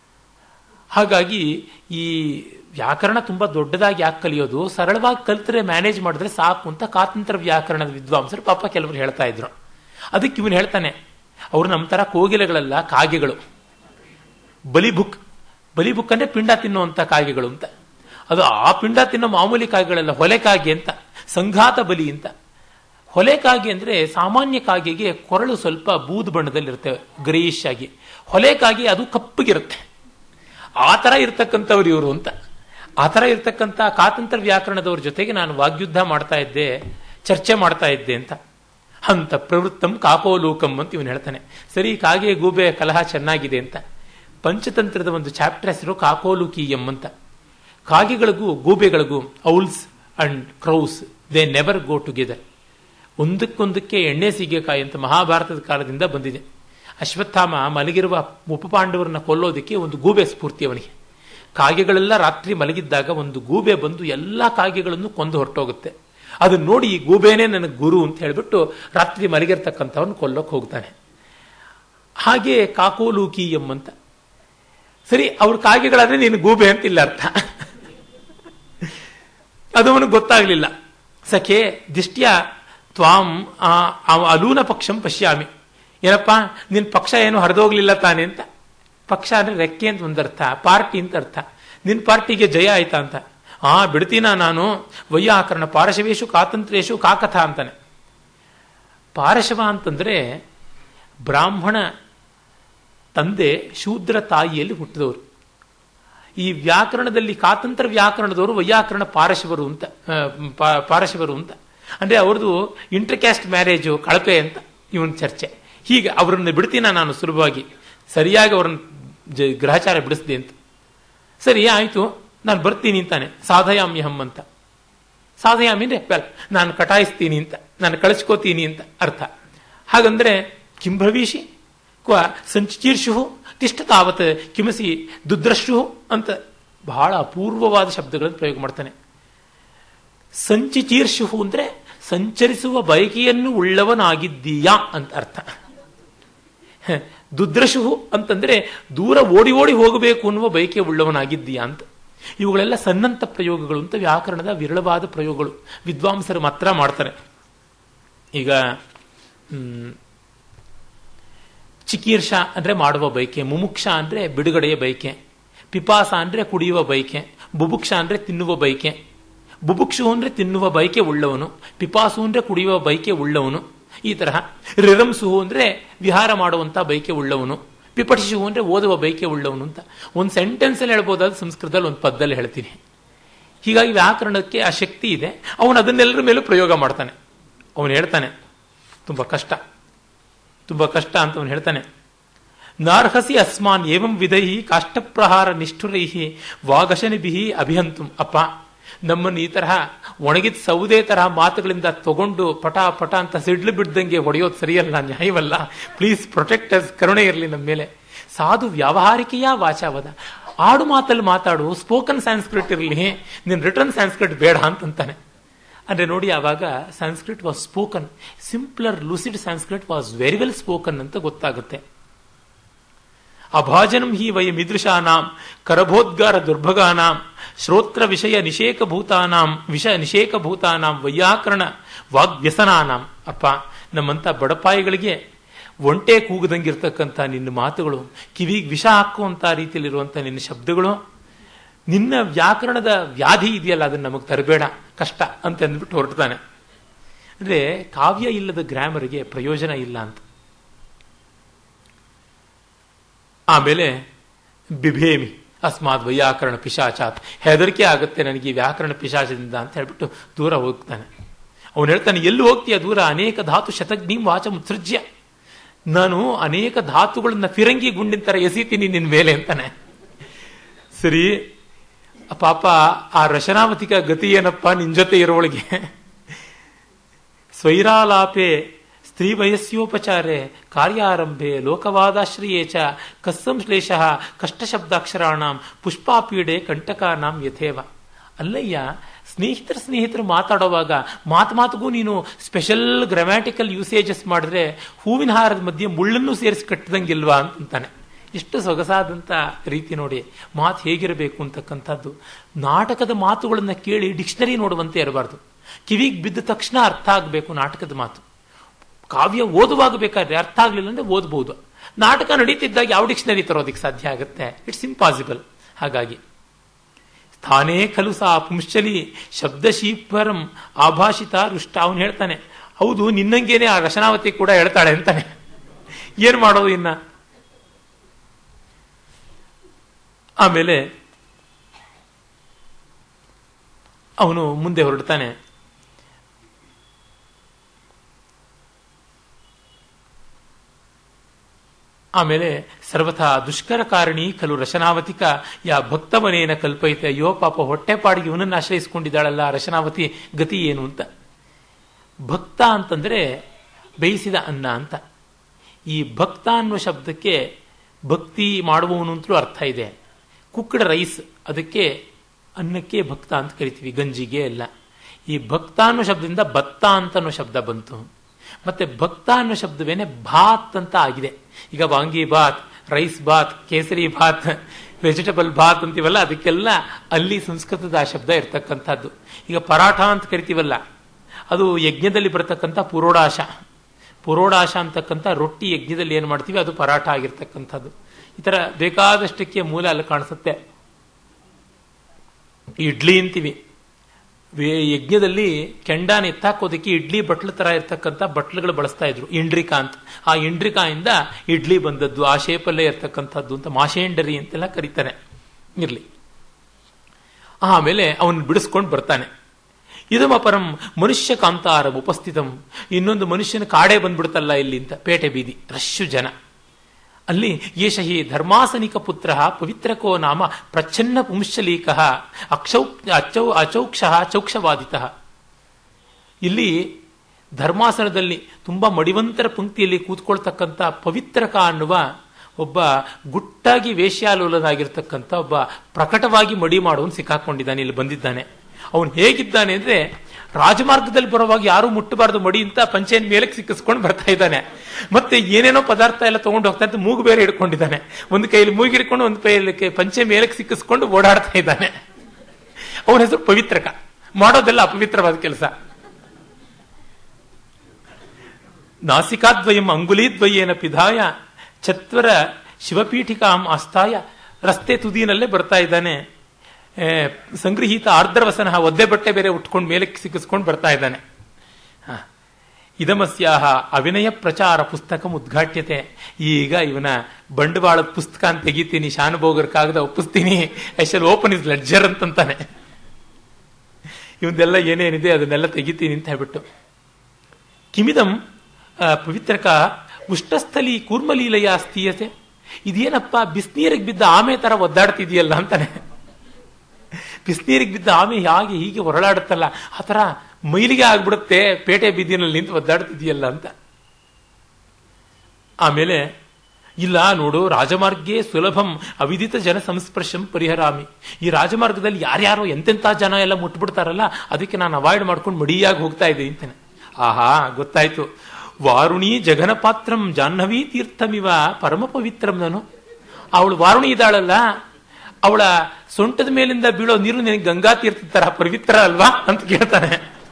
ಹಾಗಾಗಿ ಈ ವ್ಯಾಕರಣ ತುಂಬಾ ದೊಡ್ಡದಾಗಿ ಯಾಕೆ ಕಲಿಯೋದು, ಸರಳವಾಗಿ ಕಲಿತರೆ ಮ್ಯಾನೇಜ್ ಮಾಡಿದ್ರೆ ಸಾಕು ಅಂತ ಕಾತಂತ್ರ ವ್ಯಾಕರಣದ ವಿದ್ವಾಂಸರು ಪಾಪ ಕೆಲವರು ಹೇಳ್ತಾ ಇದ್ರು. ಅದಕ್ಕೆ ಇವನು ಹೇಳ್ತಾನೆ, ಅವರು ನಮ್ಮ ತರ ಕೋಗಿಲೆಗಳಲ್ಲ, ಕಾಗೆಗಳು. ಬಲಿಬುಕ್, ಬಲಿಬುಕ್ ಅಂದ್ರೆ ಪಿಂಡ ತಿನ್ನುವಂತ ಕಾಗೆಗಳು ಅಂತ. ಅದು ಆ ಪಿಂಡ ತಿನ್ನೋ ಮಾಮೂಲಿ ಕಾಗೆಗಳಲ್ಲ, ಹೊಲೆ ಕಾಗೆ ಅಂತ, ಸಂಘಾತ ಬಲಿ ಅಂತ. ಹೊಲೆ ಕಾಗೆ ಅಂದ್ರೆ ಸಾಮಾನ್ಯ ಕಾಗೆಗೆ ಕೊರಳು ಸ್ವಲ್ಪ ಬೂದು ಬಣ್ಣದಲ್ಲಿರುತ್ತೆ, ಗ್ರೇಯಿಶ್ ಆಗಿ. ಹೊಲೆ ಕಾಗೆ ಅದು ಕಪ್ಪಗಿರುತ್ತೆ. ಆ ತರ ಇರ್ತಕ್ಕಂಥವ್ರು ಇವರು ಅಂತ. ಆ ತರ ಇರ್ತಕ್ಕಂಥ ಕಾತಂತ್ರ ವ್ಯಾಕರಣದವ್ರ ಜೊತೆಗೆ ನಾನು ವಾಗ್ಯುದ್ಧ ಮಾಡ್ತಾ ಇದ್ದೆ, ಚರ್ಚೆ ಮಾಡ್ತಾ ಇದ್ದೆ ಅಂತ. ಹಂತ ಪ್ರವೃತ್ತಂ ಕಾಕೋಲೂಕಂ ಅಂತ ಇವನು ಹೇಳ್ತಾನೆ. ಸರಿ, ಕಾಗೆ ಗೂಬೆ ಕಲಹ ಚೆನ್ನಾಗಿದೆ ಅಂತ. ಪಂಚತಂತ್ರದ ಒಂದು ಚಾಪ್ಟರ್ ಹೆಸರು ಕಾಕೋಲುಕೀಯಂ ಅಂತ. ಕಾಗೆಗಳಿಗೂ ಗೂಬೆಗಳಿಗೂ, owls and crows, they never go together. ಒಂದಕ್ಕೊಂದಕ್ಕೆ ಎಣ್ಣೆ ಸೀಗೆಕಾಯಿ ಅಂತ ಮಹಾಭಾರತದ ಕಾಲದಿಂದ ಬಂದಿದೆ. ಅಶ್ವತ್ಥಾಮ ಮಲಗಿರುವ ಉಪಪಾಂಡವರನ್ನ ಕೊಲ್ಲೋದಕ್ಕೆ ಒಂದು ಗೂಬೆ ಸ್ಫೂರ್ತಿ ಅವನಿಗೆ. ಕಾಗೆಗಳೆಲ್ಲ ರಾತ್ರಿ ಮಲಗಿದ್ದಾಗ ಒಂದು ಗೂಬೆ ಬಂದು ಎಲ್ಲಾ ಕಾಗೆಗಳನ್ನು ಕೊಂದು ಹೊರಟೋಗುತ್ತೆ. ಅದನ್ನ ನೋಡಿ ಈ ಗೂಬೆನೇ ನನಗೆ ಗುರು ಅಂತ ಹೇಳ್ಬಿಟ್ಟು ರಾತ್ರಿ ಮಲಗಿರ್ತಕ್ಕಂಥವನ್ನ ಕೊಲ್ಲೋಕೆ ಹೋಗ್ತಾನೆ. ಹಾಗೆ ಕಾಕೋಲೂಕೀಯಂ ಅಂತ. ಸರಿ, ಅವ್ರ ಕಾಗೆಗಳಾದ್ರೆ ನೀನು ಗೂಬೆ ಅಂತ ಇಲ್ಲ ಅರ್ಥ. ಅದು ಅವನಿಗೆ ಗೊತ್ತಾಗ್ಲಿಲ್ಲ. ಸಖೆ ದಿಷ್ಟ್ಯ ತ್ವಾಂ ಅಲೂನ ಪಕ್ಷಂ ಪಶ್ಯಾಮಿ. ಏನಪ್ಪಾ ನಿನ್ ಪಕ್ಷ ಏನು ಹರಿದೋಗ್ಲಿಲ್ಲ ತಾನೆ ಅಂತ. ಪಕ್ಷ ಅಂದ್ರೆ ರೆಕ್ಕೆ ಅಂತ ಒಂದರ್ಥ, ಪಾರ್ಟಿ ಅಂತ ಅರ್ಥ. ನಿನ್ ಪಾರ್ಟಿಗೆ ಜಯ ಆಯ್ತಾ ಅಂತ. ಆ ಬಿಡ್ತೀನ ನಾನು, ವೈಯಾಕರಣ ಪಾರಶವೇಶು ಕಾತಂತ್ರೇಶು ಕಾಕಥ ಅಂತಾನೆ. ಪಾರಶವ ಅಂತಂದ್ರೆ ಬ್ರಾಹ್ಮಣ ತಂದೆ ಶೂದ್ರ ತಾಯಿಯಲ್ಲಿ ಹುಟ್ಟಿದವರು. ಈ ವ್ಯಾಕರಣದಲ್ಲಿ ಕಾತಂತ್ರ ವ್ಯಾಕರಣದವರು ವೈಯಾಕರಣ ಪಾರಶವರು ಅಂತ, ಪಾರಶವರು ಅಂತ. ಅಂದ್ರೆ ಅವ್ರದ್ದು ಇಂಟರ್ಕ್ಯಾಸ್ಟ್ ಮ್ಯಾರೇಜು ಕಳಪೆ ಅಂತ ಇವನ್ ಚರ್ಚೆ. ಹೀಗೆ ಅವರನ್ನು ಬಿಡ್ತೀನ ನಾನು ಸುಲಭವಾಗಿ, ಸರಿಯಾಗಿ ಅವ್ರನ್ನ ಗ್ರಹಚಾರ ಬಿಡಿಸ್ದೆ ಅಂತ. ಸರಿ ಆಯ್ತು, ನಾನು ಬರ್ತೀನಿ ಅಂತಾನೆ. ಸಾಧಯಾಮ್ಯಹಂ ಅಂತ. ಸಾಧಯಾಮಿ ಅಂದ್ರೆ ವೆಲ್ ನಾನು ಕಟಾಯಿಸ್ತೀನಿ ಅಂತ, ನಾನು ಕಳಿಸ್ಕೋತೀನಿ ಅಂತ ಅರ್ಥ. ಹಾಗಂದ್ರೆ ಕಿಂಭವಿಷಿ ಕ್ವ ಸಂಚೀರ್ಷು ತಿಷ್ಟ ತಾವತ್ ಕಿಮಸಿ ದುದ್ರಶು ಅಂತ ಬಹಳ ಅಪೂರ್ವವಾದ ಶಬ್ದಗಳನ್ನು ಪ್ರಯೋಗ ಮಾಡ್ತಾನೆ. ಸಂಚಿಚೀರ್ಷು ಅಂದ್ರೆ ಸಂಚರಿಸುವ ಬಯಕೆಯನ್ನು ಉಳ್ಳವನಾಗಿದ್ದೀಯಾ ಅಂತ ಅರ್ಥ. ದುದ್ರಶು ಅಂತಂದ್ರೆ ದೂರ ಓಡಿ ಓಡಿ ಹೋಗಬೇಕು ಅನ್ನುವ ಬಯಕೆ ಉಳ್ಳವನಾಗಿದ್ದೀಯಾ ಅಂತ. ಇವುಗಳೆಲ್ಲ ಸನ್ನಂತ ಪ್ರಯೋಗಗಳು ಅಂತ, ವ್ಯಾಕರಣದ ವಿರಳವಾದ ಪ್ರಯೋಗಗಳು. ವಿದ್ವಾಂಸರು ಮಾತ್ರ ಮಾಡ್ತಾರೆ. ಈಗ ಹ್ಮ್ ಚಿಕೀರ್ಷ ಅಂದ್ರೆ ಮಾಡುವ ಬಯಕೆ, ಮುಮುಕ್ಷ ಅಂದ್ರೆ ಬಿಡುಗಡೆಯ ಬಯಕೆ, ಪಿಪಾಸ ಅಂದ್ರೆ ಕುಡಿಯುವ ಬಯಕೆ, ಬುಭುಕ್ಷ ಅಂದ್ರೆ ತಿನ್ನುವ ಬಯಕೆ. ಬುಭುಕ್ಷು ಅಂದ್ರೆ ತಿನ್ನುವ ಬಯಕೆ ಉಳ್ಳವನು, ಪಿಪಾಸು ಅಂದ್ರೆ ಕುಡಿಯುವ ಬಯಕೆ ಉಳ್ಳವನು. ಈ ತರಹ ರಿರಂಸು ಅಂದ್ರೆ ವಿಹಾರ ಮಾಡುವಂತ ಬಯಕೆ ಉಳ್ಳವನು, ಪಿಪಟಿಸು ಅಂದ್ರೆ ಓದುವ ಬಯಕೆ ಉಳ್ಳವನು ಅಂತ. ಒಂದು ಸೆಂಟೆನ್ಸ್ ಅಲ್ಲಿ ಹೇಳ್ಬೋದಾದ ಸಂಸ್ಕೃತದಲ್ಲಿ ಒಂದು ಪದದಲ್ಲಿ ಹೇಳ್ತೀನಿ. ಹೀಗಾಗಿ ವ್ಯಾಕರಣಕ್ಕೆ ಆ ಶಕ್ತಿ ಇದೆ. ಅವನು ಅದನ್ನೆಲ್ಲರ ಮೇಲೂ ಪ್ರಯೋಗ ಮಾಡ್ತಾನೆ. ಅವನು ಹೇಳ್ತಾನೆ ತುಂಬಾ ಕಷ್ಟ, ತುಂಬಾ ಕಷ್ಟ ಅಂತ ಅವನು ಹೇಳ್ತಾನೆ. ನಾರ್ಹಸಿ ಅಸ್ಮಾನ್ ಏವಂ ವಿಧೈ ಕಾಷ್ಟಪ್ರಹಾರ ನಿಷ್ಠುರೈ ವಾಗಶನಿಭಿ ಅಭಿಹಂತು. ಅಪ್ಪ, ನಮ್ಮನ್ನು ಈ ತರಹ ಒಣಗಿದ ಸೌದೆ ತರಹ ಮಾತುಗಳಿಂದ ತಗೊಂಡು ಪಟ ಪಟ ಅಂತ ಸಿಡ್ಲು ಬಿಡ್ದಂಗೆ ಹೊಡೆಯೋದು ಸರಿಯಲ್ಲ, ನ್ಯಾಯವಲ್ಲ. ಪ್ಲೀಸ್ ಪ್ರೊಟೆಕ್ಟ್ ಅಸ್, ಕರುಣೆ ಇರಲಿ ನಮ್ಮ ಮೇಲೆ. ಸಾಧು ವ್ಯಾವಹಾರಿಕೆಯ ವಾಚಾವದ, ಆಡು ಮಾತಲ್ಲಿ ಮಾತಾಡು, ಸ್ಪೋಕನ್ ಸಾಂಸ್ಕ್ರಿಟ್ ಇರಲಿ, ನಿನ್ನ ರಿಟರ್ನ್ ಸಾಂಸ್ಕ್ರಿಟ್ ಬೇಡ ಅಂತಂತಾನೆ. ಅಂದ್ರೆ ನೋಡಿ, ಆವಾಗ Sanskrit was spoken, simpler lucid Sanskrit was very well spoken ಅಂತ ಗೊತ್ತಾಗುತ್ತೆ. ಅಭಾಜನಂ ಹಿ ವಯಂ ಇದೃಶಾನಾಂ ಕರಭೋದ್ಗಾರ ದುರ್ಭಗಾನಾಂ ಶ್ರೋತ್ರ ವಿಷಯ ನಿಷೇಕಭೂತಾನಾಂ ವಿಷ ನಿಷೇಕಭೂತಾನಾಂ ವೈಯಾಕರಣ ವಾಗ್ವ್ಯಸನಾನಾಂ. ಅಪ್ಪ, ನಮ್ಮಂತ ಬಡಪಾಯಿಗಳಿಗೆ ಒಂಟೆ ಕೂಗದಂಗಿರ್ತಕ್ಕಂಥ ನಿನ್ನ ಮಾತುಗಳು, ಕಿವಿಗೆ ವಿಷ ಹಾಕುವಂತ ರೀತಿಯಲ್ಲಿರುವಂಥ ನಿನ್ನ ಶಬ್ದಗಳು, ನಿನ್ನ ವ್ಯಾಕರಣದ ವ್ಯಾಧಿ ಇದೆಯಲ್ಲ, ಅದನ್ನು ನಮಗೆ ತರಬೇಡ, ಕಷ್ಟ ಅಂತ ಅಂದ್ಬಿಟ್ಟು ಹೊರಡ್ತಾನೆ. ಅಂದ್ರೆ ಕಾವ್ಯ ಇಲ್ಲದ ಗ್ರಾಮರ್ಗೆ ಪ್ರಯೋಜನ ಇಲ್ಲ ಅಂತ. ಆಮೇಲೆ ಬಿಭೇಮಿ ಅಸ್ಮಾತ್ ವೈಯಾಕರಣ ಪಿಶಾಚಾತ್, ಹೆದರಿಕೆ ಆಗುತ್ತೆ ನನಗೆ ಈ ವ್ಯಾಕರಣ ಪಿಶಾಚದಿಂದ ಅಂತ ಹೇಳ್ಬಿಟ್ಟು ದೂರ ಹೋಗ್ತಾನೆ. ಅವನು ಹೇಳ್ತಾನೆ, ಎಲ್ಲಿ ಹೋಗ್ತೀಯ ದೂರ? ಅನೇಕ ಧಾತು ಶತಗ್ನಿಂ ವಾಚ ಮುತ್ಸೃಜ್ಯ, ನಾನು ಅನೇಕ ಧಾತುಗಳನ್ನ ಫಿರಂಗಿ ಗುಂಡಿನ ತರ ಎಸಿತೀನಿ ನಿನ್ ಮೇಲೆ ಅಂತಾನೆ. ಸರಿ ಪಾಪ, ಆ ರಶನಾವತಿಕ ಗತಿ ಏನಪ್ಪ ನಿನ್ ಜೊತೆ ಇರೋಳಿಗೆ? ಸ್ವೈರಾಲಾಪೆ ಸ್ತ್ರೀ ವಯಸ್ಯೋಪಚಾರೆ ಕಾರ್ಯಾರಂಭೆ ಲೋಕವಾದಾಶ್ರಯೇ ಚ ಕಸ್ಸಂಶ್ಲೇಷ ಕಷ್ಟಶಬ್ದಾಕ್ಷರಾಣಾಂ ಪುಷ್ಪಾಪೀಡೆ ಕಂಟಕಾನಾಂ ಯಥೇವ. ಅಲ್ಲಯ್ಯ, ಸ್ನೇಹಿತರ ಸ್ನೇಹಿತರು ಮಾತಾಡುವಾಗ ಮಾತು ಮಾತುಗೂ ನೀನು ಸ್ಪೆಷಲ್ ಗ್ರಾಮ್ಯಾಟಿಕಲ್ ಯೂಸೇಜಸ್ ಮಾಡಿದ್ರೆ ಹೂವಿನ ಹಾರದ ಮಧ್ಯೆ ಮುಳ್ಳನ್ನು ಸೇರಿಸಿ ಕಟ್ಟದಂಗಿಲ್ವಾ ಅಂತಾನೆ. ಎಷ್ಟು ಸೊಗಸಾದಂಥ ರೀತಿ ನೋಡಿ, ಮಾತು ಹೇಗಿರಬೇಕು ಅಂತಕ್ಕಂಥದ್ದು. ನಾಟಕದ ಮಾತುಗಳನ್ನು ಕೇಳಿ ಡಿಕ್ಷನರಿ ನೋಡುವಂತೆ ಇರಬಾರ್ದು. ಕಿವಿಗೆ ಬಿದ್ದ ತಕ್ಷಣ ಅರ್ಥ ಆಗಬೇಕು ನಾಟಕದ ಮಾತು. ಕಾವ್ಯ ಓದುವಾಗ ಬೇಕಾದ್ರೆ ಅರ್ಥ ಆಗ್ಲಿಲ್ಲ ಅಂದ್ರೆ ಓದಬಹುದು. ನಾಟಕ ನಡೀತಿದ್ದಾಗ ಯಾವ ಡಿಕ್ಷನರಿ ತರೋದಕ್ಕೆ ಸಾಧ್ಯ ಆಗುತ್ತೆ? It's impossible. ಹಾಗಾಗಿ ಸ್ಥಾನೇ ಖಲು ಸಾ ಪುಂಶ್ಚಲಿ ಶಬ್ದಶೀಪರಂ ಆಭಾಷಿತ ರುಷ್ಟ. ಅವನು ಹೇಳ್ತಾನೆ, ಹೌದು ನಿನ್ನಂಗೇನೆ ಆ ರಶನಾವತಿ ಕೂಡ ಹೇಳ್ತಾಳೆ ಅಂತಾನೆ. ಏನ್ ಮಾಡೋದು ಇನ್ನ? ಆಮೇಲೆ ಅವನು ಮುಂದೆ ಹೊರಡ್ತಾನೆ. ಆಮೇಲೆ ಸರ್ವಥಾ ದುಷ್ಕರ ಕಾರಣಿ ಖಲು ರಶನಾವತಿಕ ಯಾ ಭಕ್ತವನೇನ ಕಲ್ಪೈತೆ. ಅಯ್ಯೋ ಪಾಪ, ಹೊಟ್ಟೆಪಾಡಿಗೆ ಇವನನ್ನು ಆಶ್ರಯಿಸಿಕೊಂಡಿದ್ದಾಳಲ್ಲ, ರಶನಾವತಿ ಗತಿ ಏನು ಅಂತ. ಭಕ್ತ ಅಂತಂದ್ರೆ ಬೇಯಿಸಿದ ಅನ್ನ ಅಂತ. ಈ ಭಕ್ತ ಅನ್ನುವ ಶಬ್ದಕ್ಕೆ ಭಕ್ತಿ ಮಾಡುವವನು ಅಂತಲೂ ಅರ್ಥ ಇದೆ. ಕುಕ್ಕಡ ರೈಸ್, ಅದಕ್ಕೆ ಅನ್ನಕ್ಕೆ ಭಕ್ತ ಅಂತ ಕರಿತೀವಿ, ಗಂಜಿಗೆ ಎಲ್ಲ. ಈ ಭಕ್ತ ಅನ್ನೋ ಶಬ್ದದಿಂದ ಭತ್ತ ಅಂತ ಅನ್ನೋ ಶಬ್ದ ಬಂತು. ಮತ್ತೆ ಭಕ್ತ ಅನ್ನೋ ಶಬ್ದವೇನೆ ಭಾತ್ ಅಂತ ಆಗಿದೆ. ಈಗ ವಾಂಗಿ ಭಾತ್, ರೈಸ್ ಭಾತ್, ಕೇಸರಿ ಭಾತ್, ವೆಜಿಟಬಲ್ ಭಾತ್ ಅಂತೀವಲ್ಲ, ಅದಕ್ಕೆಲ್ಲ ಅಲ್ಲಿ ಸಂಸ್ಕೃತದ ಆ ಶಬ್ದ ಇರ್ತಕ್ಕಂಥದ್ದು. ಈಗ ಪರಾಠ ಅಂತ ಕರಿತೀವಲ್ಲ, ಅದು ಯಜ್ಞದಲ್ಲಿ ಬರತಕ್ಕಂಥ ಪುರೋಡಾಶ. ಪುರೋಡಾಶ ಅಂತಕ್ಕಂಥ ರೊಟ್ಟಿ ಯಜ್ಞದಲ್ಲಿ ಏನು ಮಾಡ್ತೀವಿ ಅದು ಪರಾಠ ಆಗಿರ್ತಕ್ಕಂಥದ್ದು. ಈ ತರ ಬೇಕಾದಷ್ಟಕ್ಕೆ ಮೂಲ ಅಲ್ಲಿ ಕಾಣಿಸುತ್ತೆ. ಇಡ್ಲಿ ಅಂತೀವಿ, ಯಜ್ಞದಲ್ಲಿ ಕೆಂಡಾನ ಎತ್ತಾಕೋದಕ್ಕೆ ಇಡ್ಲಿ ಬಟ್ಲ ತರ ಇರ್ತಕ್ಕಂಥ ಬಟ್ಲುಗಳು ಬಳಸ್ತಾ ಇದ್ರು, ಇಂಡ್ರಿಕಾ ಅಂತ. ಆ ಇಂಡ್ರಿಕಾಯಿಂದ ಇಡ್ಲಿ ಬಂದದ್ದು, ಆ ಶೇಪಲ್ಲೇ ಇರ್ತಕ್ಕಂಥದ್ದು ಅಂತ ಮಾಶೇಂಡರಿ ಅಂತೆಲ್ಲ ಕರೀತಾರೆ. ಇರ್ಲಿ. ಆಮೇಲೆ ಅವನು ಬಿಡಿಸ್ಕೊಂಡು ಬರ್ತಾನೆ. ಇದಮಪರಂ ಮನುಷ್ಯ ಕಾಂತಾರಂ ಉಪಸ್ಥಿತಂ. ಇನ್ನೊಂದು ಮನುಷ್ಯನ ಕಾಡೇ ಬಂದ್ಬಿಡ್ತಲ್ಲ ಇಲ್ಲಿ ಅಂತ, ಪೇಟೆ ಬೀದಿ, ರಶ್ಶು ಜನ. ಅಲ್ಲಿ ಯೇಷ ಹಿ ಧರ್ಮಾಸನಿಕ ಪುತ್ರ ಪವಿತ್ರಕೋ ನಾಮ ಪ್ರಚ್ಛನ್ನ ಪುಂಶಲೀಕ ಅಕ್ಷೌ ಅಚೌ ಅಚೌಕ್ಷ ಚೌಕ್ಷವಾದಿತ. ಇಲ್ಲಿ ಧರ್ಮಾಸನದಲ್ಲಿ ತುಂಬಾ ಮಡಿವಂತರ ಪಂಕ್ತಿಯಲ್ಲಿ ಕೂತ್ಕೊಳ್ತಕ್ಕಂಥ ಪವಿತ್ರಕ ಅನ್ನುವ ಒಬ್ಬ ಗುಟ್ಟಾಗಿ ವೇಶ್ಯಾಲೋಲನಾಗಿರ್ತಕ್ಕಂಥ ಒಬ್ಬ ಪ್ರಕಟವಾಗಿ ಮಡಿ ಮಾಡುವನು ಸಿಕ್ಕಾಕೊಂಡಿದ್ದಾನೆ, ಇಲ್ಲಿ ಬಂದಿದ್ದಾನೆ. ಅವನು ಹೇಗಿದ್ದಾನೆ ಅಂದ್ರೆ, ರಾಜಮಾರ್ಗದಲ್ಲಿ ಬರುವಾಗ ಯಾರು ಮುಟ್ಟಬಾರದು ಮಡಿ ಅಂತ ಪಂಚೆಯನ್ನು ಮೇಲಕ್ಕೆ ಸಿಕ್ಕಿಸ್ಕೊಂಡು ಬರ್ತಾ ಇದ್ದಾನೆ. ಮತ್ತೆ ಏನೇನೋ ಪದಾರ್ಥ ಎಲ್ಲ ತಗೊಂಡು ಹೋಗ್ತಾ ಇದ್ದ, ಮೂಗು ಬೇರೆ ಹಿಡ್ಕೊಂಡಿದ್ದಾನೆ. ಒಂದು ಕೈಯಲ್ಲಿ ಮೂಗಿ ಹಿಡ್ಕೊಂಡು ಒಂದು ಕೈಯಲ್ಲಿ ಪಂಚೆ ಮೇಲಕ್ಕೆ ಸಿಕ್ಕಿಸ್ಕೊಂಡು ಓಡಾಡ್ತಾ ಇದ್ದಾನೆ. ಅವನ ಹೆಸರು ಪವಿತ್ರಕ. ಮಾಡೋದೆಲ್ಲ ಅಪವಿತ್ರವಾದ ಕೆಲಸ. ನಾಸಿಕಾದ್ವಯಂ ಅಂಗುಲೀದ್ವಯೇನ ಪಿಧಾಯ ಚತ್ವರ ಶಿವಪೀಠಿಕಾಂ ಆಸ್ಥಾಯ. ರಸ್ತೆ ತುದಿನಲ್ಲೇ ಬರ್ತಾ ಇದ್ದಾನೆ. ಸಂಗೃಹೀತ ಆರ್ದ್ರವಸನ, ಒದ್ದೆ ಬಟ್ಟೆ ಬೇರೆ ಉಟ್ಕೊಂಡು ಮೇಲೆ ಸಿಕ್ಕಿಸ್ಕೊಂಡು ಬರ್ತಾ ಇದ್ದಾನೆ. ಇದಮಸ್ಯಾಹ ಅವಿನಯ ಪ್ರಚಾರ ಪುಸ್ತಕ ಉದ್ಘಾಟ್ಯತೆ. ಈಗ ಇವನ ಬಂಡವಾಳದ ಪುಸ್ತಕ ಅಂತ ತೆಗಿತೀನಿ, ಶಾನುಭೋಗರ ಕಾಗದ ಒಪ್ಪಿಸ್ತೀನಿ, I shall open is ledger ಅಂತಂತಾನೆ. ಇವನ್ನೆಲ್ಲ ಏನೇನಿದೆ ಅದನ್ನೆಲ್ಲ ತೆಗಿತೀನಿ ಅಂತ ಹೇಳ್ಬಿಟ್ಟು. ಕಿಮಿದಂ ಪವಿತ್ರಕ ಉಷ್ಟಸ್ಥಲಿ ಕೂರ್ಮಲೀಲೆಯ ಸ್ಥೀಯತೆ. ಇದೇನಪ್ಪ ಬಿಸಿನೀರಿಗೆ ಬಿದ್ದ ಆಮೆ ತರ ಒದ್ದಾಡ್ತಿದೆಯಲ್ಲ ಅಂತಾನೆ. ಬಿಸಿನೀರಿಗೆ ಬಿದ್ದ ಆಮೆ ಹಾಗೆ ಹೀಗೆ ಹೊರಳಾಡುತ್ತಲ್ಲ ಆ ಥರ ಮೈಲಿಗೆ ಆಗ್ಬಿಡುತ್ತೆ ಪೇಟೆ ಬೀದಿನಲ್ಲಿ ನಿಂತು ಒದ್ದಾಡ್ತಿದೆಯಲ್ಲ ಅಂತ. ಆಮೇಲೆ ಇಲ್ಲ ನೋಡು, ರಾಜಮಾರ್ಗೇ ಸುಲಭಂ ಅವಿದಿತ ಜನ ಸಂಸ್ಪರ್ಶಂ ಪರಿಹರಾಮಿ. ಈ ರಾಜಮಾರ್ಗದಲ್ಲಿ ಯಾರ್ಯಾರೋ ಎಂತೆಂಥ ಜನ ಎಲ್ಲ ಮುಟ್ಬಿಡ್ತಾರಲ್ಲ, ಅದಕ್ಕೆ ನಾನು ಅವಾಯ್ಡ್ ಮಾಡ್ಕೊಂಡು ಮಡಿಯಾಗಿ ಹೋಗ್ತಾ ಇದ್ದೆ ಅಂತಾನೆ. ಆಹಾ, ಗೊತ್ತಾಯ್ತು. ವಾರುಣಿ ಜಗನ ಪಾತ್ರಂ ಜಾಹ್ನವೀ ತೀರ್ಥಮಿವ ಪರಮ ಪವಿತ್ರಂ. ನಾನು ಅವಳು ವಾರುಣಿ ಇದ್ದಾಳಲ್ಲ, ಅವಳ ಸೊಂಟದ ಮೇಲಿಂದ ಬೀಳೋ ನೀರು ನಿನಗೆ ಗಂಗಾ ತೀರ್ಥ ತರ ಪವಿತ್ರ ಅಲ್ವಾ ಅಂತ ಕೇಳ್ತಾನೆ.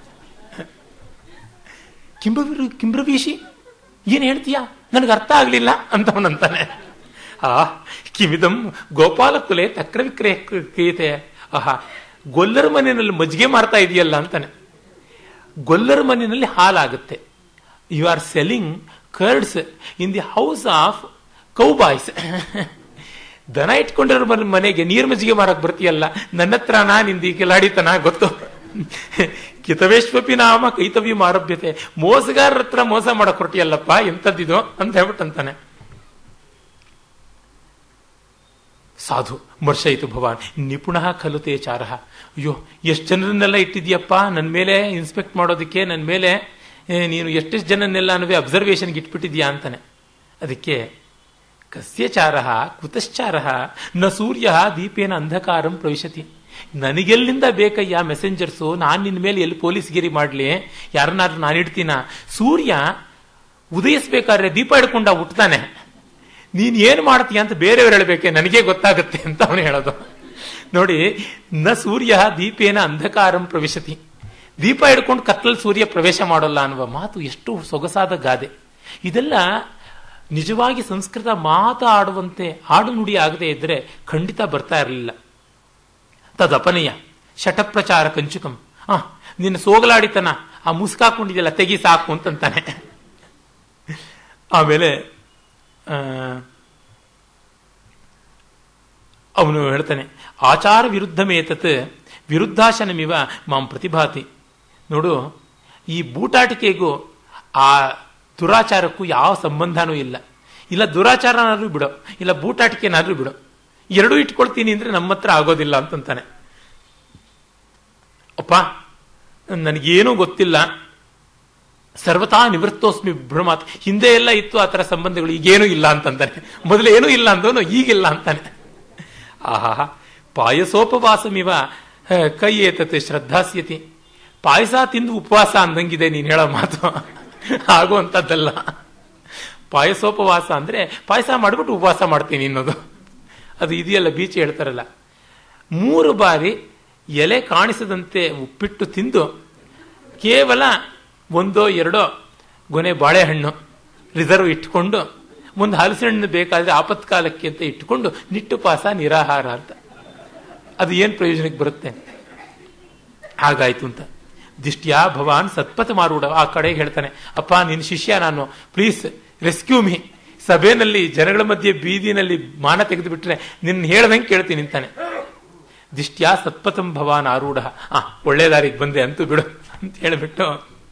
ಕಿಂಬ್ರವಿ ಕಿಂಬ್ರವೀಶಿ ಏನ್ ಹೇಳ್ತೀಯಾ, ನನಗೆ ಅರ್ಥ ಆಗ್ಲಿಲ್ಲ ಅಂತವನಂತಾನೆ. ಆ ಕಿಮಿದಂ ಗೋಪಾಲ ಕುಲೆ ತಕ್ರ ವಿಕ್ರಯ ಕ್ರಿಯತೆ. ಆಹಾ, ಗೊಲ್ಲರ ಮನೆಯಲ್ಲಿ ಮಜ್ಜಿಗೆ ಮಾರ್ತಾ ಇದೆಯಲ್ಲ ಅಂತಾನೆ. ಗೊಲ್ಲರ ಮನೆಯಲ್ಲಿ ಹಾಲಾಗುತ್ತೆ. You are selling curds in the house of cowboys. ದನ ಇಟ್ಕೊಂಡಿರೋ ಮನೆಗೆ ನೀರು ಮಜ್ಜಿಗೆ ಮಾರಕ್ ಬರ್ತೀಯಲ್ಲ, ನನ್ನ ಹತ್ರ ನಾ ನಿಂದಿ ಕಿಲಾಡಿತನ ಗೊತ್ತು. ಕಿತವೇಶ್ವಪಿ ನಾಮ ಕೈತವ್ಯ ಆರಭ್ಯತೆ. ಮೋಸಗಾರರ ಹತ್ರ ಮೋಸ ಮಾಡಕ್ ಹೊರಟಿಯಲ್ಲಪ್ಪ, ಎಂಥದ್ದಿದು ಅಂತ ಹೇಳ್ಬಿಟ್ಟಂತಾನೆ. ಸಾಧು ಮರ್ಷಯಿತು ಭವಾನ್ ನಿಪುಣ ಖಲುತೆ ಚಾರ. ಅಯ್ಯೋ, ಎಷ್ಟು ಜನರನ್ನೆಲ್ಲ ಇಟ್ಟಿದ್ಯಪ್ಪ ನನ್ನ ಮೇಲೆ ಇನ್ಸ್ಪೆಕ್ಟ್ ಮಾಡೋದಕ್ಕೆ, ನನ್ನ ಮೇಲೆ ನೀನು ಎಷ್ಟೆಷ್ಟು ಜನನ್ನೆಲ್ಲ ಅನ್ನವೇ ಅಬ್ಸರ್ವೇಷನ್ಗೆ ಇಟ್ಬಿಟ್ಟಿದ್ಯಾ ಅಂತಾನೆ. ಅದಕ್ಕೆ ಕಸ್ಯ ಚಾರ ಕುತಶ್ಚಾರ ನ ಸೂರ್ಯ ದೀಪೇನ ಅಂಧಕಾರಂ ಪ್ರವಿಶತಿ. ನನಗೆಲ್ಲಿಂದ ಬೇಕಯ್ಯ ಮೆಸೆಂಜರ್ಸು, ನಾನು ನಿನ್ನ ಮೇಲೆ ಎಲ್ಲಿ ಪೊಲೀಸ್ಗಿರಿ ಮಾಡಲಿ, ಯಾರನ್ನಾದ್ರೂ ನಾನು ಇಡ್ತೀನ? ಸೂರ್ಯ ಉದಯಿಸ್ಬೇಕಾದ್ರೆ ದೀಪ ಹಿಡ್ಕೊಂಡ ಹುಟ್ಟತಾನೆ, ನೀನ್ ಏನ್ ಮಾಡ್ತೀಯ ಅಂತ ಬೇರೆಯವ್ರು ಹೇಳ್ಬೇಕೆ, ನನಗೇ ಗೊತ್ತಾಗುತ್ತೆ ಅಂತ ಅವನು ಹೇಳೋದು. ನೋಡಿ, ನ ಸೂರ್ಯ ದೀಪೇನ ಅಂಧಕಾರಂ ಪ್ರವಿಶತಿ. ದೀಪ ಹಿಡ್ಕೊಂಡು ಕತ್ತಲಲ್ಲಿ ಸೂರ್ಯ ಪ್ರವೇಶ ಮಾಡೋಲ್ಲ ಅನ್ನುವ ಮಾತು ಎಷ್ಟು ಸೊಗಸಾದ ಗಾದೆ. ಇದೆಲ್ಲ ನಿಜವಾಗಿ ಸಂಸ್ಕೃತ ಮಾತಾಡುವಂತೆ ಆಡು ನುಡಿ ಆಗದೆ ಇದ್ರೆ ಖಂಡಿತ ಬರ್ತಾ ಇರಲಿಲ್ಲ. ತದಪನಯ ಶಟಪ್ರಚಾರ ಕಂಚುಕಂ. ಆ ನಿನ್ನ ಸೋಗಲಾಡಿತನ, ಆ ಮುಸ್ಕಾಕೊಂಡಿದೆಯಲ್ಲ ತೆಗಿ ಸಾಕು ಅಂತಂತಾನೆ. ಆಮೇಲೆ ಅವನು ಹೇಳ್ತಾನೆ, ಆಚಾರ ವಿರುದ್ಧಮೇತತ್ ವಿರುದ್ಧಾಶನಮಿವ ಮಾಂ ಪ್ರತಿಭಾತಿ. ನೋಡು, ಈ ಬೂಟಾಟಿಕೆಗೂ ಆ ದುರಾಚಾರಕ್ಕೂ ಯಾವ ಸಂಬಂಧನೂ ಇಲ್ಲ. ಇಲ್ಲ ದುರಾಚಾರನಾದ್ರೂ ಬಿಡೋ, ಇಲ್ಲ ಬೂಟಾಟಿಕೆನಾದ್ರೂ ಬಿಡೋ, ಎರಡೂ ಇಟ್ಕೊಳ್ತೀನಿ ಅಂದ್ರೆ ನಮ್ಮ ಹತ್ರ ಆಗೋದಿಲ್ಲ ಅಂತಂತಾನೆ. ಅಪ್ಪ, ನನಗೇನೂ ಗೊತ್ತಿಲ್ಲ, ಸರ್ವತಾ ನಿವೃತ್ತೋಸ್ಮಿ ಭ್ರಮಾತ್. ಹಿಂದೆ ಎಲ್ಲ ಇತ್ತು ಆ ಥರ ಸಂಬಂಧಗಳು, ಈಗೇನೂ ಇಲ್ಲ ಅಂತಂತಾನೆ. ಮೊದಲು ಏನೂ ಇಲ್ಲ ಅಂದವನು ಈಗಿಲ್ಲ ಅಂತಾನೆ. ಆಹಾ, ಪಾಯಸೋಪವಾಸಮಿವ ಕೈ ಏತತೆ ಶ್ರದ್ಧಾಸ್ಯತಿ. ಪಾಯಸ ತಿಂದು ಉಪವಾಸ ಅಂದಂಗಿದೆ ನೀನು ಹೇಳೋ ಮಾತು, ಆಗುವಂಥದ್ದಲ್ಲ. ಪಾಯಸೋಪವಾಸ ಅಂದ್ರೆ ಪಾಯಸ ಮಾಡಿಬಿಟ್ಟು ಉಪವಾಸ ಮಾಡ್ತೀನಿ ಅನ್ನೋದು. ಅದು ಇದೆಯಲ್ಲ, ಬೀಚ್ ಹೇಳ್ತಾರಲ್ಲ, ಮೂರು ಬಾರಿ ಎಲೆ ಕಾಣಿಸದಂತೆ ಉಪ್ಪಿಟ್ಟು ತಿಂದು ಕೇವಲ ಒಂದೋ ಎರಡೋ ಗೊನೆ ಬಾಳೆಹಣ್ಣು ರಿಸರ್ವ್ ಇಟ್ಕೊಂಡು ಒಂದು ಹಲಸಿನ ಬೇಕಾದ್ರೆ ಆಪತ್ಕಾಲಕ್ಕೆ ಅಂತ ಇಟ್ಟುಕೊಂಡು ನಿಟ್ಟುಪಾಸ ನಿರಾಹಾರ ಅಂತ. ಅದು ಏನು ಪ್ರಯೋಜನಕ್ಕೆ ಬರುತ್ತೆ? ಹಾಗಾಯ್ತು ಅಂತ. ದಿಷ್ಟ್ಯಾ ಭವಾನ್ ಸತ್ಪಥ ಮಾರುಡ. ಆ ಕಡೆಗೆ ಹೇಳ್ತಾನೆ, ಅಪ್ಪ ನಿನ್ನ ಶಿಷ್ಯ ನಾನು, ಪ್ಲೀಸ್ ರೆಸ್ಕ್ಯೂ ಮೀ. ಸಭೆಯಲ್ಲಿ ಜನಗಳ ಮಧ್ಯೆ ಬೀದಿನಲ್ಲಿ ಮಾನ ತೆಗೆದು ಬಿಟ್ರೆ ನಿನ್ನ ಹೇಳ್ದಂಗೆ ಕೇಳ್ತೀನಿ ಅಂತಾನೆ. ದಿಷ್ಟ್ಯಾ ಸತ್ಪಥಂ ಭವಾನ್ ಆರೂಢ. ಆ ಒಳ್ಳೆ ದಾರಿಗೆ ಬಂದೆ ಅಂತೂ ಬಿಡು ಅಂತ ಹೇಳಿಬಿಟ್ಟು,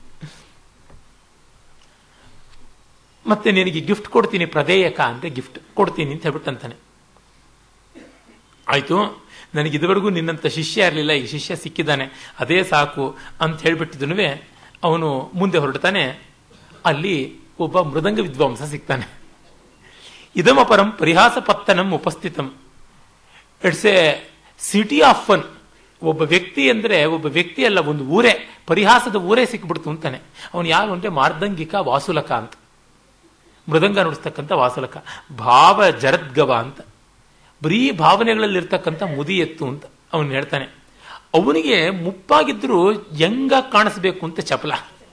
ಮತ್ತೆ ನಿನಗೆ ಗಿಫ್ಟ್ ಕೊಡ್ತೀನಿ ಪ್ರದೇಯಕ ಅಂದ್ರೆ ಗಿಫ್ಟ್ ಕೊಡ್ತೀನಿ ಅಂತ ಹೇಳ್ಬಿಟ್ಟಂತಾನೆ. ಆಯ್ತು, ನನಗೆ ಇದುವರೆಗೂ ನಿನ್ನಂತ ಶಿಷ್ಯ ಇರಲಿಲ್ಲ, ಈ ಶಿಷ್ಯ ಸಿಕ್ಕಿದ್ದಾನೆ, ಅದೇ ಸಾಕು ಅಂತ ಹೇಳ್ಬಿಟ್ಟಿದನುವೆ ಅವನು ಮುಂದೆ ಹೊರಡ್ತಾನೆ. ಅಲ್ಲಿ ಒಬ್ಬ ಮೃದಂಗ ವಿದ್ವಾಂಸ ಸಿಗ್ತಾನೆ. ಇದಮಪರಂ ಪರಿಹಾಸ ಪತ್ತನಂ ಉಪಸ್ಥಿತಂ. It's a city of fun. ಒಬ್ಬ ವ್ಯಕ್ತಿ ಅಂದ್ರೆ ಒಬ್ಬ ವ್ಯಕ್ತಿ ಅಲ್ಲ, ಒಂದು ಊರೇ, ಪರಿಹಾಸದ ಊರೇ ಸಿಕ್ಬಿಡ್ತು ಅಂತಾನೆ. ಅವನು ಯಾರು ಅಂದ್ರೆ ಮಾರ್ದಂಗಿಕ ವಾಸುಲಕ ಅಂತ, ಮೃದಂಗ ನುಡಿಸ್ತಕ್ಕಂಥ ವಾಸುಲಕ. ಭಾವ ಜರದ್ಗವ ಅಂತ, ಬರೀ ಭಾವನೆಗಳಲ್ಲಿರ್ತಕ್ಕಂಥ ಮುದಿ ಎತ್ತು ಅಂತ ಅವನು ಹೇಳ್ತಾನೆ. ಅವನಿಗೆ ಮುಪ್ಪಾಗಿದ್ರು ಯಂಗ ಕಾಣಿಸ್ಬೇಕು ಅಂತ ಚಪಲ.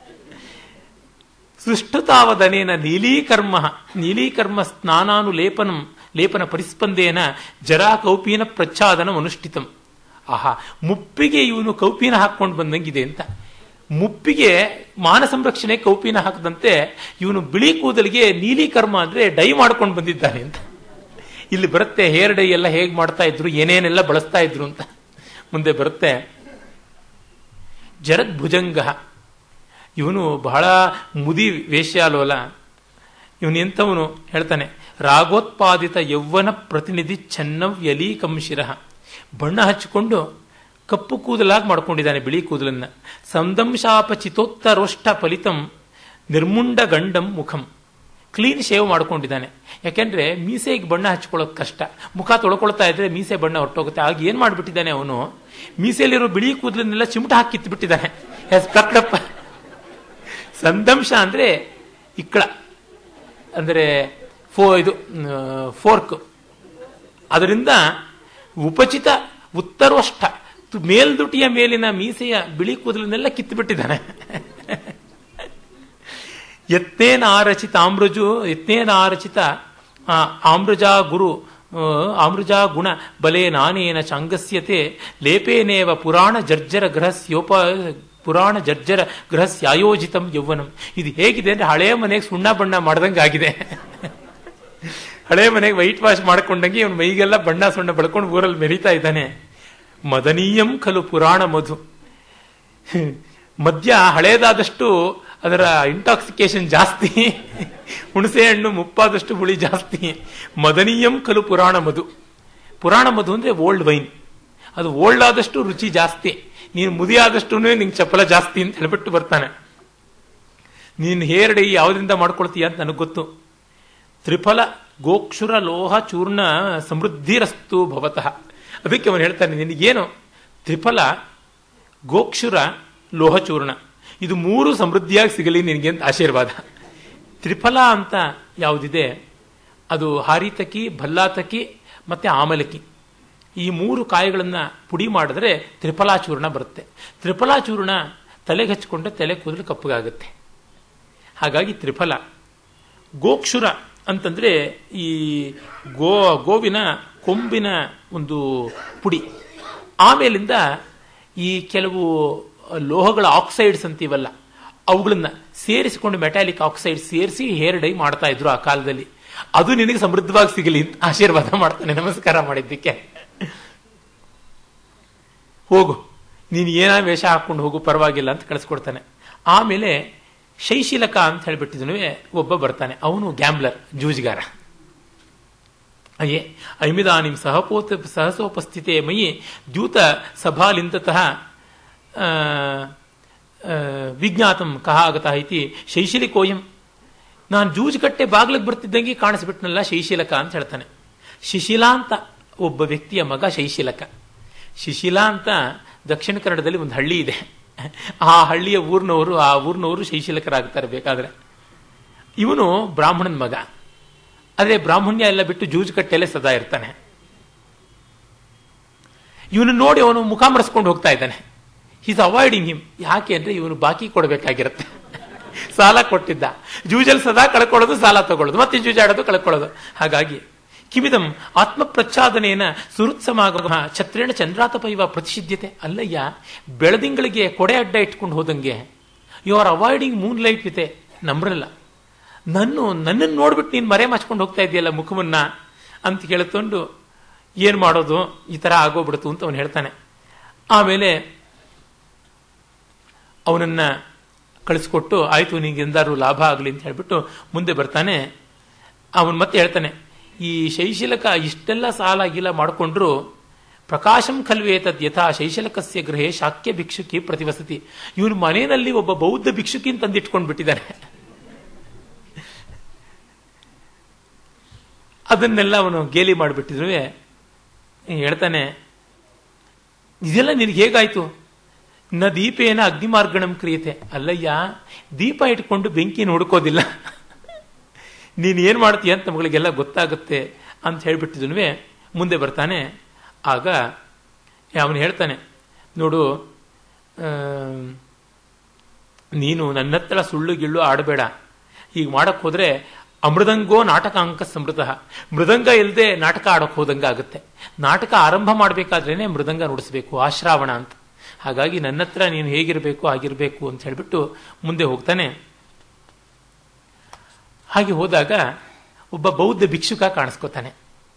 ಸೃಷ್ಟತಾವಧನೇನ ನೀಲೀಕರ್ಮ ನೀಲೀಕರ್ಮ ಸ್ನಾನಾನು ಲೇಪನಂ ಲೇಪನ ಪರಿಸ್ಪಂದೇನ ಜರಾ ಕೌಪೀನ ಪ್ರಚ್ಛಾದನ ಅನುಷ್ಠಿತಂ. ಆಹಾ, ಮುಪ್ಪಿಗೆ ಇವನು ಕೌಪೀನ ಹಾಕೊಂಡು ಬಂದಂಗಿದೆ ಅಂತ. ಮುಪ್ಪಿಗೆ ಮಾನ ಸಂರಕ್ಷಣೆ ಕೌಪೀನ ಹಾಕದಂತೆ ಇವನು ಬಿಳಿ ಕೂದಲಿಗೆ ನೀಲೀಕರ್ಮ ಅಂದ್ರೆ ಡೈ ಮಾಡ್ಕೊಂಡು ಬಂದಿದ್ದಾನೆ ಅಂತ. ಇಲ್ಲಿ ಬರುತ್ತೆ ಹೇರ್ ಡೈ ಎಲ್ಲ ಹೇಗೆ ಮಾಡ್ತಾ ಇದ್ರು, ಏನೇನೆಲ್ಲ ಬಳಸ್ತಾ ಇದ್ರು ಅಂತ ಮುಂದೆ ಬರುತ್ತೆ. ಜರದ್ ಭುಜಂಗ, ಇವನು ಬಹಳ ಮುದಿ ವೇಶ್ಯಾಲೋಲ. ಇವನು ಎಂಥವನು ಹೇಳ್ತಾನೆ, ರಾಗೋತ್ಪಾದಿತ ಯೌವನ ಪ್ರತಿನಿಧಿ ಚೆನ್ನವ್ಯಲಿ ಕಂಶಿರ. ಬಣ್ಣ ಹಚ್ಚಿಕೊಂಡು ಕಪ್ಪು ಕೂದಲಾಗಿ ಮಾಡ್ಕೊಂಡಿದ್ದಾನೆ ಬಿಳಿ ಕೂದಲನ್ನ. ಸಂದಂಶಾಪಚಿತೋತ್ತರೋಷ್ಟ ಫಲಿತಂ ನಿರ್ಮುಂಡ ಗಂಡಂ ಮುಖಂ. Clean shave ಮಾಡ್ಕೊಂಡಿದ್ದಾನೆ. ಯಾಕೆಂದ್ರೆ ಮೀಸೆಗೆ ಬಣ್ಣ ಹಚ್ಕೊಳ್ಳೋದು ಕಷ್ಟ. ಮುಖ ತೊಳ್ಕೊಳ್ತಾ ಇದ್ರೆ ಮೀಸೆ ಬಣ್ಣ ಹೊರಟೋಗುತ್ತೆ. ಆಗ ಏನ್ ಮಾಡ್ಬಿಟ್ಟಿದ್ದಾನೆ ಅವನು, ಮೀಸೆಯಲ್ಲಿರೋ ಬಿಳಿ ಕೂದಲನ್ನೆಲ್ಲ ಚಿಮಟ ಹಾಕಿ ಕಿತ್ಬಿಟ್ಟಿದ್ದಾನೆ. ಕಕ್ಕಡಪ್ಪ. ಸಂದಂಶ ಅಂದ್ರೆ ಇಕ್ಕಳ, ಅಂದ್ರೆ ಫೋ ಇದು ಫೋರ್ಕ್. ಅದರಿಂದ ಉಪಚಿತ ಉತ್ತರೋಷ್ಟ ಮೇಲ್ದುಟಿಯ ಮೇಲಿನ ಮೀಸೆಯ ಬಿಳಿ ಕೂದಲನ್ನೆಲ್ಲ ಕಿತ್ತುಬಿಟ್ಟಿದ್ದಾನೆ. ಯತ್ನೇನ ಆರಚಿತ ಆಮ್ರಜು ಯತ್ನೇನ ಆರಚಿತ ಆಮ್ರಜಾ ಗುರು ಆಮ್ರಜಾ ಗುಣ ಬಲೇ ನಾನೇನ ಚಾಂಗಸ್ಯತೆ ಲೇಪೇನೇವ ಪುರಾಣ ಜರ್ಜರ ಗೃಹಸ್ಯೋಪ ಪುರಾಣ ಜರ್ಜರ ಗೃಹಸ್ಯಾಯೋಜಿತಂ ಯೌವನಂ. ಇದು ಹೇಗಿದೆ ಅಂದ್ರೆ ಹಳೆಯ ಮನೆಗೆ ಸುಣ್ಣ ಬಣ್ಣ ಮಾಡ್ದಂಗೆ ಆಗಿದೆ. ಹಳೆ ಮನೆಗೆ ವೈಟ್ ವಾಶ್ ಮಾಡ್ಕೊಂಡಂಗೆ ಇವನು ಮೈಗೆಲ್ಲ ಬಣ್ಣ ಸುಣ್ಣ ಬಳ್ಕೊಂಡು ಊರಲ್ಲಿ ಮೆರೀತಾ ಇದ್ದಾನೆ. ಮದನೀಯಂ ಖಲು ಪುರಾಣ ಮಧು. ಮದ್ಯ ಹಳೇದಾದಷ್ಟು ಅದರ ಇಂಟಾಕ್ಸಿಕೇಶನ್ ಜಾಸ್ತಿ, ಹುಣಸೆ ಹಣ್ಣು ಮುಪ್ಪಾದಷ್ಟು ಹುಳಿ ಜಾಸ್ತಿ. ಮದನೀಯಂ ಖಲು ಪುರಾಣ ಮಧು. ಪುರಾಣ ಮಧು ಅಂದ್ರೆ ಓಲ್ಡ್ ವೈನ್. ಅದು ಓಲ್ಡ್ ಆದಷ್ಟು ರುಚಿ ಜಾಸ್ತಿ, ನೀನು ಮುದಿ ಆದಷ್ಟು ನಿಂಗೆ ಚಪಲ ಜಾಸ್ತಿ ಅಂತ ಹೇಳ್ಬಿಟ್ಟು ಬರ್ತಾನೆ. ನೀನು ಹೇರಡಿ ಯಾವುದರಿಂದ ಮಾಡ್ಕೊಳ್ತೀಯ ಅಂತ ನನಗೆ ಗೊತ್ತು. ತ್ರಿಫಲ ಗೋಕ್ಷುರ ಲೋಹ ಚೂರ್ಣ ಸಮೃದ್ಧಿರಸ್ತು ಭವತಃ. ಅದಕ್ಕೆ ಅವನು ಹೇಳ್ತಾನೆ, ನಿನಗೇನು ತ್ರಿಫಲ ಗೋಕ್ಷುರ ಲೋಹಚೂರ್ಣ ಇದು ಮೂರು ಸಮೃದ್ಧಿಯಾಗಿ ಸಿಗಲಿ ನಿನಗೆ ಅಂತ ಆಶೀರ್ವಾದ. ತ್ರಿಫಲ ಅಂತ ಯಾವುದಿದೆ ಅದು ಹಾರಿತಕಿ, ಭಲ್ಲಾತಕಿ ಮತ್ತೆ ಆಮಲಕಿ. ಈ ಮೂರು ಕಾಯಿಗಳನ್ನ ಪುಡಿ ಮಾಡಿದ್ರೆ ತ್ರಿಫಲಾಚೂರ್ಣ ಬರುತ್ತೆ. ತ್ರಿಫಲಾಚೂರ್ಣ ತಲೆಗೆ ಹಚ್ಚಿಕೊಂಡ್ರೆ ತಲೆ ಕೂದಲು ಕಪ್ಪಗಾಗುತ್ತೆ. ಹಾಗಾಗಿ ತ್ರಿಫಲ. ಗೋಕ್ಷುರ ಅಂತಂದ್ರೆ ಈ ಗೋ ಗೋವಿನ ಕೊಂಬಿನ ಒಂದು ಪುಡಿ. ಆಮೇಲಿಂದ ಈ ಕೆಲವು ಲೋಹಗಳ ಆಕ್ಸೈಡ್ಸ್ ಅಂತೀವಲ್ಲ ಅವುಗಳನ್ನ ಸೇರಿಸಿಕೊಂಡು ಮೆಟಾಲಿಕ್ ಆಕ್ಸೈಡ್ ಸೇರಿಸಿ ಹೇರ್ ಡೈ ಮಾಡ್ತಾ ಇದ್ರು ಆ ಕಾಲದಲ್ಲಿ. ಅದು ನಿನಗೆ ಸಮೃದ್ಧವಾಗಿ ಸಿಗಲಿ ಅಂತ ಆಶೀರ್ವಾದ ಮಾಡ್ತಾನೆ ನಮಸ್ಕಾರ ಮಾಡಿದ್ದಕ್ಕೆ. ಹೋಗು, ನೀನು ಏನ ವೇಷ ಹಾಕೊಂಡು ಹೋಗು, ಪರವಾಗಿಲ್ಲ ಅಂತ ಕಳಿಸ್ಕೊಡ್ತಾನೆ. ಆಮೇಲೆ ಶೈಶಿಲಕ ಅಂತ ಹೇಳ್ಬಿಟ್ಟಿದ್ನು ಒಬ್ಬ ಬರ್ತಾನೆ. ಅವನು ಗ್ಯಾಂಬ್ಲರ್, ಜೂಜ್ಗಾರ. ಅಯ್ಯೇ ಐಮಿದಾನಿಂ ಸಹಪೋತ ಸಹಸೋಪಸ್ಥಿತೆ ಮಯಿ ದ್ಯೂತ ಸಭಾಲಿಂದತಃ ವಿಜ್ಞಾತಂ ಕಹ ಆಗತಃ ಇತಿ ಶೈಶಿಲಿಕೋಯಂ. ನಾನು ಜೂಜ್ ಕಟ್ಟೆ ಬಾಗ್ಲಿಗೆ ಬರ್ತಿದ್ದಂಗೆ ಕಾಣಿಸ್ಬಿಟ್ನಲ್ಲ ಶೈಶಿಲಕ ಅಂತ ಹೇಳ್ತಾನೆ. ಶಿಶಿಲಾ ಅಂತ ಒಬ್ಬ ವ್ಯಕ್ತಿಯ ಮಗ ಶೈಶಿಲಕ. ಶಿಶಿಲಾ ಅಂತ ದಕ್ಷಿಣ ಕನ್ನಡದಲ್ಲಿ ಒಂದು ಹಳ್ಳಿ ಇದೆ. ಆ ಹಳ್ಳಿಯ ಊರಿನವರು ಆ ಊರಿನವರು ಶೈಶಿಲಕರಾಗ್ತಾರೆ ಬೇಕಾದ್ರೆ. ಇವನು ಬ್ರಾಹ್ಮಣನ ಮಗ. ಆದ್ರೆ ಬ್ರಾಹ್ಮಣ್ಯ ಎಲ್ಲ ಬಿಟ್ಟು ಜೂಜ್ ಕಟ್ಟೆಯಲ್ಲೇ ಸದಾ ಇರ್ತಾನೆ. ಇವನು ನೋಡಿ ಅವನು ಮುಖ ಮರೆಸ್ಕೊಂಡು ಹೋಗ್ತಾ ಇದ್ದಾನೆ. Is avoiding him. ಯಾಕೆ ಅಂದ್ರೆ ಇವನು ಬಾಕಿ ಕೊಡಬೇಕಾಗಿರುತ್ತೆ. ಸಾಲ ಕೊಟ್ಟಿದ್ದ, ಜೂಜಲ್ಲಿ ಸದಾ ಕಳ್ಕೊಳ್ಳೋದು, ಸಾಲ ತಗೊಳ್ಳೋದು, ಮತ್ತೆ ಜೂಜಾಡೋದು, ಕಳ್ಕೊಳ್ಳೋದು. ಹಾಗಾಗಿ ಕಿಮಿದಂ ಆತ್ಮ ಪ್ರಚ್ಛಾದನೇನ ಸುರುತ್ಸಮಾಗಮ ಛತ್ರೇಣ ಚಂದ್ರಾತಪೈವ ಪ್ರತಿಷಿದ್ಯತೆ. ಅಲ್ಲಯ್ಯ, ಬೆಳದಿಂಗಳಿಗೆ ಕೊಡೆ ಅಡ್ಡ ಇಟ್ಕೊಂಡು ಹೋದಂಗೆ you are avoiding moonlight ವಿತೆ. ನಂಬ್ರಲ್ಲ, ನನ್ನ ನನ್ನನ್ನು ನೋಡ್ಬಿಟ್ಟು ನೀನು ಮರೆ ಮಚ್ಕೊಂಡು ಹೋಗ್ತಾ ಇದೆಯಲ್ಲ ಮುಖವನ್ನ ಅಂತ ಕೇಳ್ಕೊಂಡು ಏನ್ ಮಾಡೋದು, ಈ ತರ ಆಗೋಗ್ಬಿಡ್ತು ಅಂತ ಅವನು ಹೇಳ್ತಾನೆ. ಆಮೇಲೆ ಅವನನ್ನ ಕಳಿಸ್ಕೊಟ್ಟು ಆಯ್ತು ನಿಂಗೆ ಎಂದಾರು ಲಾಭ ಆಗಲಿ ಅಂತ ಹೇಳ್ಬಿಟ್ಟು ಮುಂದೆ ಬರ್ತಾನೆ. ಅವನು ಮತ್ತೆ ಹೇಳ್ತಾನೆ, ಈ ಶೈಶಿಲಕ ಇಷ್ಟೆಲ್ಲ ಸಾಲ ಗೀಲ ಮಾಡಿಕೊಂಡ್ರು ಪ್ರಕಾಶಂ ಖಲ್ವೇತದ್ ಯಥಾ ಶೈಶಿಲಕಸ್ಯ ಗೃಹೇ ಶಾಕ್ಯ ಭಿಕ್ಷುಕಿ ಪ್ರತಿವಸತಿ. ಇವನು ಮನೆಯಲ್ಲಿ ಒಬ್ಬ ಬೌದ್ಧ ಭಿಕ್ಷುಕಿನ್ ತಂದಿಟ್ಕೊಂಡು ಬಿಟ್ಟಿದ್ದಾನೆ. ಅದನ್ನೆಲ್ಲ ಅವನು ಗೇಲಿ ಮಾಡಿಬಿಟ್ಟಿದ್ರು. ಹೇಳ್ತಾನೆ, ಇದೆಲ್ಲ ನಿನಗೆ ಹೇಗಾಯ್ತು? ನ ದೀಪೇನ ಅಗ್ನಿಮಾರ್ಗಣಂ ಕ್ರಿಯತೆ. ಅಲ್ಲಯ್ಯ, ದೀಪ ಇಟ್ಕೊಂಡು ಬೆಂಕಿ ನೋಡ್ಕೋದಿಲ್ಲ, ನೀನ್ ಏನ್ ಮಾಡ್ತೀಯ ಅಂತ ನಮಗಳಿಗೆಲ್ಲ ಗೊತ್ತಾಗುತ್ತೆ ಅಂತ ಹೇಳ್ಬಿಟ್ಟಿದ್ನು. ಮುಂದೆ ಬರ್ತಾನೆ. ಆಗ ಅವನು ಹೇಳ್ತಾನೆ, ನೋಡು, ನೀನು ನನ್ನ ಹತ್ರ ಸುಳ್ಳು ಗಿಳ್ಳು ಆಡಬೇಡ. ಹೀಗೆ ಮಾಡಕ್ ಹೋದ್ರೆ ಅಮೃದಂಗೋ ನಾಟಕ ಅಂಕ ಸಮೃದ್ಧ. ಮೃದಂಗ ಇಲ್ಲದೆ ನಾಟಕ ಆಡಕ್ ಹೋದಂಗ ಆಗುತ್ತೆ. ನಾಟಕ ಆರಂಭ ಮಾಡಬೇಕಾದ್ರೇನೆ ಮೃದಂಗ ನುಡಿಸ್ಬೇಕು, ಆಶ್ರಾವಣ ಅಂತ. ಹಾಗಾಗಿ ನನ್ನ ಹತ್ರ ನೀನು ಹೇಗಿರಬೇಕು ಹಾಗಿರ್ಬೇಕು ಅಂತ ಹೇಳ್ಬಿಟ್ಟು ಮುಂದೆ ಹೋಗ್ತಾನೆ. ಹಾಗೆ ಹೋದಾಗ ಒಬ್ಬ ಬೌದ್ಧ ಭಿಕ್ಷುಕ ಕಾಣಿಸ್ಕೋತಾನೆ.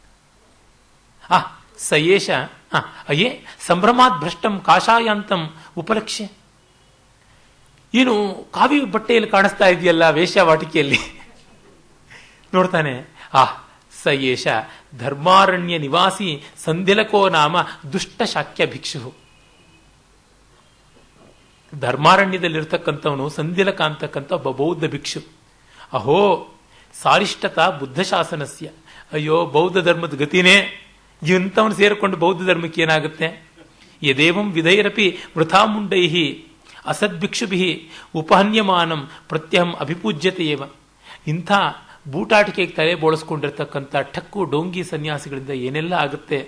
ಆ ಸಯೇಶ ಅಯ್ಯೇ ಸಂಭ್ರಮಾತ್ ಭ್ರಷ್ಟಂ ಕಾಷಾಯಾಂತಂ ಉಪಲಕ್ಷ್ಯ. ಏನು ಕಾವಿ ಬಟ್ಟೆಯಲ್ಲಿ ಕಾಣಿಸ್ತಾ ಇದೆಯಲ್ಲ ವೇಶ್ಯಾವಾಟಿಕೆಯಲ್ಲಿ. ನೋಡ್ತಾನೆ, ಆಹ್ ಸ ಏಷ ಧರ್ಮಾರಣ್ಯ ನಿವಾಸಿ ಸಂಧಿಲಕೋ ನಾಮ ದುಷ್ಟ ಶಾಕ್ಯ ಭಿಕ್ಷು. ಧರ್ಮಾರಣ್ಯದಲ್ಲಿರ್ತಕ್ಕಂಥವನು ಸಂಧಿಲಕ ಅಂತಕ್ಕಂಥ ಒಬ್ಬ ಬೌದ್ಧ ಭಿಕ್ಷು. ಅಹೋ ಸಾರಿಷ್ಟತ ಬುದ್ಧ ಶಾಸನಸ್ಯ, ಅಯ್ಯೋ ಬೌದ್ಧ ಧರ್ಮದ ಗತಿನೇ, ಇಂಥವನು ಸೇರಿಕೊಂಡು ಬೌದ್ಧ ಧರ್ಮಕ್ಕೆ ಏನಾಗುತ್ತೆ? ಯದೇವಂ ವಿಧೈರಪಿ ವೃಥಾಮುಂಡೈ ಅಸದ್ಭಿಕ್ಷುಭಿ ಉಪಹನ್ಯಮಾನಂ ಪ್ರತ್ಯಹಂ ಅಭಿಪೂಜ್ಯತೆಯೇವ. ಇಂಥ ಬೂಟಾಟಿಕೆಗೆ ತಲೆ ಬೋಳಿಸ್ಕೊಂಡಿರ್ತಕ್ಕಂಥ ಠಕ್ಕು ಡೋಂಗಿ ಸನ್ಯಾಸಿಗಳಿಂದ ಏನೆಲ್ಲ ಆಗುತ್ತೆ.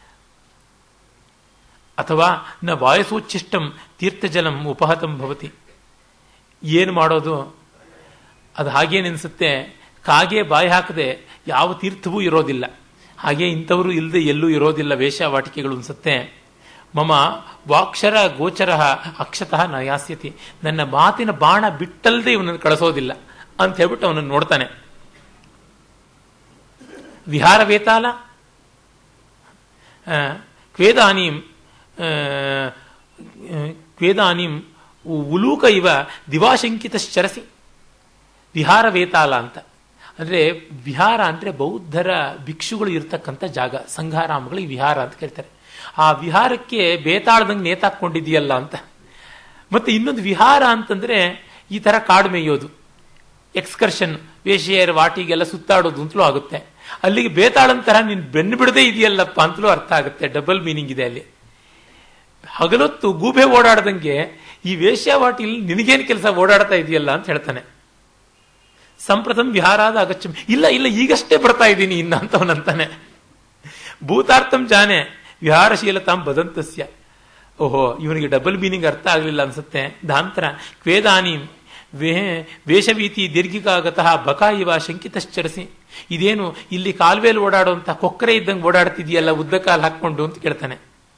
ಅಥವಾ ನ ವಾಯಸೋಚ್ಚಿಷ್ಟಂ ತೀರ್ಥಜಲಂ ಉಪಹತಂ ಭವತಿ. ಏನು ಮಾಡೋದು? ಅದು ಹಾಗೇ ನೆನೆಸುತ್ತೆ, ಕಾಗೆ ಬಾಯಿ ಹಾಕದೆ ಯಾವ ತೀರ್ಥವೂ ಇರೋದಿಲ್ಲ. ಹಾಗೆ ಇಂಥವರು ಇಲ್ಲದೆ ಎಲ್ಲೂ ಇರೋದಿಲ್ಲ ವೇಶ್ಯಾವಾಟಿಕೆಗಳು ಅನ್ಸುತ್ತೆ. ಮಮ ವಾಕ್ಷರ ಗೋಚರ ಅಕ್ಷತಃ ನ ಯಾಸ್ಯತಿ, ನನ್ನ ಮಾತಿನ ಬಾಣ ಬಿಟ್ಟಲ್ಲದೆ ಇವನನ್ನು ಕಳಿಸೋದಿಲ್ಲ ಅಂತ ಹೇಳ್ಬಿಟ್ಟು ಅವನನ್ನು ನೋಡ್ತಾನೆ. ವಿಹಾರ ವೇತಾಲ ಕ್ವೇದಾನೀಂ ಕ್ವೇದಾನೀಂ ಉಲೂಕ ಇವ ದಿವಾಶಂಕಿತಶ್ಚರಸಿ. ವಿಹಾರ ವೇತಾಲ ಅಂತ ಅಂದರೆ, ವಿಹಾರ ಅಂದರೆ ಬೌದ್ಧರ ಭಿಕ್ಷುಗಳು ಇರ್ತಕ್ಕಂಥ ಜಾಗ, ಸಂಘಾರಾಮಗಳಿಗೆ ವಿಹಾರ ಅಂತ ಕರೀತಾರೆ. ಆ ವಿಹಾರಕ್ಕೆ ಬೇತಾಳದಂಗೆ ನೇತಾಕೊಂಡಿದೆಯಲ್ಲ ಅಂತ. ಮತ್ತೆ ಇನ್ನೊಂದು ವಿಹಾರ ಅಂತಂದ್ರೆ ಈ ತರ ಕಾಡು ಮೇಯೋದು, ಎಕ್ಸ್ಕರ್ಷನ್, ವೇಶ್ಯೆಯರ ವಾಟಿಗೆಲ್ಲ ಸುತ್ತಾಡೋದು ಅಂತಲೂ ಆಗುತ್ತೆ. ಅಲ್ಲಿಗೆ ಬೇತಾಳಂತರ ನೀನು ಬೆನ್ನು ಬಿಡದೇ ಇದೆಯಲ್ಲಪ್ಪ ಅಂತಲೂ ಅರ್ಥ ಆಗುತ್ತೆ. ಡಬಲ್ ಮೀನಿಂಗ್ ಇದೆ ಅಲ್ಲಿ. ಹಗಲೊತ್ತು ಗೂಬೆ ಓಡಾಡ್ದಂಗೆ ಈ ವೇಶ್ಯಾವಾಟಿಲಿ ನಿನಗೇನು ಕೆಲಸ, ಓಡಾಡ್ತಾ ಇದೆಯಲ್ಲ ಅಂತ ಹೇಳ್ತಾನೆ. ಸಂಪ್ರಥಮ್ ವಿಹಾರಾದ ಅಗಚ್ಚ, ಇಲ್ಲ ಇಲ್ಲ ಈಗಷ್ಟೇ ಬರ್ತಾ ಇದ್ದೀನಿ ಇನ್ನ ಅಂತವನಂತಾನೆ. ಭೂತಾರ್ಥಂ ಜಾನೆ ವಿಹಾರಶೀಲತಾಂ ಬದಂತಸ್ಯ. ಓಹೋ, ಇವನಿಗೆ ಡಬಲ್ ಮೀನಿಂಗ್ ಅರ್ಥ ಆಗಲಿಲ್ಲ ಅನ್ಸುತ್ತೆ. ದಾಂತರ ಕ್ವೇದಾನೀಂ ವೇ ವೇಷವೀತಿ ದೀರ್ಘಿಕಾಗತಃ ಬಕಾ ಇವ ಶಂಕಿತಶ್ಚರಸಿ. ಇದೇನು ಇಲ್ಲಿ ಕಾಲ್ವೇಲ್ ಓಡಾಡುವಂತ ಕೊಕ್ಕರೆ ಇದ್ದಂಗೆ ಓಡಾಡ್ತಿದೆಯಲ್ಲ ಉದ್ದ ಕಾಲು ಹಾಕೊಂಡು ಅಂತ ಕೇಳ್ತಾನೆ.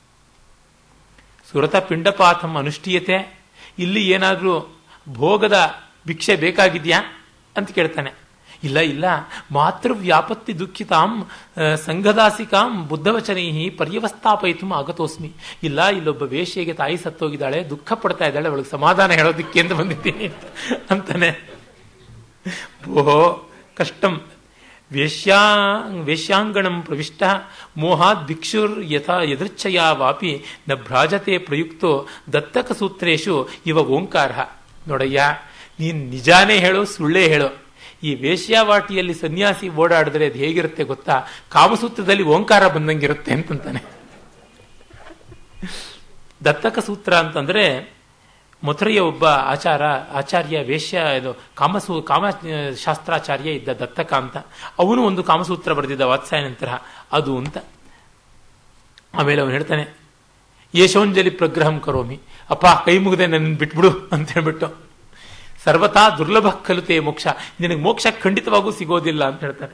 ಸುರತ ಪಿಂಡಪಾಥಂ ಅನುಷ್ಠೀಯತೆ, ಇಲ್ಲಿ ಏನಾದ್ರೂ ಭೋಗದ ಭಿಕ್ಷೆ ಬೇಕಾಗಿದ್ಯಾ ಅಂತ ಕೇಳ್ತಾನೆ. ಇಲ್ಲ ಇಲ್ಲ, ಮಾತೃ ವ್ಯಾಪತ್ತಿ ದುಃಖಿತಾಂ ಸಂಘದಾಸಿಕಾಂ ಬುದ್ಧವಚನೈ ಪರ್ಯವಸ್ಥಾಪಯಿತು ಆಗತೋಸ್ಮಿ. ಇಲ್ಲ, ಇಲ್ಲೊಬ್ಬ ವೇಶ್ಯೆಗೆ ತಾಯಿ ಸತ್ತೋಗಿದ್ದಾಳೆ, ದುಃಖ ಪಡ್ತಾ ಇದ್ದಾಳೆ, ಅವಳಿಗೆ ಸಮಾಧಾನ ಹೇಳೋದಿಕ್ಕೆ ಅಂತ ಬಂದಿದ್ದೀನಿ ಅಂತಾನೆ. ಓಹೋ ಕಷ್ಟಂ ವೇಶ್ಯಾ ವೇಶ್ಯಾಂಗಣಂ ಪ್ರವಿಷ್ಟ ಮೋಹಾತ್ ಭಿಕ್ಷುರ್ ಯಥಾ ಯದೃಚ್ಛಯಾ ವಾಪಿ ನ ಭ್ರಾಜತೆ ಪ್ರಯುಕ್ತೋ ದತ್ತಕ ಸೂತ್ರೇಶು ಇವ ಓಂಕಾರ. ನೋಡಯ್ಯ, ನೀನ್ ನಿಜಾನೇ ಹೇಳೋ ಸುಳ್ಳೇ ಹೇಳೋ, ಈ ವೇಶ್ಯಾವಾಟಿಯಲ್ಲಿ ಸನ್ಯಾಸಿ ಓಡಾಡಿದ್ರೆ ಅದು ಹೇಗಿರುತ್ತೆ ಗೊತ್ತಾ? ಕಾಮಸೂತ್ರದಲ್ಲಿ ಓಂಕಾರ ಬಂದಂಗಿರುತ್ತೆ ಅಂತಂತಾನೆ. ದತ್ತಕ ಸೂತ್ರ ಅಂತಂದ್ರೆ ಮಥುರೆಯ ಒಬ್ಬ ಆಚಾರ ಆಚಾರ್ಯ ವೇಶ್ಯ ಇದು ಕಾಮಸೂ ಕಾಮಶಾಸ್ತ್ರಾಚಾರ್ಯ ಇದ್ದ ದತ್ತಕ ಅಂತ. ಅವನು ಒಂದು ಕಾಮಸೂತ್ರ ಬರೆದಿದ್ದ ವಾತ್ಸಾಯನಂತರ ಅದು ಅಂತ. ಆಮೇಲೆ ಅವನು ಹೇಳ್ತಾನೆ, ಯಶೋಂಜಲಿ ಪ್ರಗ್ರಹಂ ಕರೋಮಿ, ಅಪ್ಪ ಕೈ ಮುಗದೆ ನನ್ನ ಬಿಟ್ಬಿಡು ಅಂತ ಹೇಳ್ಬಿಟ್ಟು, ಸರ್ವಥಾ ದುರ್ಲಭ ಕಲುತೆ ಮೋಕ್ಷ, ನಿನಗೆ ಮೋಕ್ಷ ಖಂಡಿತವಾಗೂ ಸಿಗೋದಿಲ್ಲ ಅಂತ ಹೇಳ್ತಾನೆ.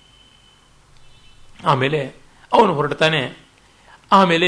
ಆಮೇಲೆ ಅವನು ಹೊರಡ್ತಾನೆ. ಆಮೇಲೆ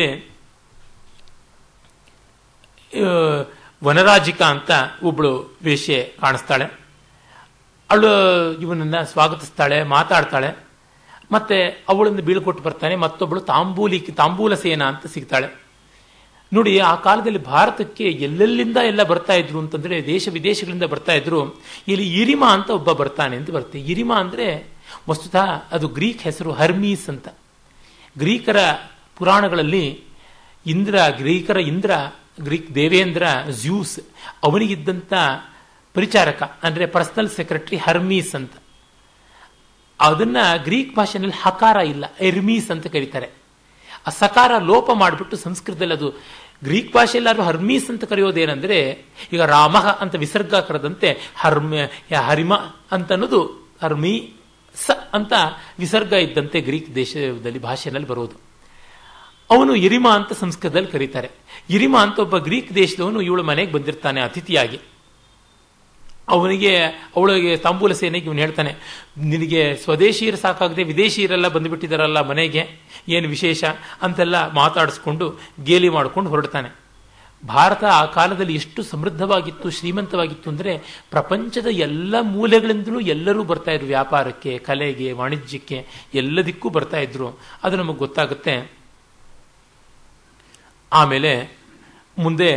ವನರಾಜಿಕಾ ಅಂತ ಒಬ್ಳು ವೇಶ್ಯೆ ಕಾಣಿಸ್ತಾಳೆ. ಅವಳು ಇವನನ್ನ ಸ್ವಾಗತಿಸ್ತಾಳೆ, ಮಾತಾಡ್ತಾಳೆ. ಮತ್ತೆ ಅವಳನ್ನು ಬೀಳ್ಕೊಟ್ಟು ಬರ್ತಾನೆ. ಮತ್ತೊಬ್ಬಳು ತಾಂಬೂಲಿ ತಾಂಬೂಲ ಸೇನಾ ಅಂತ ಸಿಗ್ತಾಳೆ. ನೋಡಿ, ಆ ಕಾಲದಲ್ಲಿ ಭಾರತಕ್ಕೆ ಎಲ್ಲೆಲ್ಲಿಂದ ಎಲ್ಲ ಬರ್ತಾ ಇದ್ರು ಅಂತಂದ್ರೆ ದೇಶ ವಿದೇಶಗಳಿಂದ ಬರ್ತಾ ಇದ್ರು. ಇಲ್ಲಿ ಇರಿಮಾ ಅಂತ ಒಬ್ಬ ಬರ್ತಾನೆ ಅಂತ ಬರುತ್ತೆ. ಇರಿಮಾ ಅಂದ್ರೆ ವಸ್ತುತಃ ಅದು ಗ್ರೀಕ್ ಹೆಸರು, ಹರ್ಮೀಸ್ ಅಂತ. ಗ್ರೀಕರ ಪುರಾಣಗಳಲ್ಲಿ ಇಂದ್ರ ಗ್ರೀಕರ ಇಂದ್ರ ಗ್ರೀಕ್ ದೇವೇಂದ್ರ ಜ್ಯೂಸ್, ಅವನಿಗಿದ್ದಂಥ ಪರಿಚಾರಕ ಅಂದ್ರೆ ಪರ್ಸನಲ್ ಸೆಕ್ರೆಟರಿ ಹರ್ಮೀಸ್ ಅಂತ. ಅದನ್ನ ಗ್ರೀಕ್ ಭಾಷೆನಲ್ಲಿ ಹಕಾರ ಇಲ್ಲ, ಎರ್ಮೀಸ್ ಅಂತ ಕರೀತಾರೆ. ಆ ಸಕಾರ ಲೋಪ ಮಾಡಿಬಿಟ್ಟು ಸಂಸ್ಕೃತದಲ್ಲಿ ಅದು ಗ್ರೀಕ್ ಭಾಷೆಯಲ್ಲಾದ್ರೂ ಹರ್ಮೀಸ್ ಅಂತ ಕರೆಯೋದೇನೆಂದ್ರೆ, ಈಗ ರಾಮ ಅಂತ ವಿಸರ್ಗ ಕರೆದಂತೆ ಹರ್ಮ ಹರಿಮ ಅಂತ ಅನ್ನೋದು ಹರ್ಮಿ ಸ ಅಂತ ವಿಸರ್ಗ ಇದ್ದಂತೆ ಗ್ರೀಕ್ ದೇಶದಲ್ಲಿ ಭಾಷೆಯಲ್ಲಿ ಬರೋದು. ಅವನು ಇರಿಮಾ ಅಂತ ಸಂಸ್ಕೃತದಲ್ಲಿ ಕರೀತಾರೆ. ಇರಿಮಾ ಅಂತ ಒಬ್ಬ ಗ್ರೀಕ್ ದೇಶದವನು ಇವಳು ಮನೆಗೆ ಬಂದಿರ್ತಾನೆ ಅತಿಥಿಯಾಗಿ. ಅವನಿಗೆ ಅವಳಿಗೆ ತಾಂಬೂಲ ಸೇನೆಗೆ ಇವನು ಹೇಳ್ತಾನೆ, ನಿನಗೆ ಸ್ವದೇಶೀಯರು ಸಾಕಾಗದೆ ವಿದೇಶೀಯರೆಲ್ಲ ಬಂದುಬಿಟ್ಟಿದಾರಲ್ಲ ಮನೆಗೆ, ಏನು ವಿಶೇಷ ಅಂತೆಲ್ಲ ಮಾತಾಡಿಸ್ಕೊಂಡು ಗೇಲಿ ಮಾಡಿಕೊಂಡು ಹೊರಡ್ತಾನೆ. ಭಾರತ ಆ ಕಾಲದಲ್ಲಿ ಎಷ್ಟು ಸಮೃದ್ಧವಾಗಿತ್ತು, ಶ್ರೀಮಂತವಾಗಿತ್ತು ಅಂದರೆ ಪ್ರಪಂಚದ ಎಲ್ಲ ಮೂಲೆಗಳಿಂದಲೂ ಎಲ್ಲರೂ ಬರ್ತಾ ಇದ್ರು ವ್ಯಾಪಾರಕ್ಕೆ, ಕಲೆಗೆ, ವಾಣಿಜ್ಯಕ್ಕೆ, ಎಲ್ಲದಕ್ಕೂ ಬರ್ತಾ ಇದ್ರು. ಅದು ನಮಗೆ ಗೊತ್ತಾಗುತ್ತೆ. ಆಮೇಲೆ ಮುಂದೆ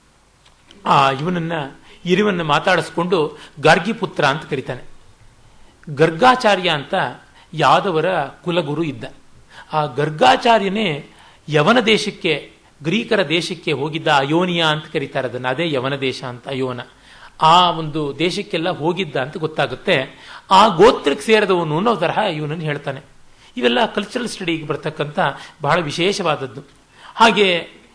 ಆ ಇವನನ್ನ ಇರಿವನ್ನ ಮಾತಾಡಿಸ್ಕೊಂಡು ಗಾರ್ಗಿಪುತ್ರ ಅಂತ ಕರೀತಾನೆ. ಗರ್ಗಾಚಾರ್ಯ ಅಂತ ಯಾದವರ ಕುಲಗುರು ಇದ್ದ. ಆ ಗರ್ಗಾಚಾರ್ಯನೇ ಯವನ ದೇಶಕ್ಕೆ, ಗ್ರೀಕರ ದೇಶಕ್ಕೆ ಹೋಗಿದ್ದ. ಅಯೋನಿಯಾ ಅಂತ ಕರೀತಾರೆ ಅದನ್ನು, ಅದೇ ಯವನ ದೇಶ ಅಂತ, ಅಯೋನ. ಆ ಒಂದು ದೇಶಕ್ಕೆಲ್ಲ ಹೋಗಿದ್ದ ಅಂತ ಗೊತ್ತಾಗುತ್ತೆ. ಆ ಗೋತ್ರಕ್ಕೆ ಸೇರಿದವನು ಅನ್ನೋ ತರಹ ಇವನನ್ನು ಹೇಳ್ತಾನೆ. ಇವೆಲ್ಲ ಕಲ್ಚರಲ್ ಸ್ಟಡಿಗೆ ಬರ್ತಕ್ಕಂಥ ಬಹಳ ವಿಶೇಷವಾದದ್ದು. ಹಾಗೆ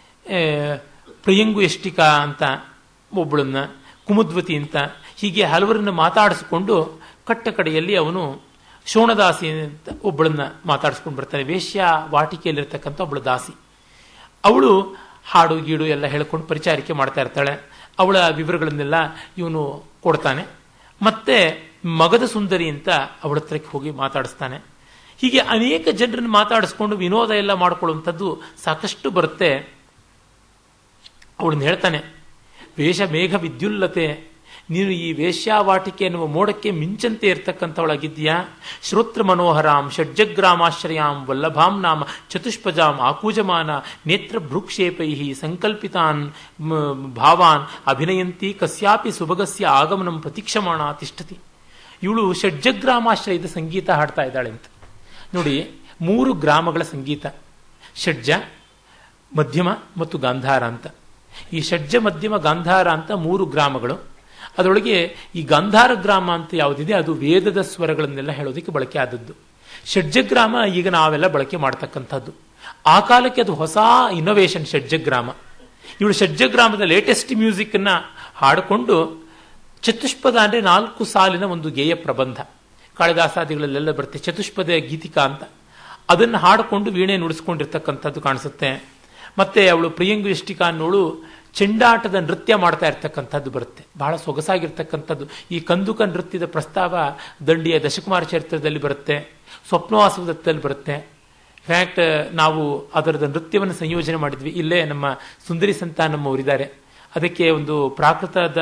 ಪ್ರಿಯಂಗು ಎಷ್ಟಿಕಾ ಅಂತ ಒಬ್ಬಳನ್ನ, ಕುಮುದ್ವತಿ ಅಂತ, ಹೀಗೆ ಹಲವರನ್ನು ಮಾತಾಡಿಸ್ಕೊಂಡು ಕಟ್ಟ ಕಡೆಯಲ್ಲಿ ಅವನು ಶೋಣದಾಸಿ ಅಂತ ಒಬ್ಬಳನ್ನ ಮಾತಾಡಿಸ್ಕೊಂಡು ಬರ್ತಾನೆ. ವೇಶ್ಯ ವಾಟಿಕೆಯಲ್ಲಿರ್ತಕ್ಕಂಥ ಒಬ್ಬಳು ದಾಸಿ. ಅವಳು ಹಾಡು ಗೀಡು ಎಲ್ಲ ಹೇಳ್ಕೊಂಡು ಪರಿಚಾರಿಕೆ ಮಾಡ್ತಾ ಇರ್ತಾಳೆ. ಅವಳ ವಿವರಗಳನ್ನೆಲ್ಲ ಇವನು ಕೊಡ್ತಾನೆ. ಮತ್ತೆ ಮಗದ ಸುಂದರಿ ಅಂತ ಅವಳ ಹತ್ರಕ್ಕೆ ಹೋಗಿ ಮಾತಾಡಿಸ್ತಾನೆ. ಹೀಗೆ ಅನೇಕ ಜನರನ್ನು ಮಾತಾಡಿಸ್ಕೊಂಡು ವಿನೋದ ಎಲ್ಲ ಮಾಡಿಕೊಳ್ಳುವಂಥದ್ದು ಸಾಕಷ್ಟು ಬರುತ್ತೆ. ಅವಳನ್ನು ಹೇಳ್ತಾನೆ, ವೇಷ ಮೇಘ ವಿದ್ಯುಲ್ಲತೆ, ನೀನು ಈ ವೇಶ್ಯಾವಾಟಿಕೆ ಎನ್ನುವ ಮೋಡಕ್ಕೆ ಮಿಂಚಂತೆ ಇರ್ತಕ್ಕಂಥವಳಾಗಿದ್ದೀಯಾ. ಶ್ರೋತ್ರ ಮನೋಹರಾಂ ಷಡ್ಜಗ್ರಾಮಾಶ್ರಯಾಂ ವಲ್ಲಭಾಂ ನಾಮ ಚತುಷ್ಪಜಾಂ ಆಕೂಜಮಾನ ನೇತ್ರ ಭ್ರೂಕ್ಷೇಪೈ ಸಂಕಲ್ಪಿತಾನ್ ಭಾವಾನ್ ಅಭಿನಯಂತಿ ಕಸ್ಯಾಪಿ ಸುಭಗಸ್ಯ ಆಗಮನಂ ಪ್ರತೀಕ್ಷಮಾಣ ತಿಷ್ಠತಿ. ಇವಳು ಷಡ್ಜಗ್ರಾಮಾಶ್ರಯದ ಸಂಗೀತ ಹಾಡ್ತಾ ಇದ್ದಾಳೆ ಅಂತ ನೋಡಿ. ಮೂರು ಗ್ರಾಮಗಳ ಸಂಗೀತ, ಷಡ್ಜ, ಮಧ್ಯಮ ಮತ್ತು ಗಾಂಧಾರ ಅಂತ. ಈ ಷಡ್ಜ, ಮಧ್ಯಮ, ಗಾಂಧಾರ ಅಂತ ಮೂರು ಗ್ರಾಮಗಳು. ಅದರೊಳಗೆ ಈ ಗಾಂಧಾರ ಗ್ರಾಮ ಅಂತ ಯಾವುದಿದೆ ಅದು ವೇದದ ಸ್ವರಗಳನ್ನೆಲ್ಲ ಹೇಳೋದಕ್ಕೆ ಬಳಕೆ ಆದದ್ದು. ಷಡ್ಜಗ್ರಾಮ ಈಗ ನಾವೆಲ್ಲ ಬಳಕೆ ಮಾಡ್ತಕ್ಕಂಥದ್ದು. ಆ ಕಾಲಕ್ಕೆ ಅದು ಹೊಸ ಇನ್ನೋವೇಷನ್ ಷಡ್ಜಗ್ರಾಮ. ಇವಳು ಷಡ್ಜಗ್ರಾಮದ ಲೇಟೆಸ್ಟ್ ಮ್ಯೂಸಿಕ್ ಅನ್ನ ಹಾಡಿಕೊಂಡು, ಚತುಷ್ಪದ ಅಂದರೆ ನಾಲ್ಕು ಸಾಲಿನ ಒಂದು ಗೇಯ ಪ್ರಬಂಧ, ಕಾಳಿದಾಸಾದಿಗಳಲ್ಲೆಲ್ಲ ಬರುತ್ತೆ ಚತುಷ್ಪದ ಗೀತಿಕಾ ಅಂತ, ಅದನ್ನು ಹಾಡಿಕೊಂಡು ವೀಣೆ ನುಡಿಸ್ಕೊಂಡಿರ್ತಕ್ಕಂಥದ್ದು ಕಾಣಿಸುತ್ತೆ. ಮತ್ತೆ ಅವಳು ಪ್ರಿಯಂಗು ಇಷ್ಟಿಕಾ ಅನ್ನೋಳು ಚೆಂಡಾಟದ ನೃತ್ಯ ಮಾಡ್ತಾ ಇರ್ತಕ್ಕಂಥದ್ದು ಬರುತ್ತೆ, ಬಹಳ ಸೊಗಸಾಗಿರ್ತಕ್ಕಂಥದ್ದು. ಈ ಕಂದುಕ ನೃತ್ಯದ ಪ್ರಸ್ತಾವ ದಂಡಿಯ ದಶಕುಮಾರ ಚರಿತ್ರದಲ್ಲಿ ಬರುತ್ತೆ, ಸ್ವಪ್ನವಾಸವದತ್ತಲ್ಲಿ ಬರುತ್ತೆ. ಇನ್ಫ್ಯಾಕ್ಟ್ ನಾವು ಅದರದ ನೃತ್ಯವನ್ನು ಸಂಯೋಜನೆ ಮಾಡಿದ್ವಿ. ಇಲ್ಲೇ ನಮ್ಮ ಸುಂದರಿ ಸಂತಾನಮ್ಮವರಿದ್ದಾರೆ, ಅದಕ್ಕೆ ಒಂದು ಪ್ರಾಕೃತದ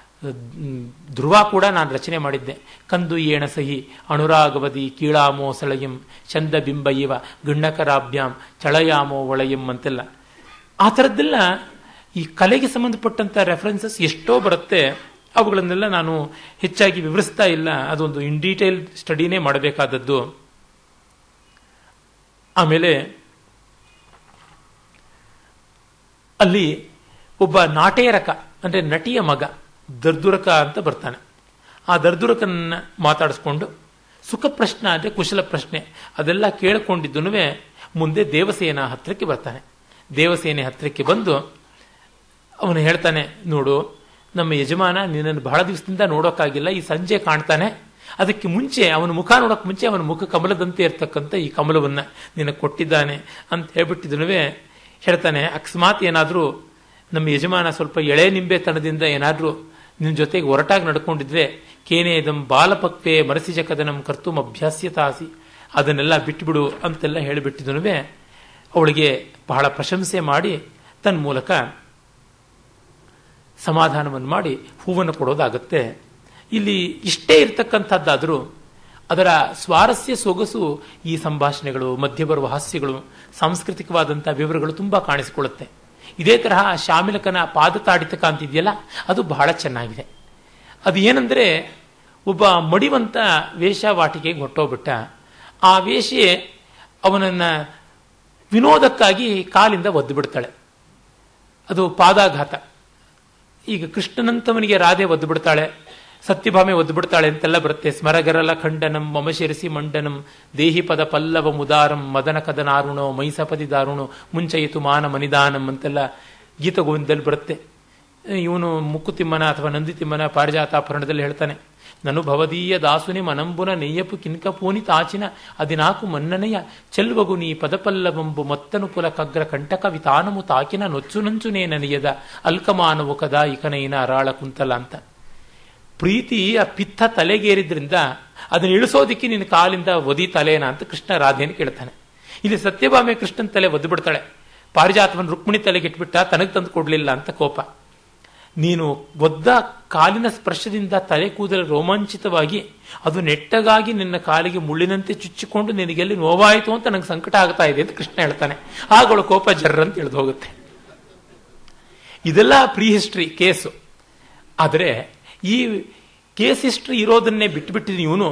ಧ್ರುವ ಕೂಡ ನಾನು ರಚನೆ ಮಾಡಿದ್ದೆ. ಕಂದು ಏಣ ಸಹಿ ಅನುರಾಗವದಿ ಕೀಳಾಮೋ ಸಳಯಂ ಚಂದ ಬಿಂಬ ಇವ ಗಣ್ಣಕರಾಭ್ಯಾಂ ಚಳಯಾಮೋ ಒಳಯಂ ಅಂತೆಲ್ಲ. ಆ ಥರದ್ದೆಲ್ಲ ಈ ಕಲೆಗೆ ಸಂಬಂಧಪಟ್ಟಂಥ ರೆಫರೆನ್ಸಸ್ ಎಷ್ಟೋ ಬರುತ್ತೆ. ಅವುಗಳನ್ನೆಲ್ಲ ನಾನು ಹೆಚ್ಚಾಗಿ ವಿವರಿಸ್ತಾ ಇಲ್ಲ, ಅದೊಂದು ಇನ್ ಡೀಟೇಲ್ ಸ್ಟಡಿನೇ ಮಾಡಬೇಕಾದದ್ದು. ಆಮೇಲೆ ಅಲ್ಲಿ ಒಬ್ಬ ನಾಟೇರಕ ಅಂದರೆ ನಟಿಯ ಮಗ ದರ್ದುರಕ ಅಂತ ಬರ್ತಾನೆ. ಆ ದರ್ದುರಕನ್ನ ಮಾತಾಡಿಸ್ಕೊಂಡು ಸುಖ ಪ್ರಶ್ನೆ ಅಂದರೆ ಕುಶಲ ಪ್ರಶ್ನೆ ಅದೆಲ್ಲ ಕೇಳಿಕೊಂಡಿದ್ದನು ಮುಂದೆ ದೇವಸೇನ ಹತ್ತಿರಕ್ಕೆ ಬರ್ತಾನೆ. ದೇವಸೇನೆ ಹತ್ತಿರಕ್ಕೆ ಬಂದು ಅವನು ಹೇಳ್ತಾನೆ, ನೋಡು ನಮ್ಮ ಯಜಮಾನ ನಿನ್ನನ್ನು ಬಹಳ ದಿವಸದಿಂದ ನೋಡೋಕ್ಕಾಗಿಲ್ಲ, ಈ ಸಂಜೆ ಕಾಣ್ತಾನೆ, ಅದಕ್ಕೆ ಮುಂಚೆ ಅವನ ಮುಖ ನೋಡೋಕೆ ಮುಂಚೆ ಅವನ ಮುಖ ಕಮಲದಂತೆ ಇರ್ತಕ್ಕಂಥ ಈ ಕಮಲವನ್ನು ನಿನಗೆ ಕೊಟ್ಟಿದ್ದಾನೆ ಅಂತ ಹೇಳ್ಬಿಟ್ಟಿದ್ದನು. ಹೇಳ್ತಾನೆ, ಅಕಸ್ಮಾತ್ ಏನಾದರೂ ನಮ್ಮ ಯಜಮಾನ ಸ್ವಲ್ಪ ಎಳೆ ನಿಂಬೆ ತನದಿಂದ ಏನಾದರೂ ನಿನ್ನ ಜೊತೆಗೆ ಹೊರಟಾಗಿ ನಡ್ಕೊಂಡಿದ್ರೆ ಕೇನೇದಂ ಬಾಲಪಕ್ವೆ ಮನಸಿಜ ಕದನಂ ಕರ್ತುಂ ಅಭ್ಯಾಸ್ಯತಾಸಿ, ಅದನ್ನೆಲ್ಲ ಬಿಟ್ಟುಬಿಡು ಅಂತೆಲ್ಲ ಹೇಳಿಬಿಟ್ಟಿದ್ದನು. ಅವಳಿಗೆ ಬಹಳ ಪ್ರಶಂಸೆ ಮಾಡಿ ತನ್ನ ಮೂಲಕ ಸಮಾಧಾನವನ್ನು ಮಾಡಿ ಹೂವನ್ನು ಕೊಡೋದಾಗತ್ತೆ. ಇಲ್ಲಿ ಇಷ್ಟೇ ಇರತಕ್ಕಂಥದ್ದಾದರೂ ಅದರ ಸ್ವಾರಸ್ಯ ಸೊಗಸು ಈ ಸಂಭಾಷಣೆಗಳು, ಮಧ್ಯ ಬರುವ ಹಾಸ್ಯಗಳು, ಸಾಂಸ್ಕೃತಿಕವಾದಂಥ ವಿವರಗಳು ತುಂಬ ಕಾಣಿಸಿಕೊಳ್ಳುತ್ತೆ. ಇದೇ ತರಹ ಶಾಮಿಲಕನ ಪಾದತಾಡಿತಕ ಅಂತಿದೆಯಲ್ಲ, ಅದು ಬಹಳ ಚೆನ್ನಾಗಿದೆ. ಅದು ಏನಂದರೆ, ಒಬ್ಬ ಮಡಿವಂತ ವೇಷವಾಟಿಕೆಗೆ ಹೊಟ್ಟೋಗ್ಬಿಟ್ಟ. ಆ ವೇಷೆ ಅವನನ್ನು ವಿನೋದಕ್ಕಾಗಿ ಕಾಲಿಂದ ಒದ್ದು ಬಿಡ್ತಾಳೆ. ಅದು ಪಾದಾಘಾತ. ಈಗ ಕೃಷ್ಣನಂತವನಿಗೆ ರಾಧೆ ಒದ್ದು ಬಿಡ್ತಾಳೆ, ಸತ್ಯಭಾಮೆ ಒದ್ದು ಬಿಡ್ತಾಳೆ ಅಂತೆಲ್ಲ ಬರುತ್ತೆ. ಸ್ಮರಗರಲ ಖಂಡನಂ ಮಮ ಶಿರಸಿ ಮಂಡನಂ ದೇಹಿ ಪದ ಪಲ್ಲವ ಮುದಾರಂ ಮದನ ಕದನಾರುಣೋ ಮೈಸಪದಿ ದಾರುಣೋ ಮುಂಚಯಿತು ಮಾನ ಮನಿದಾನಂ ಅಂತೆಲ್ಲ ಗೀತಗೋವಿಂದದಲ್ಲಿ ಬರುತ್ತೆ. ಇವನು ಮುಕ್ಕುತಿಮ್ಮನ ಅಥವಾ ನಂದಿತಿಮ್ಮನ ಪಾರಿಜಾತಾಪರಣದಲ್ಲಿ ಹೇಳ್ತಾನೆ, ನನು ಭವದೀಯ ದಾಸುನಿ ಮನಂಬುನ ನೆಯ್ಯಪು ಕಿನ್ಕಪೂನಿ ತಾಚಿನ ಅದಿನಾಕು ಮನ್ನನೆಯ ಚೆಲ್ವಗು ನೀ ಪದಪಲ್ಲವಂಬು ಮತ್ತನು ಪುಲ ಕಗ್ರ ಕಂಟಕ ವಿತಾನಮು ತಾಕಿನ ನೊಚ್ಚು ನಂಚುನೇ ನನಯದ ಅಲ್ಕಮಾನವು ಕದಾ ಇಕನೈನ ಅರಾಳ ಕುಂತಲ ಅಂತ. ಪ್ರೀತಿ ಆ ಪಿತ್ತ ತಲೆಗೇರಿದ್ರಿಂದ ಅದನ್ನು ಇಳಿಸೋದಿಕ್ಕೆ ನಿನ್ನ ಕಾಲಿಂದ ಒದಿ ತಲೆನ ಅಂತ ಕೃಷ್ಣ ರಾಧೆಯನ್ನು ಕೇಳ್ತಾನೆ. ಇಲ್ಲಿ ಸತ್ಯಭಾಮೆ ಕೃಷ್ಣನ ತಲೆ ಒದ್ದು ಬಿಡ್ತಾಳೆ. ಪಾರಿಜಾತವನ್ನು ರುಕ್ಮಿಣಿ ತಲೆಗೆ ಇಟ್ಬಿಟ್ಟ, ತನಗೆ ತಂದು ಕೊಡ್ಲಿಲ್ಲ ಅಂತ ಕೋಪ. ನೀನು ಒದ್ದ ಕಾಲಿನ ಸ್ಪರ್ಶದಿಂದ ತಲೆ ಕೂದಲು ರೋಮಾಂಚಿತವಾಗಿ ಅದು ನೆಟ್ಟಗಾಗಿ ನಿನ್ನ ಕಾಲಿಗೆ ಮುಳ್ಳಿನಂತೆ ಚುಚ್ಚಿಕೊಂಡು ನಿನಗೆಲ್ಲಿ ನೋವಾಯಿತು ಅಂತ ನನಗೆ ಸಂಕಟ ಆಗ್ತಾ ಇದೆ ಅಂತ ಕೃಷ್ಣ ಹೇಳ್ತಾನೆ. ಆಗಳು ಕೋಪ ಜರ್ರ ಅಂತ ಇಳಿದು ಹೋಗುತ್ತೆ. ಇದೆಲ್ಲ ಪ್ರೀ ಹಿಸ್ಟ್ರಿ ಕೇಸು. ಆದರೆ ಈ ಕೇಸ್ ಹಿಸ್ಟ್ರಿ ಇರೋದನ್ನೇ ಬಿಟ್ಟುಬಿಟ್ಟಿದ್ದು ಇವನು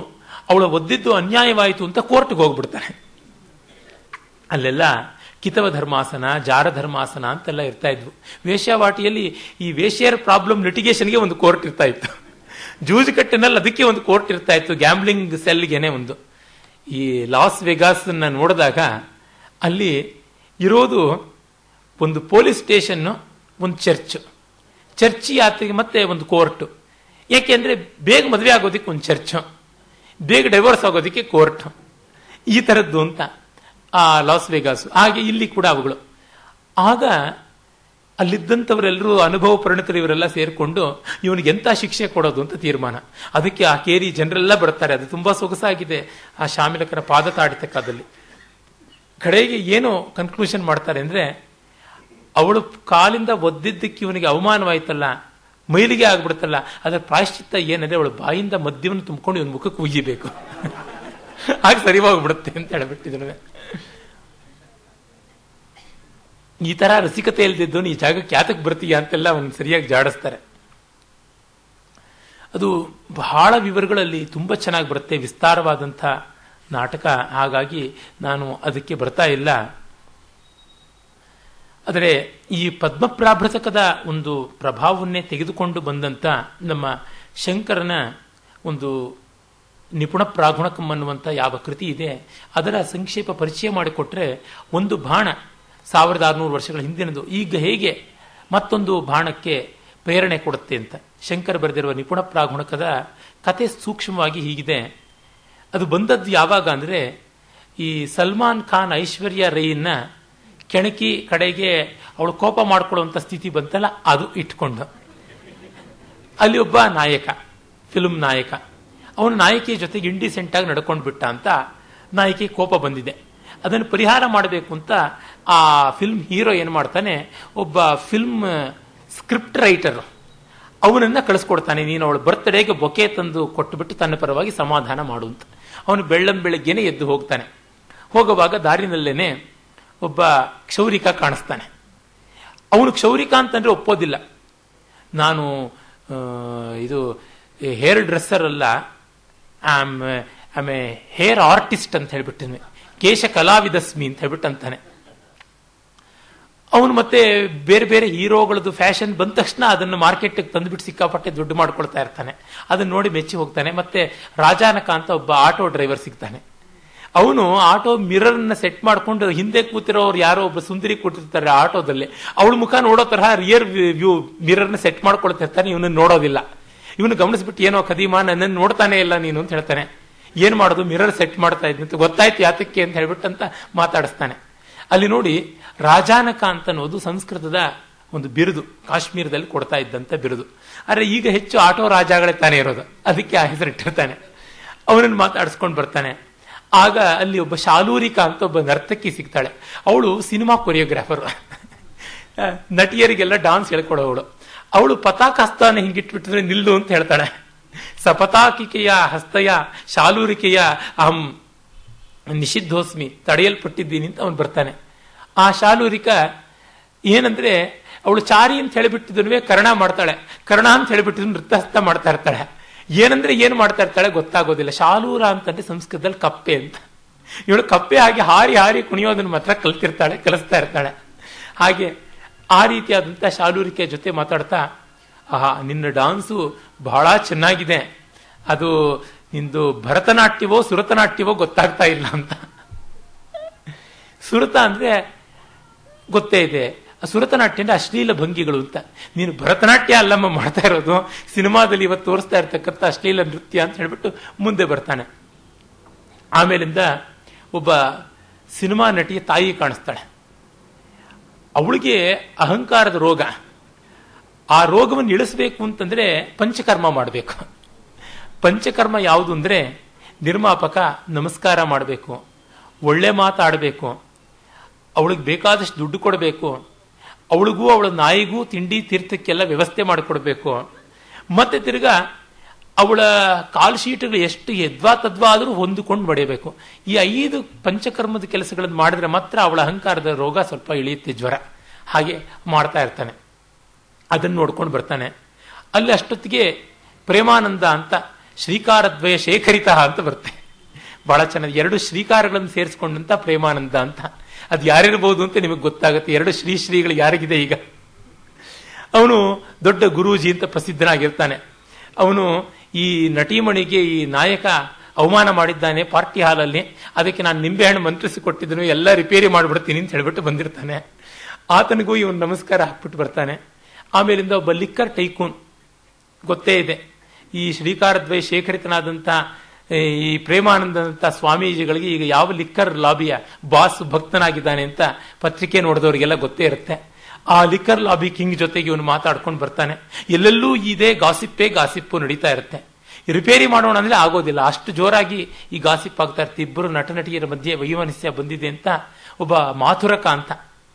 ಅವಳು ಒದ್ದಿದ್ದು ಅನ್ಯಾಯವಾಯಿತು ಅಂತ ಕೋರ್ಟ್ಗೆ ಹೋಗ್ಬಿಡ್ತಾನೆ. ಅಲ್ಲೆಲ್ಲ ಕಿತವ ಧರ್ಮಾಸನ, ಜಾರ ಧರ್ಮಾಸನ ಅಂತೆಲ್ಲ ಇರ್ತಾ ಇದ್ವು. ವೇಶ್ಯಾವಾಟಿಯಲ್ಲಿ ಈ ವೇಶ್ಯರ ಪ್ರಾಬ್ಲಮ್ ಲಿಟಿಗೇಷನ್ಗೆ ಒಂದು ಕೋರ್ಟ್ ಇರ್ತಾ ಇತ್ತು. ಜೂಜುಕಟ್ಟಿನಲ್ಲಿ ಅದಕ್ಕೆ ಒಂದು ಕೋರ್ಟ್ ಇರ್ತಾ ಇತ್ತು, ಗ್ಯಾಂಬ್ಲಿಂಗ್ ಸೆಲ್ಗೆನೆ ಒಂದು. ಈ ಲಾಸ್ ವೆಗಾಸ್ ನೋಡಿದಾಗ ಅಲ್ಲಿ ಇರೋದು ಒಂದು ಪೊಲೀಸ್ ಸ್ಟೇಷನ್ನು, ಒಂದು ಚರ್ಚ್, ಚರ್ಚಿ ಆತಗೆ ಮತ್ತೆ ಒಂದು ಕೋರ್ಟು. ಯಾಕೆಂದ್ರೆ ಬೇಗ ಮದುವೆ ಆಗೋದಕ್ಕೆ ಒಂದು ಚರ್ಚು, ಬೇಗ ಡೈವೋರ್ಸ್ ಆಗೋದಕ್ಕೆ ಕೋರ್ಟ್, ಈ ಥರದ್ದು ಅಂತ ಆ ಲಾಸ್ ವೆಗಾಸ್. ಹಾಗೆ ಇಲ್ಲಿ ಕೂಡ ಅವುಗಳು. ಆಗ ಅಲ್ಲಿದ್ದಂಥವರೆಲ್ಲರೂ ಅನುಭವ ಪರಿಣಿತರು ಇವರೆಲ್ಲ ಸೇರಿಕೊಂಡು ಇವನಿಗೆ ಎಂಥ ಶಿಕ್ಷೆ ಕೊಡೋದು ಅಂತ ತೀರ್ಮಾನ. ಅದಕ್ಕೆ ಆ ಕೇರಿ ಜನರೆಲ್ಲ ಬರ್ತಾರೆ. ಅದು ತುಂಬಾ ಸೊಗಸಾಗಿದೆ ಆ ಶಾಮಿಲಕರ ಪಾದ ತಾಡಿತಕ್ಕದಲ್ಲಿ. ಕಡೆಗೆ ಏನು ಕನ್ಕ್ಲೂಷನ್ ಮಾಡ್ತಾರೆ ಅಂದ್ರೆ, ಅವಳು ಕಾಲಿಂದ ಒದ್ದಿದ್ದಕ್ಕೆ ಇವನಿಗೆ ಅವಮಾನವಾಯ್ತಲ್ಲ, ಮೈಲಿಗೆ ಆಗ್ಬಿಡುತ್ತಲ್ಲ, ಅದರ ಪ್ರಾಯಶ್ಚಿತ್ತ ಏನಂದ್ರೆ ಅವಳು ಬಾಯಿಂದ ಮದ್ಯವನ್ನು ತುಂಬಿಕೊಂಡು ಇವನ್ ಮುಖಕ್ಕೆ ಉಯ್ಯಬೇಕು, ಹಾಗೆ ಸರಿಯಾಗ್ಬಿಡುತ್ತೆ ಅಂತ ಹೇಳ್ಬಿಟ್ಟಿದ್ರು. ಈ ತರ ರಸಿಕತೆ ಇಲ್ದಿದ್ದು ಈ ಜಾಗಕ್ಕೆ ಯಾತಕ್ಕೆ ಬರ್ತೀಯ ಅಂತೆಲ್ಲ ಅವನು ಸರಿಯಾಗಿ ಜಾಡಿಸ್ತಾರೆ. ಅದು ಬಹಳ ವಿವರಗಳಲ್ಲಿ ತುಂಬಾ ಚೆನ್ನಾಗಿ ಬರುತ್ತೆ, ವಿಸ್ತಾರವಾದಂಥ ನಾಟಕ. ಹಾಗಾಗಿ ನಾನು ಅದಕ್ಕೆ ಬರ್ತಾ ಇಲ್ಲ. ಆದರೆ ಈ ಪದ್ಮಪ್ರಾಭೃತಕದ ಒಂದು ಪ್ರಭಾವವನ್ನೇ ತೆಗೆದುಕೊಂಡು ಬಂದಂಥ ನಮ್ಮ ಶಂಕರನ ಒಂದು ನಿಪುಣ ಪ್ರಾಗುಣಕಂ ಅನ್ನುವಂಥ ಯಾವ ಕೃತಿ ಇದೆ, ಅದರ ಸಂಕ್ಷೇಪ ಪರಿಚಯ ಮಾಡಿಕೊಟ್ರೆ, ಒಂದು ಬಾಣ ಸಾವಿರದ ಆರುನೂರು ವರ್ಷಗಳ ಹಿಂದಿನದು ಈಗ ಹೇಗೆ ಮತ್ತೊಂದು ಬಾಣಕ್ಕೆ ಪ್ರೇರಣೆ ಕೊಡುತ್ತೆ ಅಂತ ಶಂಕರ್ ಬರೆದಿರುವ ನಿಪುಣ ಪ್ರಾಗುಣಕದ ಕತೆ ಸೂಕ್ಷ್ಮವಾಗಿ ಹೀಗಿದೆ. ಅದು ಬಂದದ್ದು ಯಾವಾಗ ಅಂದರೆ, ಈ ಸಲ್ಮಾನ್ ಖಾನ್ ಐಶ್ವರ್ಯ ರೈನ ಕೆಣಕಿ ಕಡೆಗೆ ಅವಳು ಕೋಪ ಮಾಡ್ಕೊಳ್ಳುವಂಥ ಸ್ಥಿತಿ ಬಂತಲ್ಲ, ಅದು ಇಟ್ಕೊಂಡು ಅಲ್ಲಿ ಒಬ್ಬ ನಾಯಕ, ಫಿಲ್ಮ್ ನಾಯಕ, ಅವನು ನಾಯಕಿಯ ಜೊತೆಗೆ ಇಂಡಿಸೆಂಟ್ ಆಗಿ ನಡ್ಕೊಂಡು ಬಿಟ್ಟ ಅಂತ ನಾಯಕಿ ಕೋಪ ಬಂದಿದೆ. ಅದನ್ನು ಪರಿಹಾರ ಮಾಡಬೇಕು ಅಂತ ಆ ಫಿಲ್ಮ್ ಹೀರೋ ಏನು ಮಾಡ್ತಾನೆ, ಒಬ್ಬ ಫಿಲ್ಮ್ ಸ್ಕ್ರಿಪ್ಟ್ ರೈಟರ್ ಅವನನ್ನ ಕಳಿಸ್ಕೊಡ್ತಾನೆ, ನೀನು ಅವಳು ಬರ್ತ್ಡೇಗೆ ಬೊಕೆ ತಂದು ಕೊಟ್ಟುಬಿಟ್ಟು ತನ್ನ ಪರವಾಗಿ ಸಮಾಧಾನ ಮಾಡು ಅಂತ. ಅವನು ಬೆಳ್ಳಂ ಬೆಳಗ್ಗೆನೆ ಎದ್ದು ಹೋಗ್ತಾನೆ. ಹೋಗುವಾಗ ದಾರಿನಲ್ಲೇನೆ ಒಬ್ಬ ಕ್ಷೌರಿಕ ಕಾಣಿಸ್ತಾನೆ. ಅವನು ಕ್ಷೌರಿಕ ಅಂತಂದ್ರೆ ಒಪ್ಪೋದಿಲ್ಲ. ನಾನು ಇದು ಹೇರ್ ಡ್ರೆಸ್ಸರ್ ಅಲ್ಲ, I'm I'm a hair artist ಅಂತ ಹೇಳ್ಬಿಟ್ಟಿದ್ವಿ, ಕೇಶ ಕಲಾವಿದಸ್ಮಿ ಅಂತ ಹೇಳ್ಬಿಟ್ಟು ಅಂತಾನೆ. ಅವನು ಮತ್ತೆ ಬೇರೆ ಬೇರೆ ಹೀರೋಗಳದ್ದು ಫ್ಯಾಷನ್ ಬಂದ ತಕ್ಷಣ ಅದನ್ನು ಮಾರ್ಕೆಟ್ಗೆ ತಂದುಬಿಟ್ಟು ಸಿಕ್ಕಾಪಟ್ಟೆ ದುಡ್ಡು ಮಾಡ್ಕೊಳ್ತಾ ಇರ್ತಾನೆ. ಅದನ್ನ ನೋಡಿ ಮೆಚ್ಚಿ ಹೋಗ್ತಾನೆ. ಮತ್ತೆ ರಾಜಾನಕ ಅಂತ ಒಬ್ಬ ಆಟೋ ಡ್ರೈವರ್ ಸಿಗ್ತಾನೆ. ಅವನು ಆಟೋ ಮಿರರ್ನ ಸೆಟ್ ಮಾಡ್ಕೊಂಡು ಹಿಂದೆ ಕೂತಿರೋರು ಯಾರೋ ಒಬ್ಬ ಸುಂದರಿ ಕೂತಿರ್ತಾರೆ ಆಟೋದಲ್ಲಿ, ಅವಳ ಮುಖ ನೋಡೋ ತರಹ ರಿಯರ್ ವ್ಯೂ ಮಿರರ್ನ ಸೆಟ್ ಮಾಡ್ಕೊಳ್ತಿರ್ತಾನೆ. ಇವನನ್ನು ನೋಡೋದಿಲ್ಲ. ಇವನು ಗಮನಿಸ್ಬಿಟ್ಟು ಏನೋ ಕದೀಮಾ ನನ್ನನ್ನು ನೋಡ್ತಾನೆ ಇಲ್ಲ ನೀನು ಅಂತ ಹೇಳ್ತಾನೆ. ಏನ್ ಮಾಡೋದು, ಮಿರರ್ ಸೆಟ್ ಮಾಡ್ತಾ ಇದ್ದಂತ ಗೊತ್ತಾಯ್ತು ಯಾತಕ್ಕೆ ಅಂತ ಹೇಳ್ಬಿಟ್ಟಂತ ಮಾತಾಡಿಸ್ತಾನೆ. ಅಲ್ಲಿ ನೋಡಿ, ರಾಜಾನಕ ಅಂತ ಅನ್ನೋದು ಸಂಸ್ಕೃತದ ಒಂದು ಬಿರುದು, ಕಾಶ್ಮೀರದಲ್ಲಿ ಕೊಡ್ತಾ ಇದ್ದಂತ ಬಿರುದು. ಆದ್ರೆ ಈಗ ಹೆಚ್ಚು ಆಟೋ ರಾಜಗಳೇ ತಾನೇ ಇರೋದು, ಅದಕ್ಕೆ ಆ ಹೆಸರಿಟ್ಟಿರ್ತಾನೆ. ಅವನನ್ನು ಮಾತಾಡಿಸ್ಕೊಂಡು ಬರ್ತಾನೆ. ಆಗ ಅಲ್ಲಿ ಒಬ್ಬ ಶಾಲೂರಿಕಾ ಅಂತ ಒಬ್ಬ ನರ್ತಕಿ ಸಿಗ್ತಾಳೆ. ಅವಳು ಸಿನಿಮಾ ಕೊರಿಯೋಗ್ರಾಫರ್, ನಟಿಯರಿಗೆಲ್ಲ ಡಾನ್ಸ್ ಹೇಳ್ಕೊಡೋವಳು. ಅವಳು ಪತಾಕ ಹಸ್ತಾನ ಹಿಂಗಿಟ್ಬಿಟ್ಟಿದ್ರೆ ನಿಲ್ಲು ಅಂತ ಹೇಳ್ತಾಳೆ. ಸಪತಾಕಿಕೆಯ ಹಸ್ತಯ ಶಾಲೂರಿಕೆಯ ಅಹಂ ನಿಷಿದ್ಧೋಸ್ಮಿ, ತಡೆಯಲ್ಪಟ್ಟಿದ್ದೀನಿ ಅಂತ ಅವನು ಬರ್ತಾನೆ. ಆ ಶಾಲೂರಿಕ ಏನಂದ್ರೆ, ಅವಳು ಚಾರಿ ಅಂತ ಹೇಳಿಬಿಟ್ಟಿದ್ನು ಕರ್ಣ ಮಾಡ್ತಾಳೆ, ಕರ್ಣ ಅಂತ ಹೇಳಿಬಿಟ್ಟಿದ್ರು ನೃತ್ಯಹಸ್ತ ಮಾಡ್ತಾ ಇರ್ತಾಳೆ. ಏನಂದ್ರೆ ಏನ್ ಮಾಡ್ತಾ ಇರ್ತಾಳೆ ಗೊತ್ತಾಗೋದಿಲ್ಲ. ಶಾಲೂರ ಅಂತಂದ್ರೆ ಸಂಸ್ಕೃತದಲ್ಲಿ ಕಪ್ಪೆ ಅಂತ. ಇವಳು ಕಪ್ಪೆ ಹಾಗೆ ಹಾರಿ ಹಾರಿ ಕುಣಿಯೋದನ್ನ ಮಾತ್ರ ಕಲ್ತಿರ್ತಾಳೆ, ಕಲಿಸ್ತಾ ಇರ್ತಾಳೆ. ಹಾಗೆ ಆ ರೀತಿಯಾದಂಥ ಶಾಲೂರಿಕೆ ಜೊತೆ ಮಾತಾಡ್ತಾ, ಆಹಾ ನಿನ್ನ ಡಾನ್ಸು ಬಹಳ ಚೆನ್ನಾಗಿದೆ, ಅದು ನಿಂದು ಭರತನಾಟ್ಯವೋ ಸುರತನಾಟ್ಯವೋ ಗೊತ್ತಾಗ್ತಾ ಇಲ್ಲ ಅಂತ. ಸುರತ ಅಂದ್ರೆ ಗೊತ್ತೇ ಇದೆ, ಸುರತನಾಟ್ಯ ಅಂದ್ರೆ ಅಶ್ಲೀಲ ಭಂಗಿಗಳು ಅಂತ. ನೀನು ಭರತನಾಟ್ಯ ಅಲ್ಲಮ್ಮ ಮಾಡ್ತಾ ಇರೋದು, ಸಿನಿಮಾದಲ್ಲಿ ಇವತ್ತು ತೋರಿಸ್ತಾ ಇರ್ತಕ್ಕಂಥ ಅಶ್ಲೀಲ ನೃತ್ಯ ಅಂತ ಹೇಳ್ಬಿಟ್ಟು ಮುಂದೆ ಬರ್ತಾನೆ. ಆಮೇಲಿಂದ ಒಬ್ಬ ಸಿನಿಮಾ ನಟಿಯ ತಾಯಿ ಕಾಣಿಸ್ತಾಳೆ. ಅವಳಿಗೆ ಅಹಂಕಾರದ ರೋಗ. ಆ ರೋಗವನ್ನು ಇಳಿಸಬೇಕು ಅಂತಂದ್ರೆ ಪಂಚಕರ್ಮ ಮಾಡಬೇಕು. ಪಂಚಕರ್ಮ ಯಾವುದು ಅಂದ್ರೆ, ನಿರ್ಮಾಪಕ ನಮಸ್ಕಾರ ಮಾಡಬೇಕು, ಒಳ್ಳೆ ಮಾತಾಡಬೇಕು, ಅವಳಿಗೆ ಬೇಕಾದಷ್ಟು ದುಡ್ಡು ಕೊಡಬೇಕು, ಅವಳಿಗೂ ಅವಳ ನಾಯಿಗೂ ತಿಂಡಿ ತೀರ್ಥಕ್ಕೆಲ್ಲ ವ್ಯವಸ್ಥೆ ಮಾಡಿಕೊಡ್ಬೇಕು, ಮತ್ತೆ ತಿರ್ಗಾ ಅವಳ ಕಾಲ್ ಶೀಟ್ಗಳು ಎಷ್ಟು ಯದ್ವಾ ತದ್ವಾ ಆದರೂ ಹೊಂದಿಕೊಂಡು ಬಡಿಯಬೇಕು. ಈ ಐದು ಪಂಚಕರ್ಮದ ಕೆಲಸಗಳನ್ನು ಮಾಡಿದ್ರೆ ಮಾತ್ರ ಅವಳ ಅಹಂಕಾರದ ರೋಗ ಸ್ವಲ್ಪ ಇಳಿಯುತ್ತೆ, ಜ್ವರ. ಹಾಗೆ ಮಾಡ್ತಾ ಇರ್ತಾನೆ. ಅದನ್ನು ನೋಡ್ಕೊಂಡು ಬರ್ತಾನೆ. ಅಲ್ಲಿ ಅಷ್ಟೊತ್ತಿಗೆ ಪ್ರೇಮಾನಂದ ಅಂತ ಶ್ರೀಕಾರದ್ವಯ ಶೇಖರಿತ ಅಂತ ಬರುತ್ತೆ. ಬಹಳ ಚೆನ್ನಾಗಿ ಎರಡು ಶ್ರೀಕಾರಗಳನ್ನು ಸೇರಿಸ್ಕೊಂಡಂತ ಪ್ರೇಮಾನಂದ ಅಂತ. ಅದು ಯಾರಿರ್ಬೋದು ಅಂತ ನಿಮಗೆ ಗೊತ್ತಾಗುತ್ತೆ. ಎರಡು ಶ್ರೀ ಶ್ರೀಗಳು ಯಾರಿಗಿದೆ ಈಗ. ಅವನು ದೊಡ್ಡ ಗುರೂಜಿ ಅಂತ ಪ್ರಸಿದ್ಧನಾಗಿರ್ತಾನೆ. ಅವನು ಈ ನಟೀಮಣಿಗೆ ಈ ನಾಯಕ ಅವಮಾನ ಮಾಡಿದ್ದಾನೆ ಪಾರ್ಟಿ ಹಾಲಲ್ಲಿ, ಅದಕ್ಕೆ ನಾನು ನಿಂಬೆಹಣ್ಣು ಮಂತ್ರಿಸಿ ಕೊಟ್ಟಿದ್ದನು, ಎಲ್ಲ ರಿಪೇರಿ ಮಾಡಿಬಿಡ್ತೀನಿ ಅಂತ ಹೇಳ್ಬಿಟ್ಟು ಬಂದಿರ್ತಾನೆ. ಆತನಿಗೂ ಇವನು ನಮಸ್ಕಾರ ಹಾಕ್ಬಿಟ್ಟು ಬರ್ತಾನೆ. ಆಮೇಲಿಂದ ಒಬ್ಬ ಲಿಕ್ಕರ್ ಟೈಕೂನ್, ಗೊತ್ತೇ ಇದೆ, ಈ ಶ್ರೀಕಾರದ್ವಯ ಶೇಖರಿತನಾದಂಥ ಈ ಪ್ರೇಮಾನಂದಂತ ಸ್ವಾಮೀಜಿಗಳಿಗೆ ಈಗ ಯಾವ ಲಿಕ್ಕರ್ ಲಾಬಿಯ ಬಾಸ್ ಭಕ್ತನಾಗಿದ್ದಾನೆ ಅಂತ ಪತ್ರಿಕೆ ನೋಡಿದವರಿಗೆಲ್ಲ ಗೊತ್ತೇ ಇರುತ್ತೆ. ಆ ಲಿಕ್ಕರ್ ಲಾಬಿ ಕಿಂಗ್ ಜೊತೆಗೆ ಇವನು ಮಾತಾಡ್ಕೊಂಡು ಬರ್ತಾನೆ. ಎಲ್ಲೆಲ್ಲೂ ಇದೇ ಗಾಸಿಪ್ಪೇ ಗಾಸಿಪ್ಪು ನಡೀತಾ ಇರುತ್ತೆ. ರಿಪೇರಿ ಮಾಡೋಣ ಅಂದ್ರೆ ಆಗೋದಿಲ್ಲ, ಅಷ್ಟು ಜೋರಾಗಿ ಈ ಗಾಸಿಪ್ ಆಗ್ತಾ ಇರುತ್ತೆ. ಇಬ್ಬರು ನಟ ನಟಿಯರ ಮಧ್ಯೆ ವೈಮನಸ್ಯ ಬಂದಿದೆ ಅಂತ ಒಬ್ಬ ಮಾಥುರಕ ಅಂತ,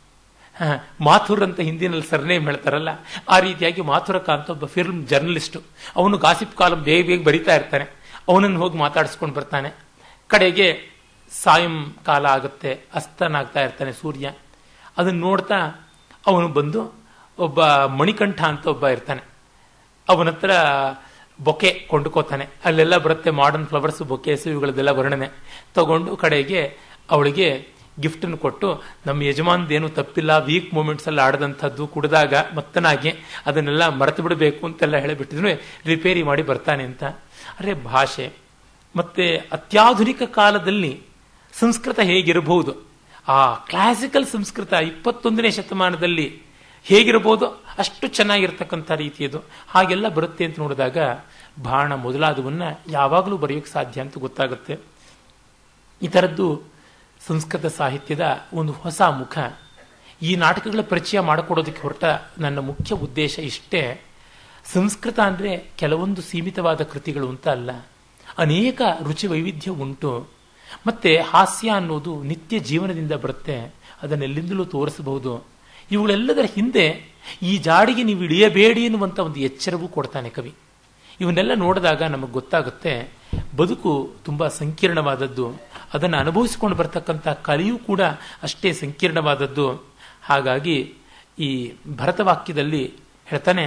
ಮಾಥುರ್ ಅಂತ ಹಿಂದಿನಲ್ಲಿ ಸರ್ನೇಮ್ ಹೇಳ್ತಾರಲ್ಲ, ಆ ರೀತಿಯಾಗಿ ಮಾಥುರಕ ಅಂತ ಒಬ್ಬ ಫಿಲ್ಮ್ ಜರ್ನಲಿಸ್ಟು, ಅವನು ಗಾಸಿಪ್ ಕಾಲಂ ಬೇಗ ಬೇಗ ಬರಿತಾ ಇರ್ತಾನೆ. ಅವನನ್ನು ಹೋಗಿ ಮಾತಾಡಿಸ್ಕೊಂಡು ಬರ್ತಾನೆ. ಕಡೆಗೆ ಸಾಯಂಕಾಲ ಆಗುತ್ತೆ, ಅಸ್ತನಾಗ್ತಾ ಇರ್ತಾನೆ ಸೂರ್ಯ. ಅದನ್ನ ನೋಡ್ತಾ ಅವನು ಬಂದು ಒಬ್ಬ ಮಣಿಕಂಠ ಅಂತ ಒಬ್ಬ ಇರ್ತಾನೆ, ಅವನ ಹತ್ರ ಬೊಕೆ ಕೊಂಡ್ಕೋತಾನೆ. ಅಲ್ಲೆಲ್ಲ ಬರುತ್ತೆ ಮಾಡರ್ನ್ ಫ್ಲವರ್ಸ್ ಬೊಕೆಸ್ ಇವುಗಳದೆಲ್ಲ ವರ್ಣನೆ ತಗೊಂಡು ಕಡೆಗೆ ಅವಳಿಗೆ ಗಿಫ್ಟನ್ನು ಕೊಟ್ಟು, ನಮ್ಮ ಯಜಮಾನ್ದೇನು ತಪ್ಪಿಲ್ಲ, ವೀಕ್ ಮೂಮೆಂಟ್ಸ್ ಎಲ್ಲ ಆಡದಂಥದ್ದು, ಕುಡಿದಾಗ ಮತ್ತನಾಗಿ ಅದನ್ನೆಲ್ಲ ಮರೆತು ಬಿಡಬೇಕು ಅಂತೆಲ್ಲ ಹೇಳಿಬಿಟ್ಟಿದ್ರು, ರಿಪೇರಿ ಮಾಡಿ ಬರ್ತಾನೆ ಅಂತ. ಅರೆ ಭಾಷೆ ಮತ್ತೆ ಅತ್ಯಾಧುನಿಕ ಕಾಲದಲ್ಲಿ ಸಂಸ್ಕೃತ ಹೇಗಿರಬಹುದು, ಆ ಕ್ಲಾಸಿಕಲ್ ಸಂಸ್ಕೃತ ಇಪ್ಪತ್ತೊಂದನೇ ಶತಮಾನದಲ್ಲಿ ಹೇಗಿರಬಹುದು, ಅಷ್ಟು ಚೆನ್ನಾಗಿರ್ತಕ್ಕಂಥ ರೀತಿಯದು. ಹಾಗೆಲ್ಲ ಬರುತ್ತೆ ಅಂತ ನೋಡಿದಾಗ ಬಾಣ ಮೊದಲಾದವನ್ನ ಯಾವಾಗಲೂ ಬರೆಯೋಕ್ಕೆ ಸಾಧ್ಯ ಅಂತ ಗೊತ್ತಾಗುತ್ತೆ. ಈ ಥರದ್ದು ಸಂಸ್ಕೃತ ಸಾಹಿತ್ಯದ ಒಂದು ಹೊಸ ಮುಖ. ಈ ನಾಟಕಗಳ ಪರಿಚಯ ಮಾಡಿಕೊಡೋದಕ್ಕೆ ಹೊರಟ ನನ್ನ ಮುಖ್ಯ ಉದ್ದೇಶ ಇಷ್ಟೇ. ಸಂಸ್ಕೃತ ಅಂದರೆ ಕೆಲವೊಂದು ಸೀಮಿತವಾದ ಕೃತಿಗಳು ಅಂತ ಅಲ್ಲ, ಅನೇಕ ರುಚಿ ವೈವಿಧ್ಯ ಉಂಟು. ಮತ್ತೆ ಹಾಸ್ಯ ಅನ್ನೋದು ನಿತ್ಯ ಜೀವನದಿಂದ ಬರುತ್ತೆ, ಅದನ್ನೆಲ್ಲಿಂದಲೂ ತೋರಿಸಬಹುದು. ಇವುಗಳೆಲ್ಲದರ ಹಿಂದೆ ಈ ಜಾಡಿಗೆ ನೀವು ಇಳಿಯಬೇಡಿ ಎನ್ನುವಂಥ ಒಂದು ಎಚ್ಚರವೂ ಕೊಡ್ತಾನೆ ಕವಿ. ಇವನ್ನೆಲ್ಲ ನೋಡಿದಾಗ ನಮಗೆ ಗೊತ್ತಾಗುತ್ತೆ ಬದುಕು ತುಂಬ ಸಂಕೀರ್ಣವಾದದ್ದು, ಅದನ್ನು ಅನುಭವಿಸಿಕೊಂಡು ಬರ್ತಕ್ಕಂಥ ಕಲೆಯೂ ಕೂಡ ಅಷ್ಟೇ ಸಂಕೀರ್ಣವಾದದ್ದು. ಹಾಗಾಗಿ ಈ ಭರತವಾಕ್ಯದಲ್ಲಿ ಹೇಳ್ತಾನೆ,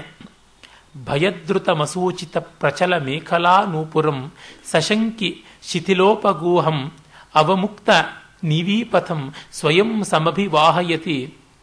ಭಯದೃತ ಮಸೂಚಿತ ಪ್ರಚಲ ಮೇಖಲಾ ನೂಪುರಂ ಸಶಂಕಿ ಶಿಥಿಲೋಪಗೂಹಂ ಅವಮುಕ್ತ ನಿವೀಪಥಂ ಸ್ವಯಂ ಸಮಭಿವಾಹಯತಿ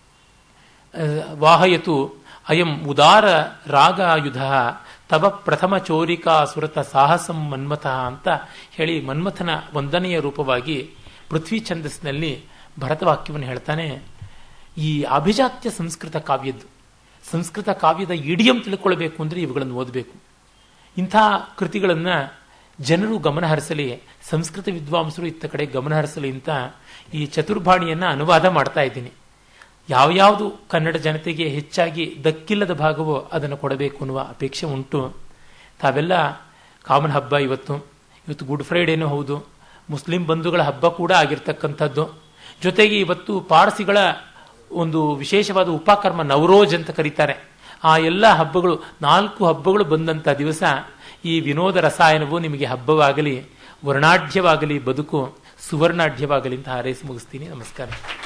ವಾಹಯತು ಅಯಂ ಉದಾರ ರಾಗಾಯುಧ ತವ ಪ್ರಥಮ ಚೋರಿಕಾ ಸುರತ ಸಾಹಸಂ ಮನ್ಮಥ ಅಂತ ಹೇಳಿ ಮನ್ಮಥನ ಒಂದನೆಯ ರೂಪವಾಗಿ ಪೃಥ್ವಿ ಛಂದಸ್ಸಿನಲ್ಲಿ ಭರತವಾಕ್ಯವನ್ನು ಹೇಳ್ತಾನೆ. ಈ ಅಭಿಜಾತ್ಯ ಸಂಸ್ಕೃತ ಕಾವ್ಯದ್ದು, ಸಂಸ್ಕೃತ ಕಾವ್ಯದ ಇಡಿಯಂ ತಿಳ್ಕೊಳ್ಬೇಕು ಅಂದರೆ ಇವುಗಳನ್ನು ಓದಬೇಕು. ಇಂಥ ಕೃತಿಗಳನ್ನು ಜನರು ಗಮನಹರಿಸಲಿ, ಸಂಸ್ಕೃತ ವಿದ್ವಾಂಸರು ಇತ್ತ ಕಡೆ ಗಮನಹರಿಸಲಿ ಅಂತ ಈ ಚತುರ್ಭಾಣಿಯನ್ನು ಅನುವಾದ ಮಾಡ್ತಾ ಇದ್ದೀನಿ. ಯಾವ್ಯಾವುದು ಕನ್ನಡ ಜನತೆಗೆ ಹೆಚ್ಚಾಗಿ ದಕ್ಕಿಲ್ಲದ ಭಾಗವೋ ಅದನ್ನು ಕೊಡಬೇಕು ಅನ್ನುವ ಅಪೇಕ್ಷೆ ಉಂಟು. ತಾವೆಲ್ಲ ಕಾಮನ್ ಹಬ್ಬ ಇವತ್ತು ಇವತ್ತು ಗುಡ್ ಫ್ರೈಡೇನೂ ಹೌದು, ಮುಸ್ಲಿಂ ಬಂಧುಗಳ ಹಬ್ಬ ಕೂಡ ಆಗಿರ್ತಕ್ಕಂಥದ್ದು. ಜೊತೆಗೆ ಇವತ್ತು ಪಾರ್ಸಿಗಳ ಒಂದು ವಿಶೇಷವಾದ ಉಪಕರ್ಮ ನವರೋಜ್ ಅಂತ ಕರೀತಾರೆ. ಆ ಎಲ್ಲ ಹಬ್ಬಗಳು, ನಾಲ್ಕು ಹಬ್ಬಗಳು ಬಂದಂಥ ದಿವಸ ಈ ವಿನೋದ ರಸಾಯನವು ನಿಮಗೆ ಹಬ್ಬವಾಗಲಿ, ವರ್ಣಾಢ್ಯವಾಗಲಿ, ಬದುಕು ಸುವರ್ಣಾಢ್ಯವಾಗಲಿ ಅಂತ ಹಾರೈಸಿ ಮುಗಿಸ್ತೀನಿ. ನಮಸ್ಕಾರ.